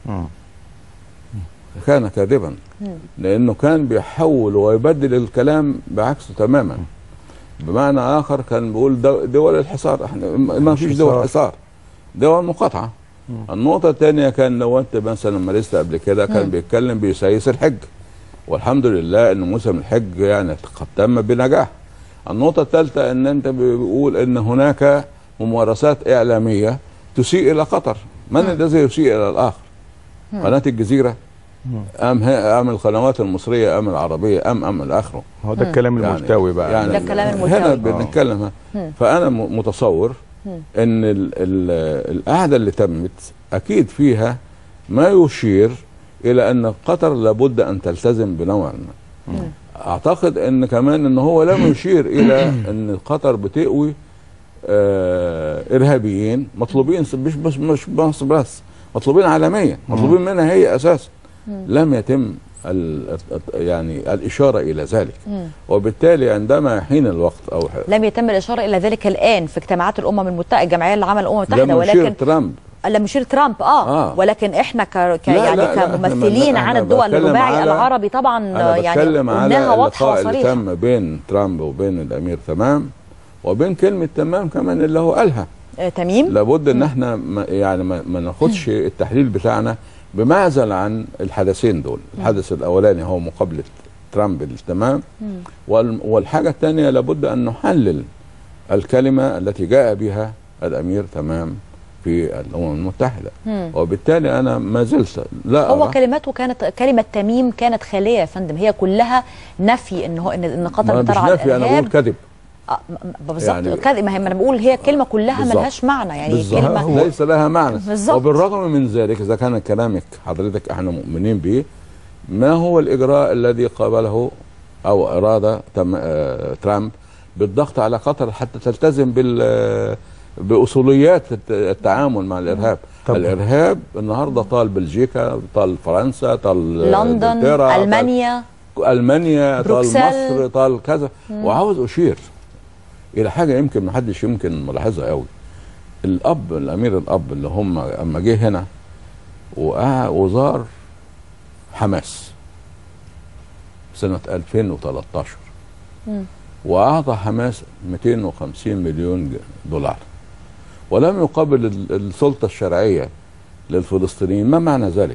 كان كاذبا، لانه كان بيحول ويبدل الكلام بعكسه تماما. بمعنى اخر كان بيقول دول الحصار، احنا ما فيش دول حصار، دول مقاطعه. النقطه الثانيه، كان لو انت مثلا مارست قبل كده، كان بيتكلم بيسيس الحج، والحمد لله ان موسم الحج يعني قد تم بنجاح. النقطه الثالثه، ان انت بيقول ان هناك ممارسات اعلاميه تسيء الى قطر. من الذي يسيء الى الاخر؟ قناه الجزيره ام القنوات المصريه ام العربيه ام الاخره؟ هو ده الكلام الملتوي بقى، يعني ده الكلام الملتوي هنا بنتكلم. فانا متصور ان القعده اللي تمت اكيد فيها ما يشير الى ان قطر لابد ان تلتزم بنوع ما. اعتقد ان كمان ان هو لم يشير الى ان قطر بتقوي ارهابيين مطلوبين، مش بس مطلوبين عالميا، مطلوبين منها هي اساسا. لم يتم يعني الاشاره الى ذلك، وبالتالي عندما يحين الوقت او لم يتم الاشاره الى ذلك الان في اجتماعات الامم المتحده، الجمعيه العامه للامم المتحده، ولكن ترامب لم يشير ترامب ولكن احنا كممثلين عن الدول الرباعي العربي طبعا يعني قلناها واضحه وصريحه. اللي تم بين ترامب وبين الامير تمام، وبين كلمه تمام كمان اللي هو قالها تميم. لابد ان احنا يعني ما ناخدش التحليل بتاعنا بمعزل عن الحدثين دول. الحدث الاولاني هو مقابله ترامب التمام، والحاجه الثانيه لابد ان نحلل الكلمه التي جاء بها الامير تمام في الامم المتحده. وبالتالي انا ما زلت لا هو كلماته كانت كلمه تميم كانت خاليه يا فندم، هي كلها نفي ان قطر ترعى الارهاب. انا بقول كذب بالظبط يعني كذب. ما انا بقول هي كلمه كلها ملهاش معنى، يعني كلمه ليس لها معنى بالزبط. وبالرغم من ذلك، اذا كان كلامك حضرتك احنا مؤمنين به، ما هو الاجراء الذي قابله او اراد ترامب بالضغط على قطر حتى تلتزم باصوليات التعامل مع الارهاب؟ الارهاب النهارده طال بلجيكا، طال فرنسا، طال لندن، المانيا، طال مصر، طال كذا. وعاوز اشير الى حاجه يمكن ما حدش يمكن ملاحظها قوي. الامير الاب اللي هم اما جه هنا وزار حماس سنه 2013 واعطى حماس 250 مليون دولار، ولم يقابل السلطه الشرعيه للفلسطينيين. ما معنى ذلك؟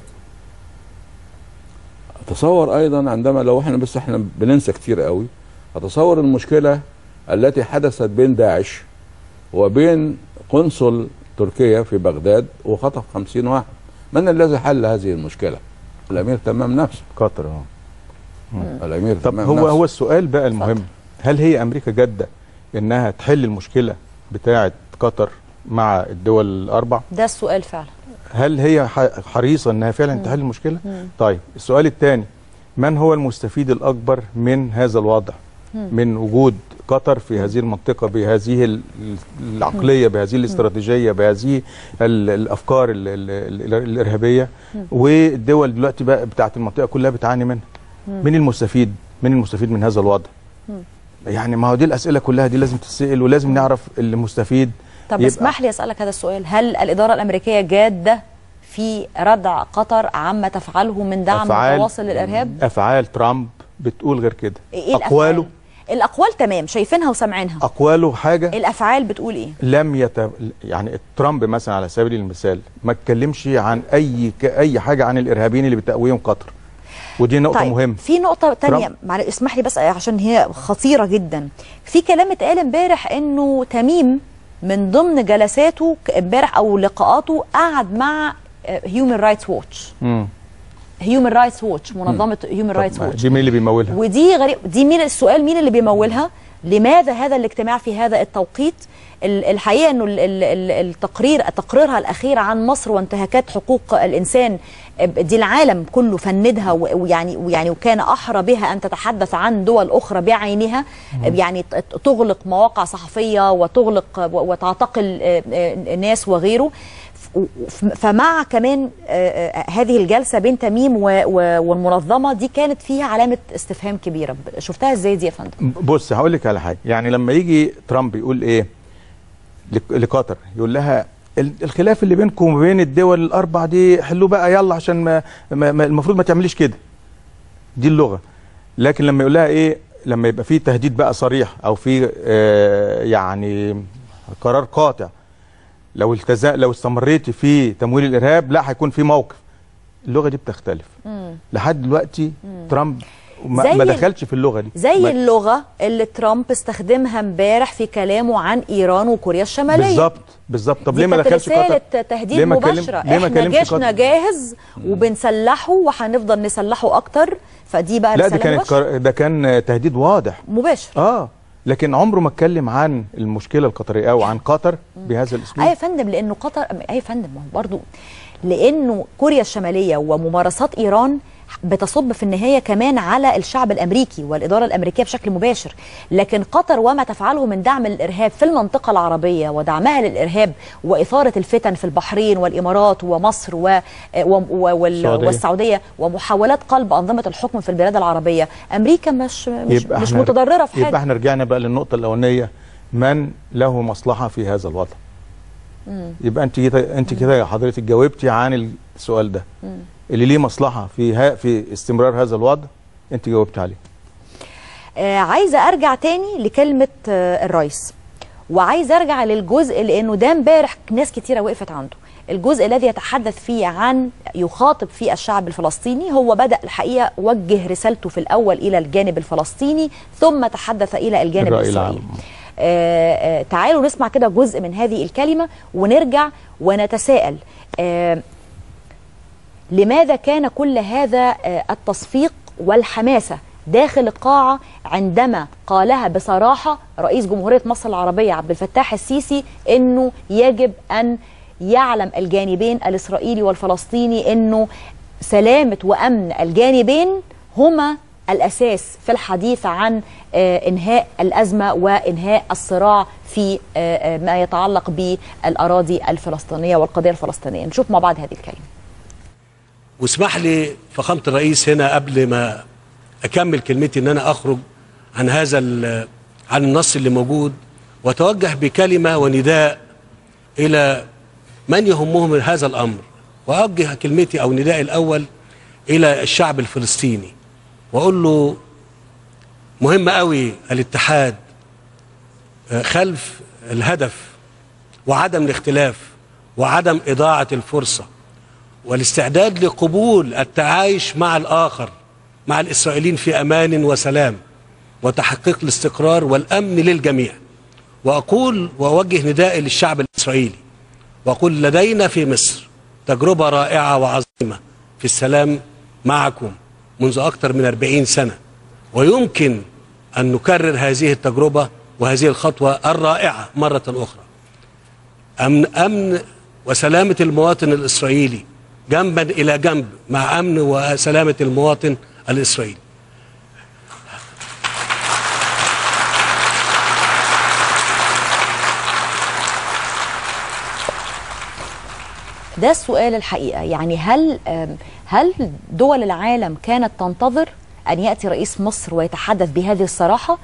اتصور ايضا عندما لو احنا بننسى كتير قوي، اتصور المشكله التي حدثت بين داعش وبين قنصل تركيا في بغداد وخطف 50 واحد. من الذي حل هذه المشكله؟ الامير تمام نفسه، قطر. الامير طب تمام نفسه. هو السؤال بقى المهم، هل هي امريكا جاده انها تحل المشكله بتاعه قطر مع الدول الاربع؟ ده السؤال فعلا. هل هي حريصه انها فعلا تحل المشكله؟ طيب السؤال الثاني، من هو المستفيد الاكبر من هذا الوضع؟ من وجود قطر في هذه المنطقة بهذه العقلية، بهذه الاستراتيجية، بهذه الأفكار الإرهابية. والدول دلوقتي بقى بتاعت المنطقة كلها بتعاني منها. مين المستفيد؟ مين المستفيد من هذا الوضع؟ يعني ما هو دي الأسئلة كلها دي لازم تتسأل، ولازم نعرف اللي مستفيد. طب اسمح لي أسألك هذا السؤال، هل الإدارة الأمريكية جادة في ردع قطر عما تفعله من دعم متواصل للإرهاب؟ أفعال ترامب بتقول غير كده. إيه أقواله؟ الأقوال تمام شايفينها وسامعينها. أقواله حاجة، الأفعال بتقول إيه؟ يعني ترامب مثلا على سبيل المثال ما اتكلمش عن أي حاجة عن الإرهابيين اللي بتقويهم قطر، ودي نقطة طيب مهمة. في نقطة تانية اسمح لي بس عشان هي خطيرة جدا. في كلام اتقال امبارح إنه تميم من ضمن جلساته امبارح أو لقاءاته قعد مع هيومن رايتس ووتش. هيومن رايتس ووتش، منظمة هيومن رايتس ووتش. دي مين اللي بيمولها؟ ودي غريب، دي مين السؤال، مين اللي بيمولها؟ لماذا هذا الاجتماع في هذا التوقيت؟ الحقيقة انه تقريرها الاخير عن مصر وانتهاكات حقوق الانسان دي العالم كله فندها، ويعني وكان احرى بها ان تتحدث عن دول اخرى بعينها، يعني تغلق مواقع صحفية وتغلق وتعتقل ناس وغيره. فمع كمان هذه الجلسة بين تميم والمنظمة دي كانت فيها علامة استفهام كبيرة. شفتها ازاي دي يا فندم؟ بص هقول لك على حاجة. يعني لما يجي ترامب يقول ايه لقطر، يقول لها الخلاف اللي بينكم وبين الدول الأربع دي حلوه بقى يلا، عشان المفروض ما تعمليش كده. دي اللغة. لكن لما يقول لها ايه، لما يبقى في تهديد بقى صريح او في يعني قرار قاطع، لو استمريتي في تمويل الارهاب لا هيكون في موقف. اللغه دي بتختلف. لحد دلوقتي ترامب ما دخلش في اللغه دي، زي اللغه اللي ترامب استخدمها امبارح في كلامه عن ايران وكوريا الشماليه. بالظبط. طب ليه ما دخلش قطر؟ رساله تهديد مباشره. احنا جيشنا جاهز وبنسلحه وهنفضل نسلحه اكتر. فدي بقى رساله مباشره. ده كان تهديد واضح مباشر. لكن عمره ما اتكلم عن المشكله القطريه او عن قطر بهذا الاسلوب. يا فندم، لانه قطر يا فندم برضه لانه كوريا الشماليه وممارسات ايران بتصب في النهايه كمان على الشعب الامريكي والاداره الامريكيه بشكل مباشر. لكن قطر وما تفعله من دعم الارهاب في المنطقه العربيه ودعمها للارهاب واثاره الفتن في البحرين والامارات ومصر والسعوديه ومحاولات قلب انظمه الحكم في البلاد العربده، امريكا مش متضرره في حاجه. يبقى احنا رجعنا بقى للنقطه الاولانيه، من له مصلحه في هذا الوضع. يبقى انت كده يا حضرتك جاوبتي عن السؤال ده. اللي ليه مصلحه في استمرار هذا الوضع انت جاوبت عليه. عايزه ارجع تاني لكلمه الرئيس، وعايزه ارجع للجزء لانه ده امبارح ناس كتيره وقفت عنده. الجزء الذي يتحدث فيه عن يخاطب فيه الشعب الفلسطيني. هو بدأ الحقيقه وجه رسالته في الاول الى الجانب الفلسطيني ثم تحدث الى الجانب الاسرائيلي. تعالوا نسمع كده جزء من هذه الكلمه ونرجع ونتساءل لماذا كان كل هذا التصفيق والحماسة داخل القاعة عندما قالها بصراحة رئيس جمهورية مصر العربية عبد الفتاح السيسي إنه يجب أن يعلم الجانبين الإسرائيلي والفلسطيني إنه سلامة وأمن الجانبين هما الأساس في الحديث عن إنهاء الأزمة وإنهاء الصراع في ما يتعلق بالأراضي الفلسطينية والقضية الفلسطينية. نشوف مع بعض هذه الكلمة. واسمح لي فخامة الرئيس هنا قبل ما أكمل كلمتي إن أنا أخرج عن عن النص اللي موجود وأتوجه بكلمة ونداء إلى من يهمهم هذا الأمر. وأوجه كلمتي أو ندائي الأول إلى الشعب الفلسطيني وأقول له مهم قوي الاتحاد خلف الهدف وعدم الاختلاف وعدم إضاعة الفرصة والاستعداد لقبول التعايش مع الآخر مع الإسرائيليين في أمان وسلام وتحقيق الاستقرار والأمن للجميع. وأقول وأوجه ندائي للشعب الإسرائيلي وأقول لدينا في مصر تجربة رائعة وعظيمة في السلام معكم منذ أكثر من 40 سنة، ويمكن أن نكرر هذه التجربة وهذه الخطوة الرائعة مرة أخرى. أمن وسلامة المواطن الإسرائيلي جنبا إلى جنب مع أمن وسلامة المواطن الإسرائيلي. ده السؤال الحقيقة. يعني هل دول العالم كانت تنتظر أن يأتي رئيس مصر ويتحدث بهذه الصراحة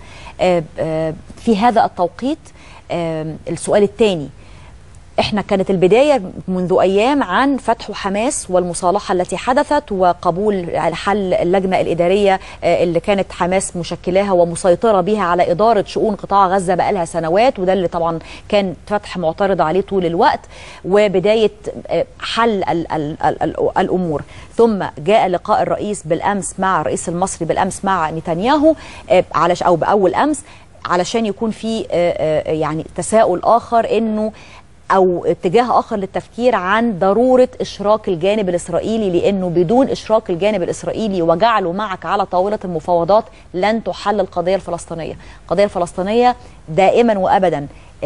في هذا التوقيت؟ السؤال الثاني، احنا كانت البداية منذ أيام عن فتح حماس والمصالحة التي حدثت وقبول حل اللجنة الإدارية اللي كانت حماس مشكلاها ومسيطرة بها على إدارة شؤون قطاع غزة بقالها سنوات، وده اللي طبعا كان فتح معترض عليه طول الوقت، وبداية حل الأمور. ثم جاء لقاء الرئيس بالأمس مع الرئيس المصري بالأمس مع نتنياهو أو بأول أمس علشان يكون في يعني تساؤل آخر إنه أو اتجاه آخر للتفكير عن ضرورة إشراك الجانب الإسرائيلي، لأنه بدون إشراك الجانب الإسرائيلي وجعله معك على طاولة المفاوضات لن تحل القضية الفلسطينية. القضية الفلسطينية دائما وأبدا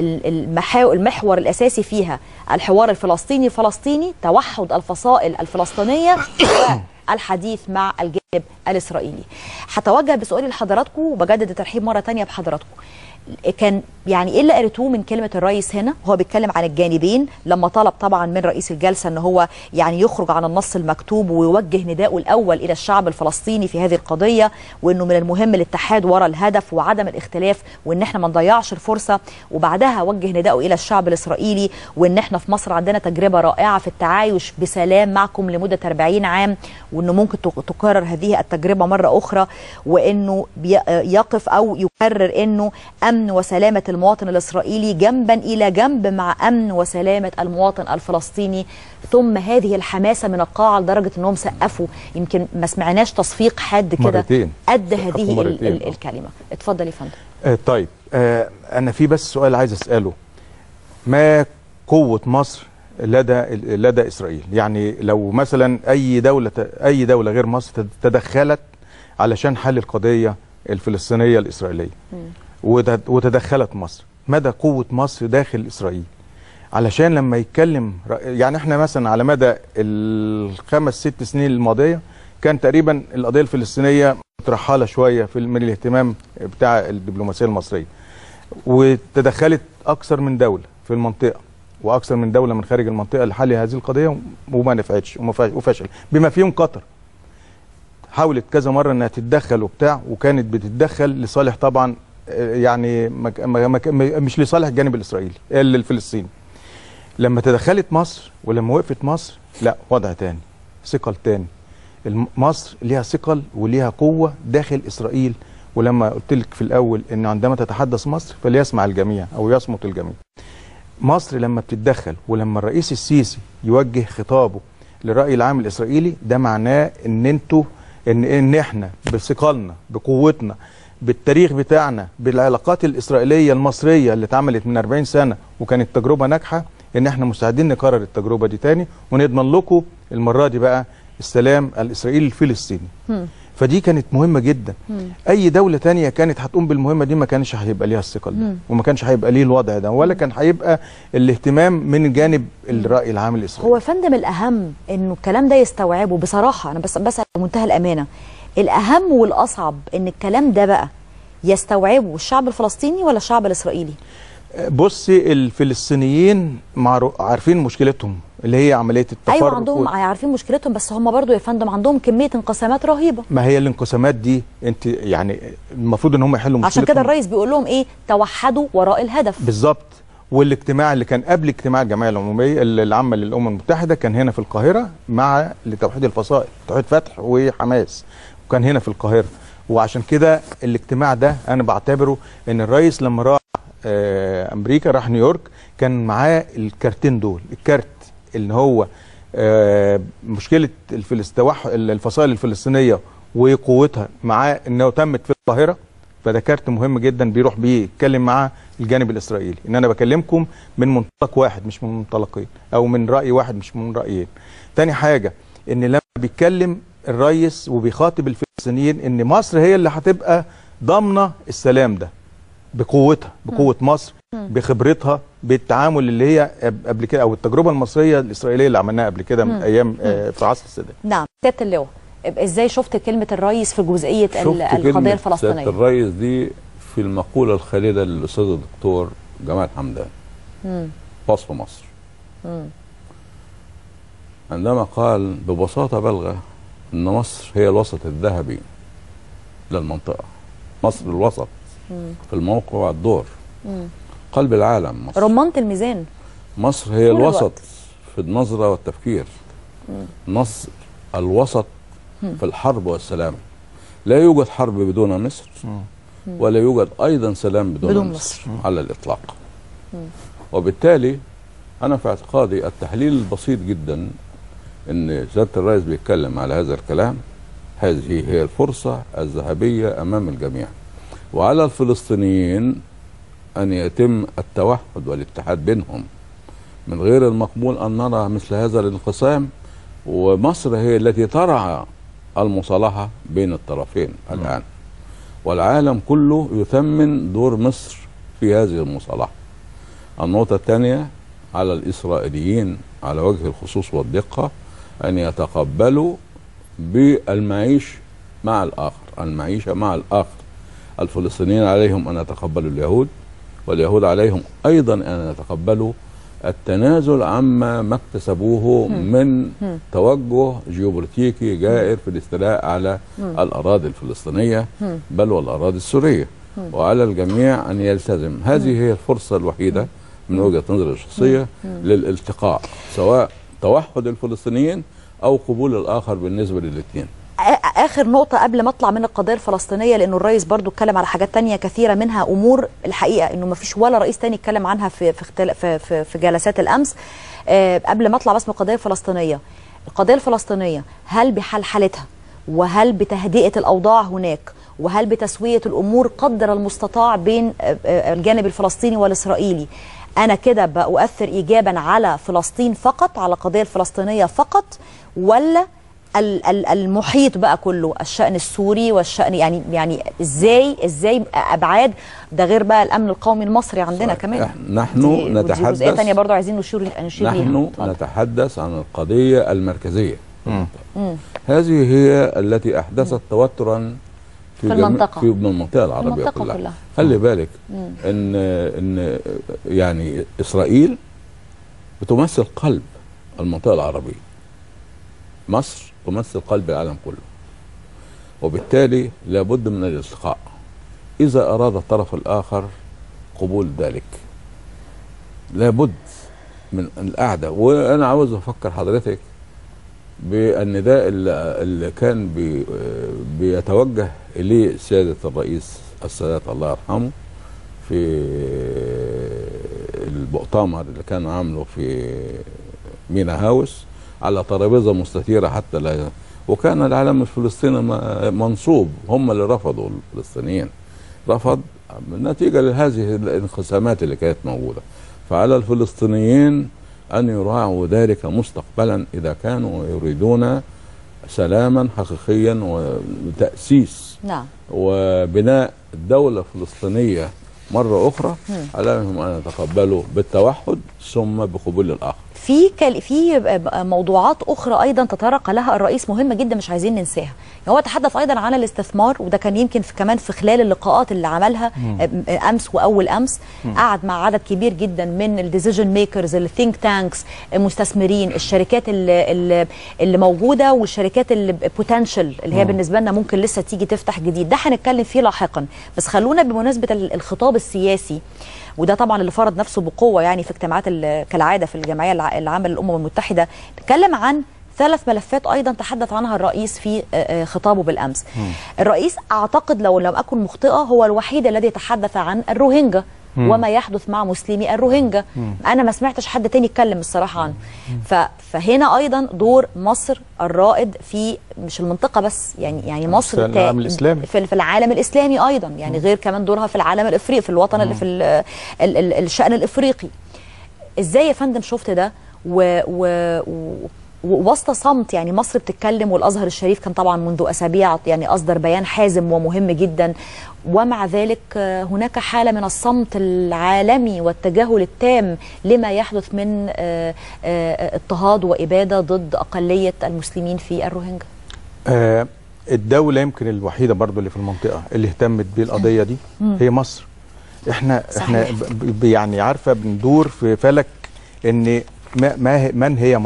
المحور الأساسي فيها الحوار الفلسطيني توحد الفصائل الفلسطينية والحديث مع الجانب الإسرائيلي. هتوجه بسؤالي لحضراتكم وبجدد الترحيب مرة تانية بحضراتكم. كان يعني ايه اللي قريتوه من كلمه الرئيس هنا وهو بيتكلم عن الجانبين، لما طلب طبعا من رئيس الجلسه ان هو يعني يخرج عن النص المكتوب ويوجه نداءه الاول الى الشعب الفلسطيني في هذه القضيه، وانه من المهم الاتحاد وراء الهدف وعدم الاختلاف، وان احنا ما نضيعش الفرصه، وبعدها وجه نداءه الى الشعب الاسرائيلي وان احنا في مصر عندنا تجربه رائعه في التعايش بسلام معكم لمده 40 عام، وانه ممكن تكرر هذه التجربه مره اخرى، وانه يقف او يكرر انه امن وسلامه المواطن الإسرائيلي جنبا إلى جنب مع أمن وسلامة المواطن الفلسطيني. ثم هذه الحماسة من القاعة لدرجة أنهم سقفوا، يمكن ما سمعناش تصفيق حد كده قد هذه الكلمة. اتفضل يا فندم. طيب أنا في بس سؤال عايز أسأله، ما قوة مصر لدى إسرائيل؟ يعني لو مثلا أي دولة غير مصر تدخلت علشان حل القضية الفلسطينية الإسرائيلية وتدخلت مصر، مدى قوة مصر داخل إسرائيل؟ علشان لما يتكلم يعني احنا مثلا على مدى الخمس 6 سنين الماضية كان تقريبا القضية الفلسطينية مترحلة شوية من الاهتمام بتاع الدبلوماسية المصرية، وتدخلت أكثر من دولة في المنطقة وأكثر من دولة من خارج المنطقة لحل هذه القضية وما نفعتش وفشل، بما فيهم قطر. حاولت كذا مرة انها تتدخل وبتاع، وكانت بتتدخل لصالح طبعا يعني مش لصالح الجانب الاسرائيلي الفلسطيني. لما تدخلت مصر ولما وقفت مصر، لا، وضع تاني، ثقل تاني. مصر ليها ثقل وليها قوة داخل اسرائيل. ولما قلت لك في الاول ان عندما تتحدث مصر فليسمع الجميع او يصمت الجميع. مصر لما بتتدخل ولما الرئيس السيسي يوجه خطابه للرأي العام الاسرائيلي، ده معناه ان انتوا ان احنا بثقلنا بقوتنا بالتاريخ بتاعنا بالعلاقات الإسرائيلية المصرية اللي اتعملت من 40 سنة وكانت تجربة ناجحة، ان احنا مستعدين نكرر التجربة دي تاني ونضمن لكم المرة دي بقى السلام الإسرائيلي الفلسطيني. فدي كانت مهمة جدا. اي دولة تانية كانت هتقوم بالمهمة دي ما كانش هيبقى ليها الثقل ده وما كانش هيبقى ليه الوضع ده، ولا كان هيبقى الاهتمام من جانب الرأي العام الإسرائيلي. هو يا فندم الأهم انه الكلام ده يستوعبه بصراحة، انا بسأل بمنتهى الأمانة، الأهم والأصعب ان الكلام ده بقى يستوعبه الشعب الفلسطيني ولا الشعب الإسرائيلي؟ بصي، الفلسطينيين عارفين مشكلتهم اللي هي عمليه التفرق. ايوه عندهم عارفين مشكلتهم، بس هم برضو يا فندم عندهم كميه انقسامات رهيبه. ما هي الانقسامات دي انت يعني المفروض ان هم يحلوا مشكلتهم. عشان كده الرئيس بيقول لهم ايه؟ توحدوا وراء الهدف. بالظبط. والاجتماع اللي كان قبل اجتماع الجمعيه العموميه العامه للامم المتحده كان هنا في القاهره مع لتوحيد الفصائل، توحيد فتح وحماس، وكان هنا في القاهره. وعشان كده الاجتماع ده انا بعتبره ان الرئيس لما راح امريكا، راح نيويورك، كان معاه الكارتين دول، الكارت اللي هو مشكله الفصائل الفلسطينيه وقوتها، معاه انه تمت في القاهره. فده كارت مهم جدا بيروح بيه يتكلم مع الجانب الاسرائيلي، ان انا بكلمكم من منطلق واحد مش من منطلقين، او من راي واحد مش من رايين. تاني حاجه ان لما بيتكلم الرئيس وبيخاطب الفلسطينيين ان مصر هي اللي هتبقى ضامنه السلام ده بقوتها، بقوه مصر، بخبرتها، بالتعامل اللي هي قبل كده، او التجربه المصريه الاسرائيليه اللي عملناها قبل كده من ايام في عصر السادات. نعم. سياده اللواء، ازاي شفت كلمه الرئيس في جزئيه القضيه الفلسطينيه؟ سياده الرئيس دي في المقوله الخالده للاستاذ الدكتور جمال حمدان، وصف مصر. عندما قال ببساطة بالغة أن مصر هي الوسط الذهبي للمنطقة، مصر الوسط في الموقع والدور، قلب العالم مصر، رمانة الميزان. مصر هي الوسط في النظرة والتفكير، مصر الوسط في الحرب والسلام. لا يوجد حرب بدون مصر، ولا يوجد أيضا سلام بدون مصر على الإطلاق. وبالتالي أنا في اعتقادي التحليل البسيط جدا أن سيادة الرئيس بيتكلم على هذا الكلام، هذه هي الفرصة الذهبية أمام الجميع، وعلى الفلسطينيين أن يتم التوحد والاتحاد بينهم. من غير المقبول أن نرى مثل هذا الانقسام، ومصر هي التي ترعى المصالحة بين الطرفين الآن، والعالم كله يثمن دور مصر في هذه المصالحة. النقطة الثانية على الإسرائيليين على وجه الخصوص والدقة أن يتقبلوا بالمعيش مع الآخر، المعيشة مع الآخر. الفلسطينيين عليهم أن يتقبلوا اليهود، واليهود عليهم أيضا أن يتقبلوا التنازل عما ما اكتسبوه من توجه جيوبوليتيكي جائر في الاستيلاء على الأراضي الفلسطينية بل والأراضي السورية. وعلى الجميع أن يلتزم. هذه هي الفرصة الوحيدة من وجهة نظري الشخصية للالتقاء، سواء توحد الفلسطينيين أو قبول الآخر بالنسبة للاثنين. اخر نقطه قبل ما اطلع من القضيه الفلسطينيه، لانه الرئيس برضو اتكلم على حاجات تانية كثيره، منها امور الحقيقه انه ما فيش ولا رئيس تاني اتكلم عنها في جلسات الامس. قبل ما اطلع بس من القضيه الفلسطينيه، القضيه الفلسطينيه هل بحل حالتها، وهل بتهدئه الاوضاع هناك، وهل بتسويه الامور قدر المستطاع بين الجانب الفلسطيني والاسرائيلي، انا كده بأؤثر ايجابا على فلسطين فقط، على القضيه الفلسطينيه فقط، ولا المحيط بقى كله، الشأن السوري والشأن يعني ازاي ابعاد ده، غير بقى الامن القومي المصري عندنا كمان. نحن نتحدث جزئيه ثانيه برضه عايزين نشير نحن نتحدث عن القضيه المركزيه. هذه هي التي احدثت توترا في المنطقه العربيه كلها. خلي بالك ان يعني اسرائيل بتمثل قلب المنطقه العربيه، مصر تمثل قلب العالم كله، وبالتالي لابد من الالتقاء إذا أراد الطرف الآخر قبول ذلك. لابد من القعدة. وأنا عاوز أفكر حضرتك بالنداء اللي كان بيتوجه إليه سيادة الرئيس السادات الله يرحمه في المؤتمر اللي كان عامله في مينا هاوس على ترابيزه مستثيره حتى لا، وكان العلم الفلسطيني منصوب، هم اللي رفضوا، الفلسطينيين رفض نتيجه لهذه الانقسامات اللي كانت موجوده. فعلى الفلسطينيين ان يراعوا ذلك مستقبلا اذا كانوا يريدون سلاما حقيقيا وتاسيس وبناء دوله فلسطينيه مره اخرى. عليهم ان يتقبلوا بالتوحد ثم بقبول الاخر. في موضوعات اخرى ايضا تطرق لها الرئيس مهمه جدا مش عايزين ننساها. هو تحدث ايضا عن الاستثمار، وده كان يمكن كمان في خلال اللقاءات اللي عملها امس واول امس. قعد مع عدد كبير جدا من الديسيجن ميكرز، الثينك تانكس، المستثمرين، الشركات اللي موجوده والشركات اللي بوتنشال اللي هي بالنسبه لنا ممكن لسه تيجي تفتح جديد. ده هنتكلم فيه لاحقا، بس خلونا بمناسبه الخطاب السياسي، وده طبعا اللي فرض نفسه بقوه يعني في اجتماعات كالعاده في الجمعيه العامه للامم المتحده. نتكلم عن 3 ملفات ايضا تحدث عنها الرئيس في خطابه بالامس. الرئيس اعتقد لو لم اكن مخطئه هو الوحيد الذي تحدث عن الروهينجا وما يحدث مع مسلمي الروهينجا. انا ما سمعتش حد تاني يتكلم الصراحه عنه. فهنا ايضا دور مصر الرائد في مش المنطقه بس، يعني مصر في العالم الاسلامي، في العالم الاسلامي ايضا، يعني غير كمان دورها في العالم الافريقي، في الوطن اللي في الشأن الافريقي. ازاي يا فندم شفت ده ووسط صمت؟ يعني مصر بتتكلم، والازهر الشريف كان طبعا منذ اسابيع يعني اصدر بيان حازم ومهم جدا، ومع ذلك هناك حاله من الصمت العالمي والتجاهل التام لما يحدث من اضطهاد واباده ضد اقليه المسلمين في الروهينجا. الدوله يمكن الوحيده برضو اللي في المنطقه اللي اهتمت بالقضيه دي هي مصر. احنا يعني عارفه بندور في فلك ان من هي مصر.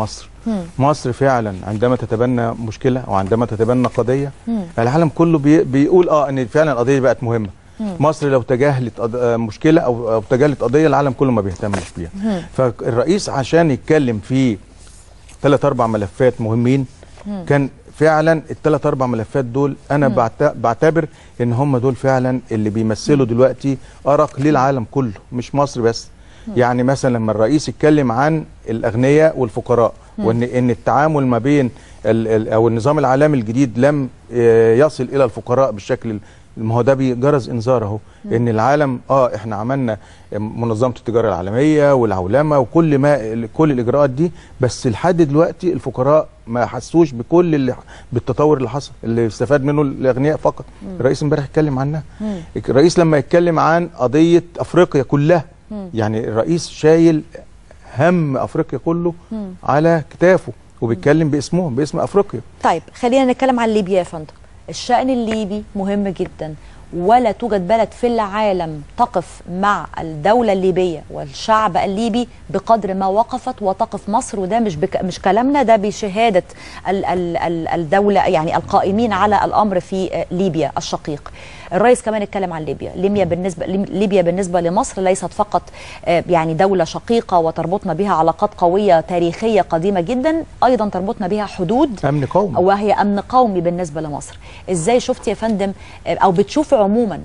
مصر فعلا عندما تتبنى مشكله او عندما تتبنى قضيه العالم كله بيقول ان فعلا القضيه دي بقت مهمه. مصر لو تجاهلت مشكله او تجاهلت قضيه العالم كله ما بيهتمش بيها. فالرئيس عشان يتكلم في 3-4 ملفات مهمين كان فعلا ال3-4 ملفات دول انا بعتبر ان هم دول فعلا اللي بيمثلوا دلوقتي ارق للعالم كله مش مصر بس. يعني مثلا لما الرئيس يتكلم عن الاغنياء والفقراء وان التعامل ما بين او النظام العالمي الجديد لم يصل الى الفقراء بالشكل، ما هو ده بيجرز انذار اهو ان العالم احنا عملنا منظمه التجاره العالميه والعولمه وكل الاجراءات دي، بس لحد دلوقتي الفقراء ما حسوش بكل بالتطور اللي حصل اللي استفاد منه الاغنياء فقط. الرئيس امبارح اتكلم عنها. الرئيس لما يتكلم عن قضيه افريقيا كلها، يعني الرئيس شايل هم افريقيا كله على كتافه وبيتكلم باسمهم باسم افريقيا. طيب خلينا نتكلم عن ليبيا يا فندم. الشأن الليبي مهم جدا، ولا توجد بلد في العالم تقف مع الدولة الليبية والشعب الليبي بقدر ما وقفت وتقف مصر، وده مش كلامنا، ده بشهادة الدولة يعني القائمين على الأمر في ليبيا الشقيق. الرئيس كمان اتكلم عن ليبيا. ليبيا بالنسبة لمصر ليست فقط يعني دولة شقيقة وتربطنا بها علاقات قوية تاريخية قديمة جدا، أيضا تربطنا بها حدود أمن قومي، وهي أمن قومي بالنسبة لمصر. إزاي شفت يا فندم أو بتشوف عموما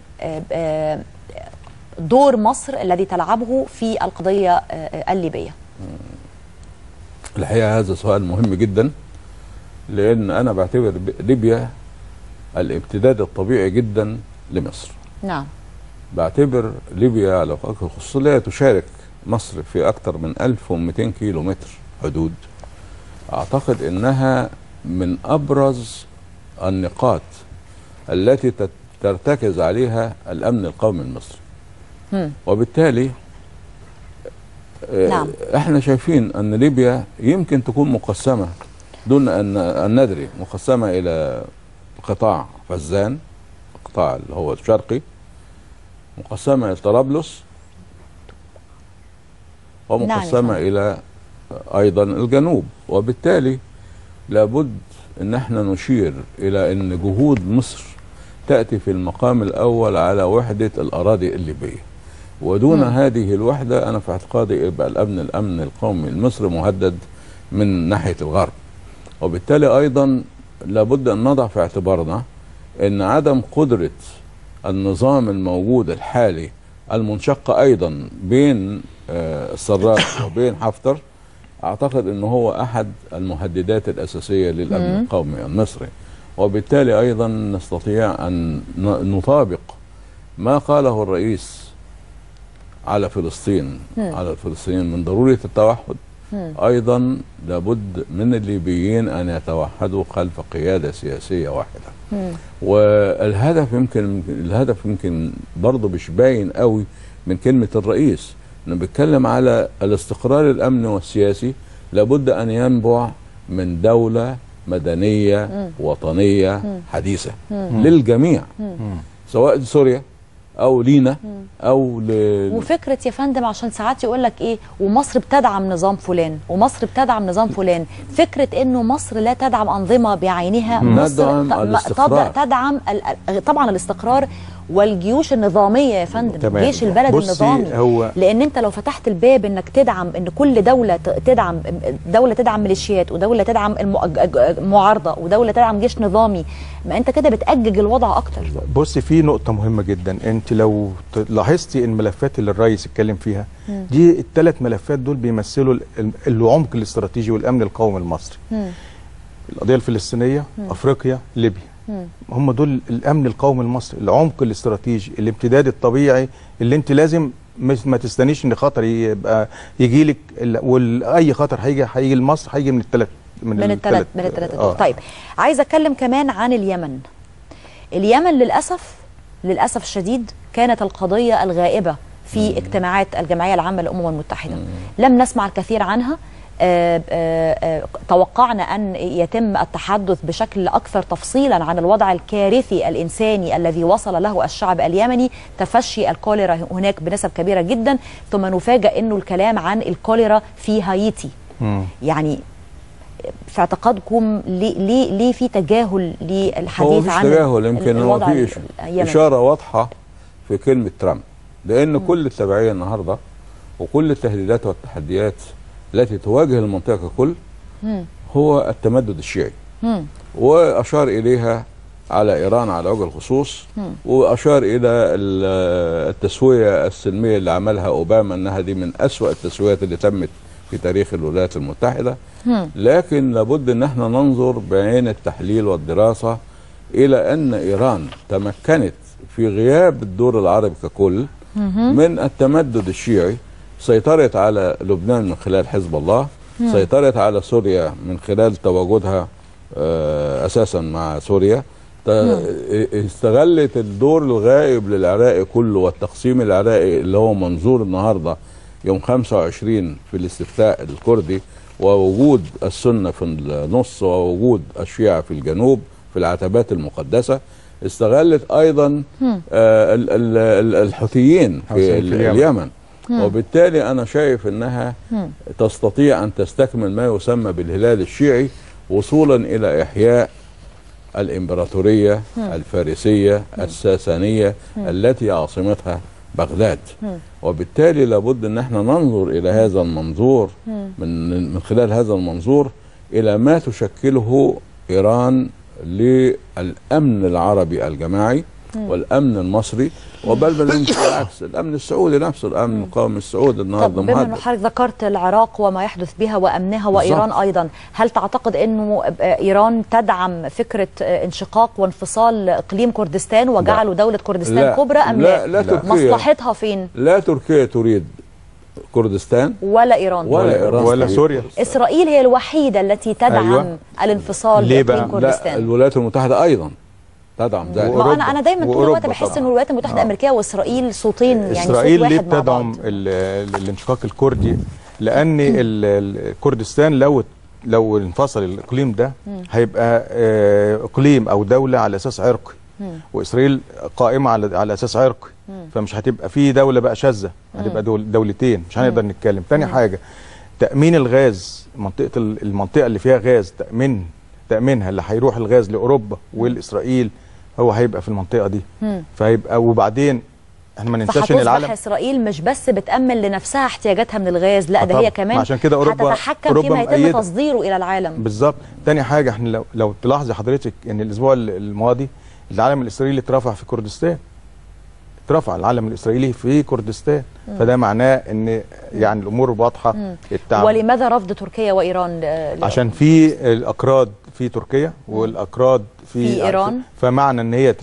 دور مصر الذي تلعبه في القضية الليبية؟ الحقيقة هذا سؤال مهم جدا، لأن أنا بعتبر ليبيا الامتداد الطبيعي جدا لمصر. نعم. بعتبر ليبيا على وجه الخصوص لا تشارك مصر في أكثر من 1200 كيلو متر حدود. أعتقد أنها من أبرز النقاط التي ترتكز عليها الأمن القومي المصري. وبالتالي نعم. احنا شايفين أن ليبيا يمكن تكون مقسمة دون أن ندري، مقسمة إلى قطاع فزان، القطاع اللي هو الشرقي، مقسمة إلى طرابلس، ومقسمة إلى أيضا الجنوب. وبالتالي لابد أن احنا نشير إلى أن جهود مصر تأتي في المقام الأول على وحدة الأراضي الليبية، ودون هذه الوحدة أنا في اعتقادي يبقى الأمن القومي المصري مهدد من ناحية الغرب. وبالتالي أيضا لابد أن نضع في اعتبارنا أن عدم قدرة النظام الموجود الحالي المنشق أيضا بين السراج وبين حفتر، أعتقد أنه هو أحد المهددات الأساسية للأمن القومي المصري. وبالتالي أيضا نستطيع أن نطابق ما قاله الرئيس على فلسطين على الفلسطينيين من ضرورة التوحد. أيضا لابد من الليبيين أن يتوحدوا خلف قيادة سياسية واحدة. والهدف يمكن برضه مش باين قوي من كلمة الرئيس، انه بيتكلم على الاستقرار الأمني والسياسي. لابد أن ينبع من دولة مدنية وطنية حديثة للجميع، سواء سوريا او لينا او وفكره يا فندم، عشان ساعات يقول لك ايه ومصر بتدعم نظام فلان ومصر بتدعم نظام فلان، فكره انه مصر لا تدعم انظمه بعينها، مصر تدعم طبعا الاستقرار والجيوش النظاميه يا فندم، جيش البلد النظامي. لان انت لو فتحت الباب انك تدعم ان كل دوله تدعم ميليشيات، ودوله تدعم المعارضه، ودوله تدعم جيش نظامي، ما انت كده بتأجج الوضع اكتر. بصي في نقطه مهمه جدا، انت لو لاحظتي الملفات اللي الرئيس اتكلم فيها دي ال3 ملفات دول بيمثلوا العمق الاستراتيجي والامن القومي المصري. القضيه الفلسطينيه، افريقيا، ليبيا، هم دول الامن القومي المصري، العمق الاستراتيجي، الامتداد الطبيعي اللي انت لازم ما تستنيش ان خطر يبقى يجي لك، واي خطر هيجي لمصر هيجي من الثلاث. طيب عايزه اتكلم كمان عن اليمن. اليمن للاسف الشديد كانت القضيه الغائبه في اجتماعات الجمعيه العامه للامم المتحده. لم نسمع الكثير عنها. توقعنا أن يتم التحدث بشكل أكثر تفصيلا عن الوضع الكارثي الإنساني الذي وصل له الشعب اليمني، تفشي الكوليرا هناك بنسب كبيرة جدا، ثم نفاجأ أنه الكلام عن الكوليرا في هايتي. يعني في اعتقادكم ليه في تجاهل للحديث عن تجاهل؟ يمكن هو في اشاره واضحه في كلمه ترامب، لان كل التبعيه النهارده وكل التهديدات والتحديات التي تواجه المنطقه ككل هو التمدد الشيعي، واشار اليها على ايران على وجه الخصوص، واشار الى التسويه السلميه اللي عملها اوباما انها دي من اسوأ التسويات اللي تمت في تاريخ الولايات المتحده. لكن لابد ان احنا ننظر بعين التحليل والدراسه الى ان ايران تمكنت في غياب الدور العربي ككل من التمدد الشيعي، سيطرت على لبنان من خلال حزب الله، سيطرت على سوريا من خلال تواجدها اساسا مع سوريا، استغلت الدور الغائب للعراق كله والتقسيم العراقي اللي هو منظور النهارده يوم 25 في الاستفتاء الكردي، ووجود السنه في النص ووجود الشيعة في الجنوب في العتبات المقدسه. استغلت ايضا الحوثيين في اليمن، وبالتالي انا شايف انها تستطيع ان تستكمل ما يسمى بالهلال الشيعي وصولا الى احياء الامبراطوريه الفارسيه الساسانيه التي عاصمتها بغداد. وبالتالي لابد ان احنا ننظر الى هذا المنظور من خلال هذا المنظور الى ما تشكله ايران للامن العربي الجماعي والامن المصري، وبل بالعكس الامن السعودي نفسه، الامن القومي السعودي النهارده بما انه حضرتك ذكرت العراق وما يحدث بها وامنها وايران ايضا، هل تعتقد انه ايران تدعم فكره انشقاق وانفصال اقليم كردستان وجعله دوله كردستان كبرى ام لا مصلحتها فين؟ لا تركيا تريد كردستان ولا ايران ولا سوريا. اسرائيل هي الوحيده التي تدعم الانفصال باقليم كردستان. لا، الولايات المتحده ايضا تدعم ذلك. ما انا دايما طول الوقت بحس ان الولايات المتحده الامريكيه واسرائيل صوتين، يعني اسرائيل صوت واحد ليه بتدعم الانشقاق الكردي؟ لان كردستان لو انفصل الاقليم ده هيبقى اقليم او دوله على اساس عرقي، واسرائيل قائمه على اساس عرقي، فمش هتبقى في دوله بقى شاذه، هتبقى دولتين، مش هنقدر نتكلم. تاني حاجه تامين الغاز، المنطقه اللي فيها غاز تامينها اللي هيروح الغاز لاوروبا والاسرائيل هو هيبقى في المنطقه دي. فهيبقى وبعدين احنا ما ننساش ان العالم اسرائيل مش بس بتامن لنفسها احتياجاتها من الغاز، لا ده هي كمان عشان كده اوروبا هتتحكم فيما يتم تصديره الى العالم. بالظبط. تاني حاجه احنا لو تلاحظي حضرتك ان الاسبوع الماضي العلم الاسرائيلي اترفع في كردستان، اترفع العلم الاسرائيلي في كردستان، فده معناه ان يعني الامور واضحه. ولماذا رفض تركيا وايران؟ عشان في الاكراد في تركيا والاكراد في ايران، فمعنى ان هي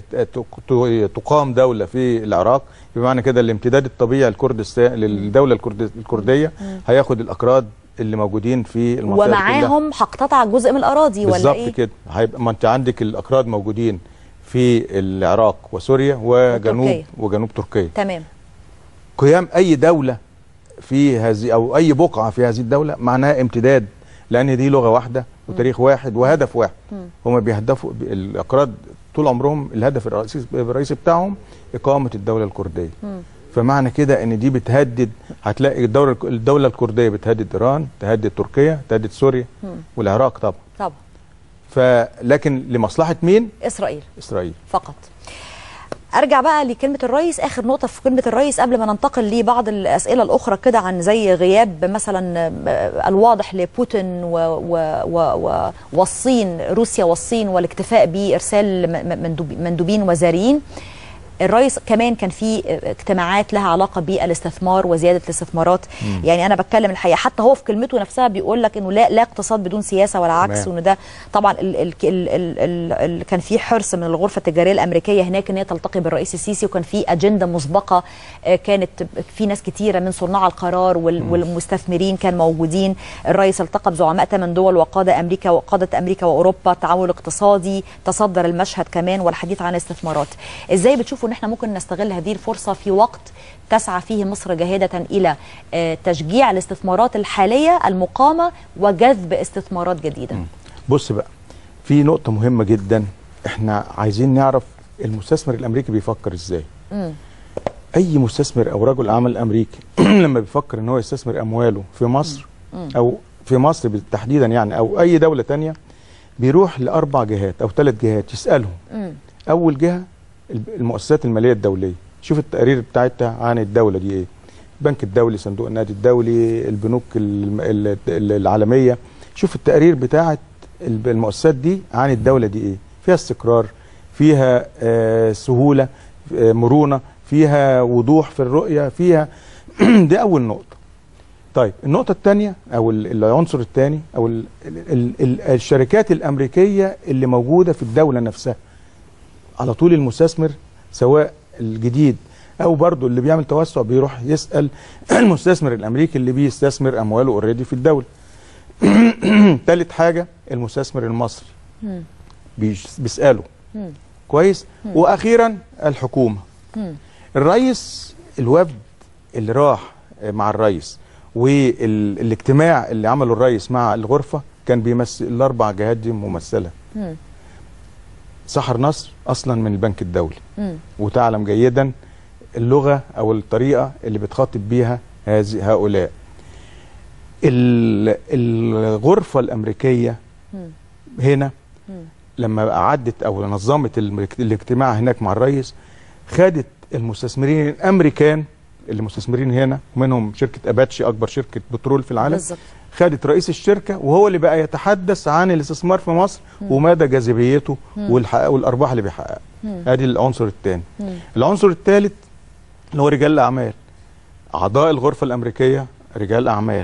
تقام دوله في العراق بمعنى كده الامتداد الطبيعي لكردستان للدوله الكرديه هياخد الاكراد اللي موجودين في المنطقه ومعاهم هقتطع جزء من الاراضي ولا ايه؟ بالظبط كده. هيبقى ما انت عندك الاكراد موجودين في العراق وسوريا وجنوب تركيا. تمام. قيام اي دوله في هذه او اي بقعه في هذه الدوله معناها امتداد، لان دي لغه واحده وتاريخ واحد وهدف واحد. هم بيهدفوا الاكراد طول عمرهم الهدف الرئيسي بتاعهم اقامه الدوله الكرديه. فمعنى كده ان دي بتهدد، هتلاقي الدوله الكرديه بتهدد ايران، تهدد تركيا، تهدد سوريا والعراق طبعا. لكن لمصلحه مين؟ اسرائيل فقط. ارجع بقى لكلمه الرئيس، اخر نقطه في كلمه الرئيس قبل ما ننتقل لبعض الاسئله الاخرى كده عن زي غياب مثلا الواضح لبوتين والصين، روسيا والصين والاكتفاء بارسال مندوبين وزاريين. الرئيس كمان كان في اجتماعات لها علاقه بالاستثمار وزياده الاستثمارات. يعني انا بتكلم الحقيقه، حتى هو في كلمته نفسها بيقول لك انه لا اقتصاد بدون سياسه ولا عكس، وانه ده طبعا كان في حرص من الغرفه التجاريه الامريكيه هناك ان هي تلتقي بالرئيس السيسي، وكان في اجنده مسبقه كانت في ناس كتيره من صناع القرار والمستثمرين كان موجودين. الرئيس التقى بزعماء 8 دول وقاده امريكا واوروبا، التعاون الاقتصادي تصدر المشهد كمان والحديث عن الاستثمارات. ازاي بتشوفوا ان احنا ممكن نستغل هذه الفرصه في وقت تسعى فيه مصر جاهده الى تشجيع الاستثمارات الحاليه المقامه وجذب استثمارات جديده؟ بص بقى، في نقطه مهمه جدا، احنا عايزين نعرف المستثمر الامريكي بيفكر ازاي. اي مستثمر او رجل اعمال امريكي لما بيفكر ان هو يستثمر امواله في مصر او في مصر تحديدا يعني او اي دوله تانية بيروح ل4 جهات او 3 جهات يسالهم. اول جهه المؤسسات الماليه الدوليه، شوف التقارير بتاعتها عن الدوله دي ايه، البنك الدولي، صندوق النقد الدولي، البنوك العالميه، شوف التقارير بتاعت المؤسسات دي عن الدوله دي ايه، فيها استقرار، فيها سهوله، مرونه، فيها وضوح في الرؤيه، فيها دي اول نقطه. طيب النقطه الثانيه او العنصر الثاني او الشركات الامريكيه اللي موجوده في الدوله نفسها. على طول المستثمر سواء الجديد او برضه اللي بيعمل توسع بيروح يسال المستثمر الامريكي اللي بيستثمر امواله اوريدي في الدوله. ثالث حاجه المستثمر المصري بيساله كويس. واخيرا الحكومه. الرئيس، الوفد اللي راح مع الرئيس والاجتماع اللي عمله الرئيس مع الغرفه كان بيمثل ال4 جهات دي ممثله. سحر نصر اصلا من البنك الدولي وتعلم جيدا اللغه او الطريقه اللي بتخاطب بيها هؤلاء. الغرفه الامريكيه هنا لما عدت او نظمت الاجتماع هناك مع الرئيس خدت المستثمرين الامريكان اللي مستثمرين هنا ومنهم شركه اباتشي اكبر شركه بترول في العالم بالزبط. خدت رئيس الشركه وهو اللي بقى يتحدث عن الاستثمار في مصر ومدى جاذبيته والارباح اللي بيحققها. ادي العنصر الثاني. العنصر الثالث اللي هو رجال الاعمال. اعضاء الغرفه الامريكيه رجال اعمال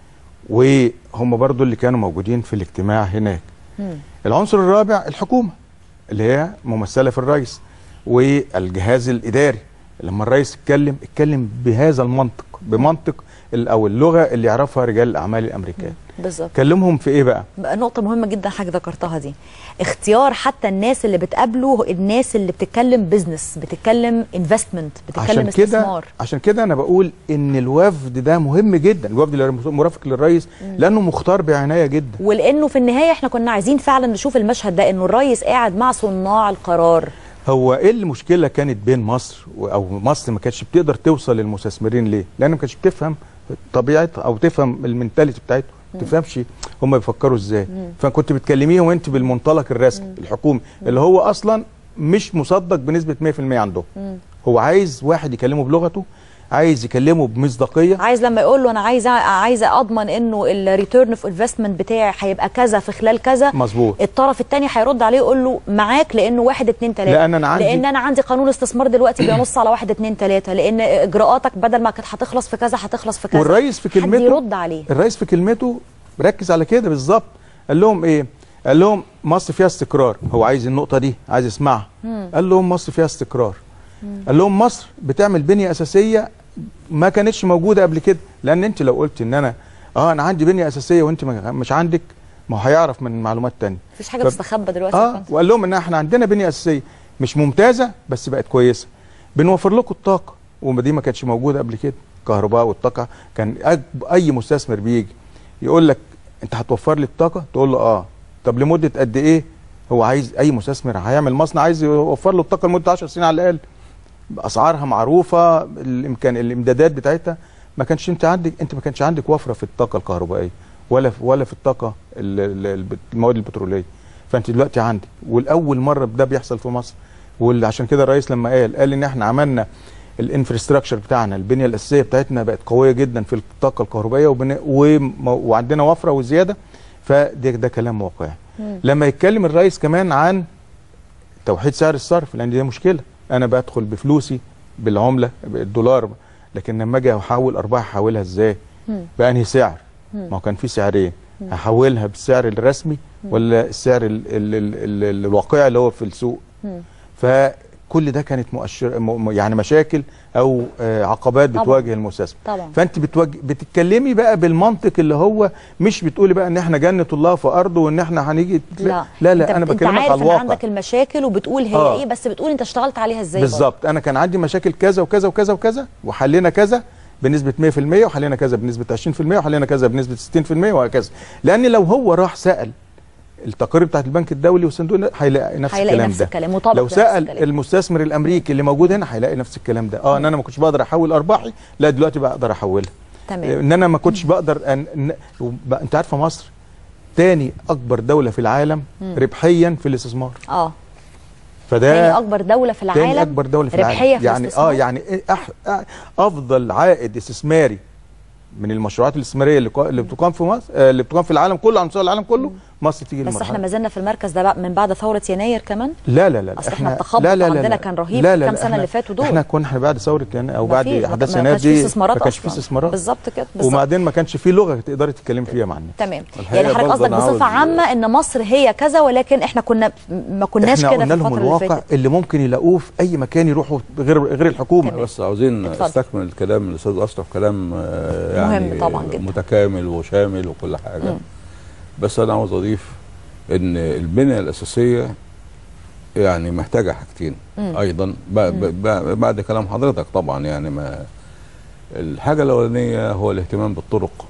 وهم برضو اللي كانوا موجودين في الاجتماع هناك. العنصر الرابع الحكومه اللي هي ممثله في الرئيس والجهاز الاداري. لما الرئيس اتكلم بهذا المنطق، بمنطق او اللغه اللي يعرفها رجال الاعمال الامريكان. بالظبط. كلمهم في ايه بقى؟ نقطه مهمه جدا حاجه ذكرتها دي، اختيار حتى الناس اللي بتقابله، الناس اللي بتتكلم بزنس، بتتكلم انفستمنت، بتتكلم استثمار. عشان كده انا بقول ان الوفد ده مهم جدا، الوفد المرافق للرئيس لانه مختار بعنايه جدا، ولانه في النهايه احنا كنا عايزين فعلا نشوف المشهد ده، انه الرئيس قاعد مع صناع القرار. هو ايه المشكله كانت بين مصر او مصر ما كانتش بتقدر توصل للمستثمرين ليه؟ لان ما كانتش بتفهم طبيعتها او تفهم المنتاليتي بتاعتهم، ما تفهمش هم بيفكروا ازاي. فكنت بتكلميهم وانت بالمنطلق الرسمي الحكومي اللي هو اصلا مش مصدق بنسبه 100% عندهم. هو عايز واحد يكلمه بلغته، عايز يكلمه بمصداقيه، عايز لما يقول له انا عايزه اضمن انه الريتيرن اوف انفستمنت بتاعي هيبقى كذا في خلال كذا. مظبوط. الطرف الثاني هيرد عليه يقول له معاك لانه 1 2 3، لان انا عندي قانون استثمار دلوقتي بينص على 1 2 3، لان اجراءاتك بدل ما كانت هتخلص في كذا هتخلص في كذا. والرئيس في كلمته حد يرد عليه. الرئيس في كلمته ركز على كده بالظبط. قال لهم ايه؟ قال لهم مصر فيها استقرار. هو عايز النقطه دي، عايز يسمعها. قال لهم مصر فيها استقرار. قال لهم مصر بتعمل بنيه اساسيه ما كانتش موجوده قبل كده. لان انت لو قلت ان انا عندي بنيه اساسيه وانت مش عندك، ما هو هيعرف من معلومات ثانيه. مفيش حاجه بتستخبى دلوقتي. وقال لهم ان احنا عندنا بنيه اساسيه مش ممتازه بس بقت كويسه، بنوفر لكم الطاقه ودي ما كانتش موجوده قبل كده. الكهرباء والطاقه كان اي مستثمر بيجي يقول لك انت هتوفر لي الطاقه، تقول له طب لمده قد ايه؟ هو عايز اي مستثمر هيعمل مصنع عايز يوفر له الطاقه لمده 10 سنين على الاقل، اسعارها معروفه، الامدادات بتاعتها. ما كانش ما كانش عندك وفره في الطاقه الكهربائيه ولا في الطاقه المواد البتروليه. فانت دلوقتي عندك، والاول مره ده بيحصل في مصر. وعشان كده الرئيس لما قال ان احنا عملنا الانفراستراكشر بتاعنا، البنيه الاساسيه بتاعتنا بقت قويه جدا في الطاقه الكهربائيه وعندنا وفره وزياده. فده كلام واقعي. لما يتكلم الرئيس كمان عن توحيد سعر الصرف، لان دي مشكله. انا بدخل بفلوسي بالعمله بالدولار، لكن لما اجي احول ارباح احولها ازاي؟ بانهي سعر؟ ما هو كان في سعرين، هحولها بالسعر الرسمي ولا السعر الواقعي اللي هو في السوق؟ فكل ده كانت يعني مشاكل او عقبات بتواجه المستثمر. فانت بتتكلمي بقى بالمنطق اللي هو مش بتقولي بقى ان احنا جنة الله في ارضه وان احنا هنيجي. لا انا بكلمك على الواقع. انت عندك المشاكل وبتقول هي ايه، بس بتقول انت اشتغلت عليها ازاي. بالظبط. انا كان عندي مشاكل كذا وكذا وكذا وكذا وحلينا كذا بنسبه 100% وحلينا كذا بنسبه 20% وحلينا كذا بنسبه 60% وهكذا. لان لو هو راح سأل التقارير بتاعت البنك الدولي والصندوق هيلاقي نفس الكلام ده. لو سأل المستثمر الامريكي اللي موجود هنا هيلاقي نفس الكلام ده. ان انا ما كنتش بقدر احول ارباحي، لا دلوقتي بقدر احولها. تمام. ان انا ما كنتش بقدر انت عارفه مصر تاني اكبر دوله في العالم ربحيا في الاستثمار. فده تاني اكبر دوله في العالم، تاني اكبر دوله في ربحيه العالم. يعني الاستثمار. يعني افضل عائد استثماري من المشروعات الاستثماريه اللي بتقام في مصر، اللي بتقام في العالم كله، على مستوى العالم كله، مصر تيجي بس احنا ما زلنا في المركز ده بقى من بعد ثوره يناير كمان. لا اصل احنا التخبط عندنا كان رهيب في الكام سنه اللي فاتوا دول. احنا بعد ثوره يناير او بعد احداث يناير دي ما كانش في استثمارات بالظبط كده. وبعدين ما كانش في لغه تقدري تتكلمي فيها مع الناس. تمام. يعني حضرتك قصدك بصفه عامه ان مصر هي كذا، ولكن احنا ما كناش كده في الفتره اللي فاتت. اللي ممكن يلاقوه في اي مكان يروحوا غير الحكومه. بس عاوزين استكمل الكلام الاستاذ اشرف، كلام يعني مهم طبعا جدا، متكامل وشامل وكل حاجه. بس انا عاوز اضيف ان البنيه الاساسيه يعني محتاجه حاجتين ايضا بعد كلام حضرتك طبعا. يعني ما الحاجه الاولانيه هو الاهتمام بالطرق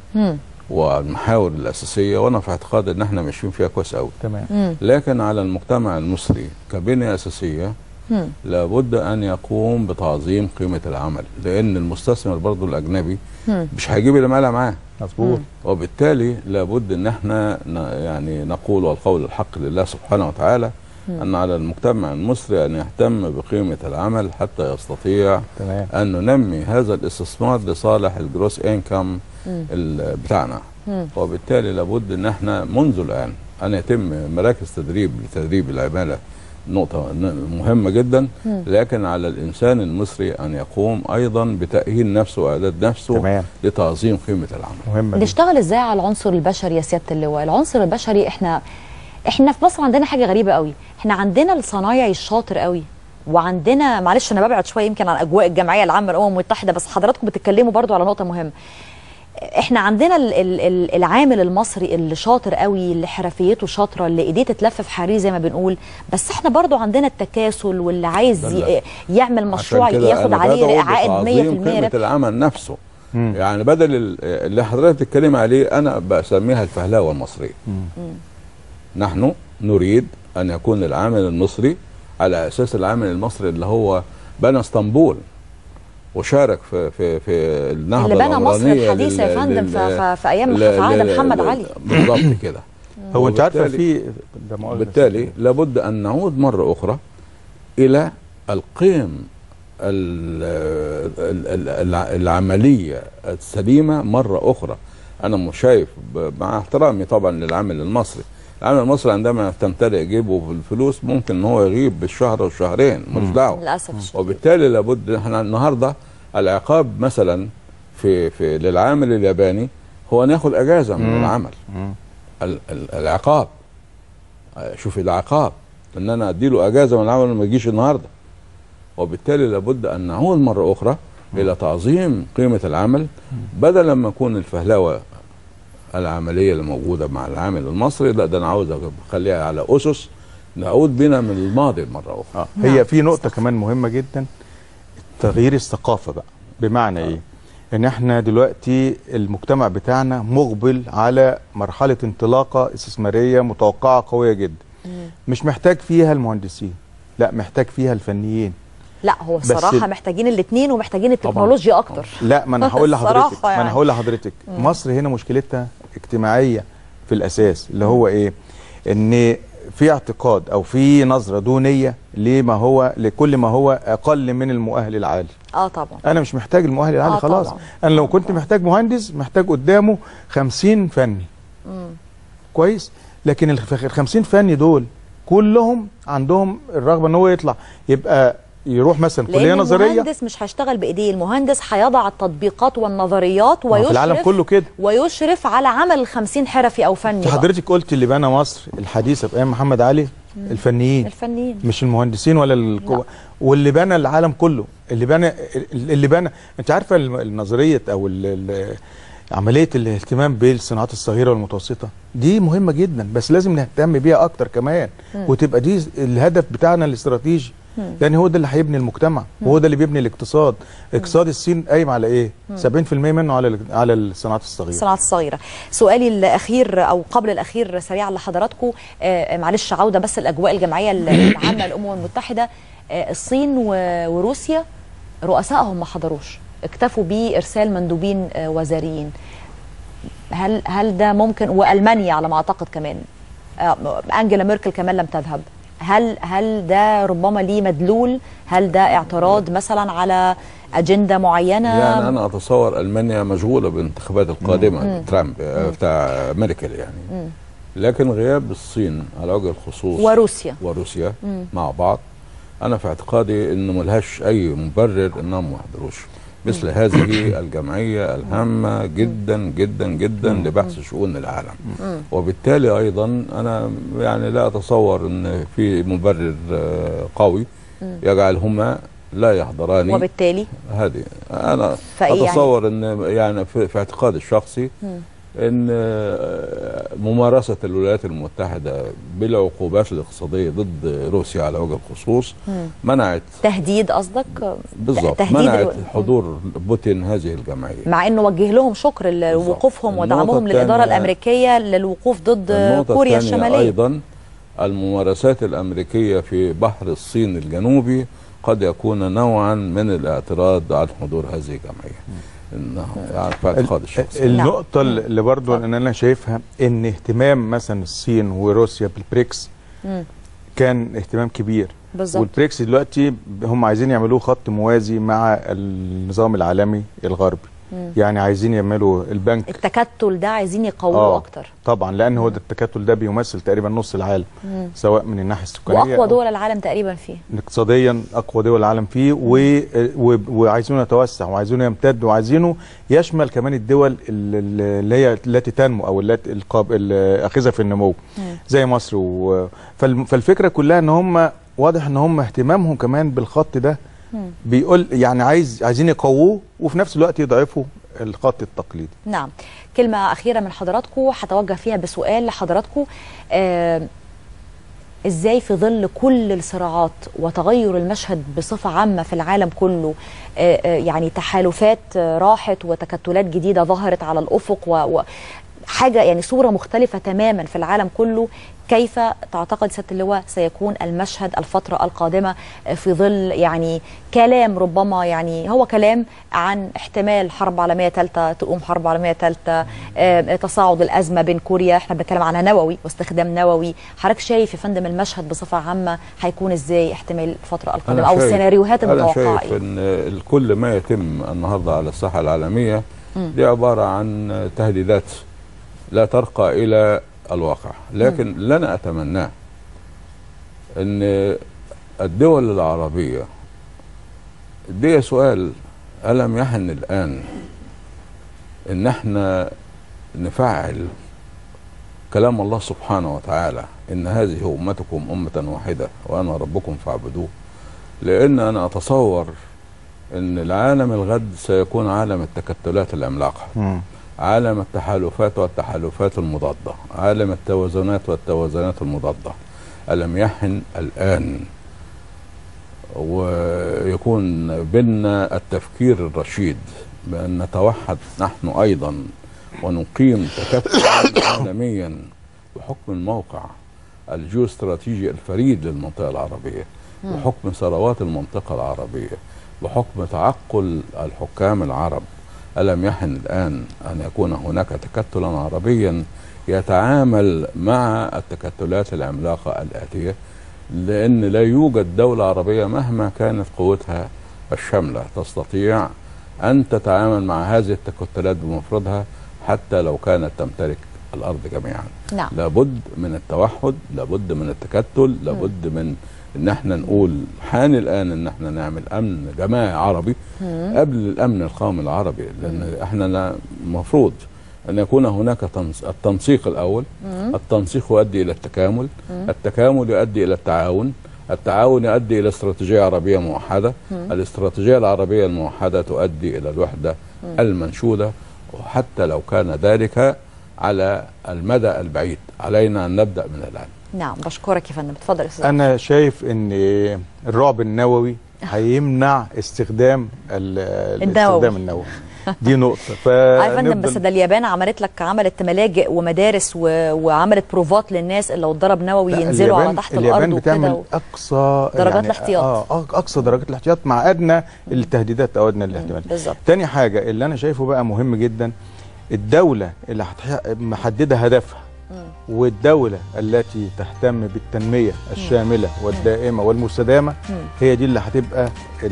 والمحاور الاساسيه، وانا في اعتقاد ان احنا ماشيين فيها كويس قوي. تمام. لكن على المجتمع المصري كبنيه اساسيه لابد ان يقوم بتعظيم قيمه العمل، لان المستثمر برضو الاجنبي مش هيجيب اللي مالها معاه. مظبوط. وبالتالي لابد ان احنا يعني نقول والقول الحق لله سبحانه وتعالى ان على المجتمع المصري ان يهتم بقيمه العمل حتى يستطيع ان ننمي هذا الاستثمار لصالح الجروس انكم بتاعنا. وبالتالي لابد ان احنا منذ الان ان يتم مراكز تدريب لتدريب العماله، نقطة مهمة جدا. لكن على الإنسان المصري أن يقوم أيضا بتأهيل نفسه وإعداد نفسه لتعظيم قيمة العمل. نشتغل إزاي على العنصر البشري يا سيادة اللواء؟ العنصر البشري إحنا في مصر عندنا حاجة غريبة قوي، إحنا عندنا الصنايعي الشاطر قوي، وعندنا معلش أنا ببعد شوية يمكن عن أجواء الجمعية العامة للأمم المتحدة، بس حضراتكم بتتكلموا برضو على نقطة مهمة. احنا عندنا العامل المصري اللي شاطر قوي، اللي حرفيته شاطره، اللي ايديه تتلف في حرير زي ما بنقول، بس احنا برضو عندنا التكاسل واللي عايز يعمل مشروع ياخد عليه عائد 100%. قيمة العمل نفسه. يعني بدل اللي حضرتك بتتكلم عليه انا بسميها الفهلاوه المصريه. نحن نريد ان يكون العامل المصري على اساس العامل المصري اللي هو بنى اسطنبول وشارك في النهضه اللي بنى مصر الحديثه يا فندم في ايام عهد محمد علي. بالضبط كده. هو انت عارفه في بالتالي لابد ان نعود مره اخرى الى القيم العمليه السليمه مره اخرى. انا مش شايف، مع احترامي طبعا للعامل المصري، العامل المصري عندما تمتلئ جيبه بالفلوس ممكن ان هو يغيب بالشهر والشهرين، مش دعوه للاسف. وبالتالي لابد احنا النهارده العقاب مثلا في للعامل الياباني هو ان ياخد اجازه من العمل. العقاب، شوف العقاب ان انا اديله اجازه من العمل ما يجيش النهارده. وبالتالي لابد ان نعود مره اخرى الى تعظيم قيمه العمل، بدل ما يكون الفهلوه العمليه اللي موجوده مع العامل المصري. لا، ده انا عاوز اخليها على اسس نعود بنا من الماضي مره اخرى. هي في نقطه كمان مهمه جدا، تغيير الثقافه بقى. بمعنى ايه؟ ان احنا دلوقتي المجتمع بتاعنا مقبل على مرحله انطلاقه استثماريه متوقعه قويه جدا. مش محتاج فيها المهندسين، لا محتاج فيها الفنيين. لا هو الصراحه محتاجين الاثنين، ومحتاجين التكنولوجيا اكتر. لا ما انا هقول لحضرتك يعني. ما انا هقول لحضرتك مصر هنا مشكلتها اجتماعيه في الاساس، اللي هو ايه؟ ان في اعتقاد او في نظره دونيه لكل ما هو اقل من المؤهل العالي. طبعا انا مش محتاج المؤهل العالي خلاص. طبعا. انا لو كنت محتاج مهندس محتاج قدامه 50 فني. كويس. لكن ال 50 فني دول كلهم عندهم الرغبه ان هو يطلع يبقى يروح مثلا كليه نظريه. المهندس مش هيشتغل بايديه، المهندس هيضع التطبيقات والنظريات ويشرف في العالم كله كده، ويشرف على عمل 50 حرفي او فني. حضرتك قلت اللي بنى مصر الحديثه في ايام محمد علي الفنيين مش المهندسين ولا واللي بنى العالم كله، اللي بنى انت عارفه النظريه او عمليه الاهتمام بالصناعات الصغيره والمتوسطه دي مهمه جدا، بس لازم نهتم بيها اكتر كمان. وتبقى دي الهدف بتاعنا الاستراتيجي، لان هو ده اللي هيبني المجتمع وهو ده اللي بيبني الاقتصاد. اقتصاد الصين قايم على ايه؟ 70% منه على الصناعات الصغيره. الصناعات الصغيره. سؤالي الاخير او قبل الاخير سريعا لحضراتكم، معلش عوده بس الاجواء الجمعيه العامه للامم المتحده. الصين وروسيا رؤسائهم ما حضروش، اكتفوا بإرسال مندوبين وزاريين. هل ده ممكن؟ وألمانيا على ما أعتقد كمان أنجيلا ميركل كمان لم تذهب. هل ده ربما ليه مدلول؟ هل ده اعتراض مثلا على أجندة معينة؟ يعني أنا أتصور ألمانيا مشغولة بالانتخابات القادمة ترامب بتاع ميركل يعني. لكن غياب الصين على وجه الخصوص وروسيا مع بعض، أنا في اعتقادي إنه ملهاش أي مبرر إنهم ما يحضروش مثل هذه الجمعية الهامة جدا جدا جدا لبحث شؤون العالم. وبالتالي أيضا أنا يعني لا أتصور أن في مبرر قوي يجعلهما لا يحضران. وبالتالي هذه أنا أتصور أن يعني في اعتقادي الشخصي ان ممارسه الولايات المتحده بالعقوبات الاقتصاديه ضد روسيا على وجه الخصوص منعت تهديد، قصدك؟ بالضبط، منعت حضور بوتين هذه الجمعيه، مع انه وجه لهم شكر لوقوفهم ودعمهم للاداره الامريكيه للوقوف ضد كوريا الشماليه. ايضا الممارسات الامريكيه في بحر الصين الجنوبي قد يكون نوعا من الاعتراض على حضور هذه الجمعيه. يعني في اعتقاد الشخصي النقطة اللي برضو ان انا شايفها ان اهتمام مثلا الصين وروسيا بالبريكس كان اهتمام كبير بالظبط. والبريكس دلوقتي هم عايزين يعملوه خط موازي مع النظام العالمي الغربي. يعني عايزين يعملوا البنك التكتل ده، عايزين يقووه اكتر طبعا، لان هو ده التكتل ده بيمثل تقريبا نص العالم سواء من الناحيه السكانيه واقوى دول العالم تقريبا فيه، اقتصاديا اقوى دول العالم فيه وعايزينه يتوسع وعايزينه يمتد وعايزينه يشمل كمان الدول اللي هي التي تنمو او الاخذه في النمو زي مصر فالفكره كلها ان هم واضح ان هم اهتمامهم كمان بالخط ده بيقول يعني عايزين يقووه وفي نفس الوقت يضعفوا الخط التقليدي. نعم. كلمة أخيرة من حضراتكم هتوجه فيها بسؤال لحضراتكم، ازاي في ظل كل الصراعات وتغير المشهد بصفة عامة في العالم كله، يعني تحالفات راحت وتكتلات جديدة ظهرت على الأفق وحاجة يعني صورة مختلفة تماما في العالم كله، كيف تعتقد سيادة اللواء سيكون المشهد الفترة القادمة في ظل يعني كلام ربما يعني هو كلام عن احتمال حرب عالمية ثالثة، تقوم حرب عالمية ثالثة، تصاعد الأزمة بين كوريا، احنا بنتكلم عنها نووي واستخدام نووي. حضرتك شايف يا فندم المشهد بصفة عامة هيكون ازاي احتمال الفترة القادمة او السيناريوهات المتوقعة؟ أنا شايف ان كل ما يتم النهارده على الساحة العالمية دي عبارة عن تهديدات لا ترقى إلى الواقع، لكن لنا أتمناه أن الدول العربية دي سؤال، ألم يحن الآن أن احنا نفعل كلام الله سبحانه وتعالى إن هذه أمتكم أمة واحدة وأنا ربكم فاعبدوه؟ لأن أنا أتصور أن العالم الغد سيكون عالم التكتلات العملاقة، عالم التحالفات والتحالفات المضادة، عالم التوازنات والتوازنات المضادة. ألم يحن الآن ويكون بيننا التفكير الرشيد بأن نتوحد نحن أيضا ونقيم تكتلا عالميا بحكم الموقع الجيوستراتيجي الفريد للمنطقة العربية، بحكم ثروات المنطقة العربية، بحكم تعقل الحكام العرب. ألم يحن الآن أن يكون هناك تكتلا عربيا يتعامل مع التكتلات العملاقة الآتية؟ لأن لا يوجد دولة عربية مهما كانت قوتها الشاملة تستطيع أن تتعامل مع هذه التكتلات بمفردها حتى لو كانت تمتلك الأرض جميعا. نعم. لابد من التوحد، لابد من التكتل، لابد من ان احنا نقول حان الان ان احنا نعمل امن جماعي عربي قبل الامن القومي العربي، لان احنا المفروض ان يكون هناك التنسيق الاول، التنسيق يؤدي الى التكامل، التكامل يؤدي الى التعاون، التعاون يؤدي الى استراتيجيه عربيه موحده، الاستراتيجيه العربيه الموحده تؤدي الى الوحده المنشوده. وحتى لو كان ذلك على المدى البعيد علينا ان نبدا من الان. نعم، بشكرك يا فندم. اتفضل يا استاذ. انا شايف ان الرعب النووي هيمنع استخدام الاستخدام النووي، دي نقطه. يا فندم بس ده اليابان عملت ملاجئ ومدارس وعملت بروفات للناس اللي لو اتضرب نووي ينزلوا على تحت الارض. اليابان بتعمل اقصى درجات الاحتياط، اقصى درجات الاحتياط مع ادنى التهديدات او ادنى الاحتمال. بالظبط. تاني حاجه اللي انا شايفه بقى مهم جدا، الدوله اللي محدده هدفها والدولة التي تهتم بالتنمية الشاملة والدائمة والمستدامة هي دي اللي هتبقى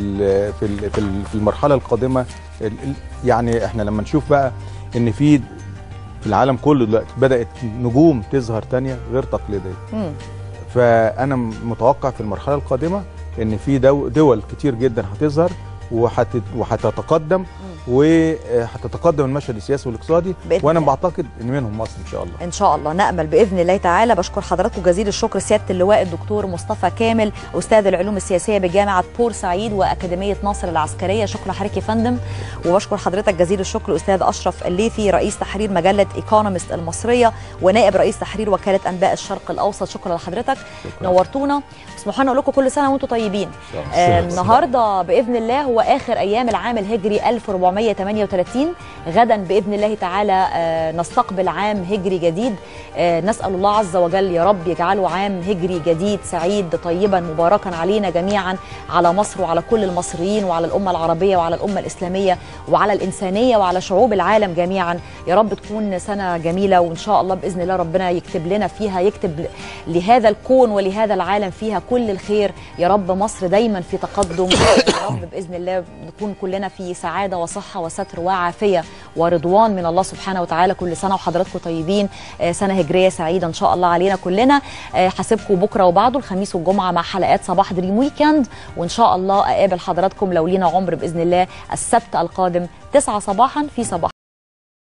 في المرحلة القادمة. يعني احنا لما نشوف بقى ان في العالم كله دلوقتي بدأت نجوم تظهر تانية غير تقليدية، فأنا متوقع في المرحلة القادمة ان في دول كتير جدا هتظهر وهتتقدم وهتتقدم المشهد السياسي والاقتصادي، وانا بعتقد ان منهم مصر ان شاء الله. ان شاء الله نامل باذن الله تعالى. بشكر حضراتكم جزيل الشكر سياده اللواء الدكتور مصطفى كامل استاذ العلوم السياسيه بجامعه بورسعيد واكاديميه ناصر العسكريه. شكرا لحضرتك يا فندم. وبشكر حضرتك جزيل الشكر الاستاذ اشرف الليثي رئيس تحرير مجله ايكونومست المصريه ونائب رئيس تحرير وكاله انباء الشرق الاوسط. شكرا لحضرتك، نورتونا. اسمحوا لنا اقول لكم كل سنه وانتم طيبين. النهارده باذن الله هو اخر ايام العام الهجري 1438. غدا باذن الله تعالى نستقبل عام هجري جديد. نسال الله عز وجل يا رب يجعله عام هجري جديد سعيد طيبا مباركا علينا جميعا، على مصر وعلى كل المصريين وعلى الامه العربيه وعلى الامه الاسلاميه وعلى الانسانيه وعلى شعوب العالم جميعا. يا رب تكون سنه جميله، وان شاء الله باذن الله ربنا يكتب لنا فيها، يكتب لهذا الكون ولهذا العالم فيها كل الخير. يا رب مصر دايما في تقدم، يا رب باذن الله نكون كلنا في سعاده وصحه وستر وعافيه ورضوان من الله سبحانه وتعالى. كل سنه وحضراتكم طيبين، سنه هجريه سعيده ان شاء الله علينا كلنا. حاسبكم بكره وبعده الخميس والجمعه مع حلقات صباح دريم ويكند، وان شاء الله اقابل حضراتكم لو لينا عمر باذن الله السبت القادم 9 صباحا في صباح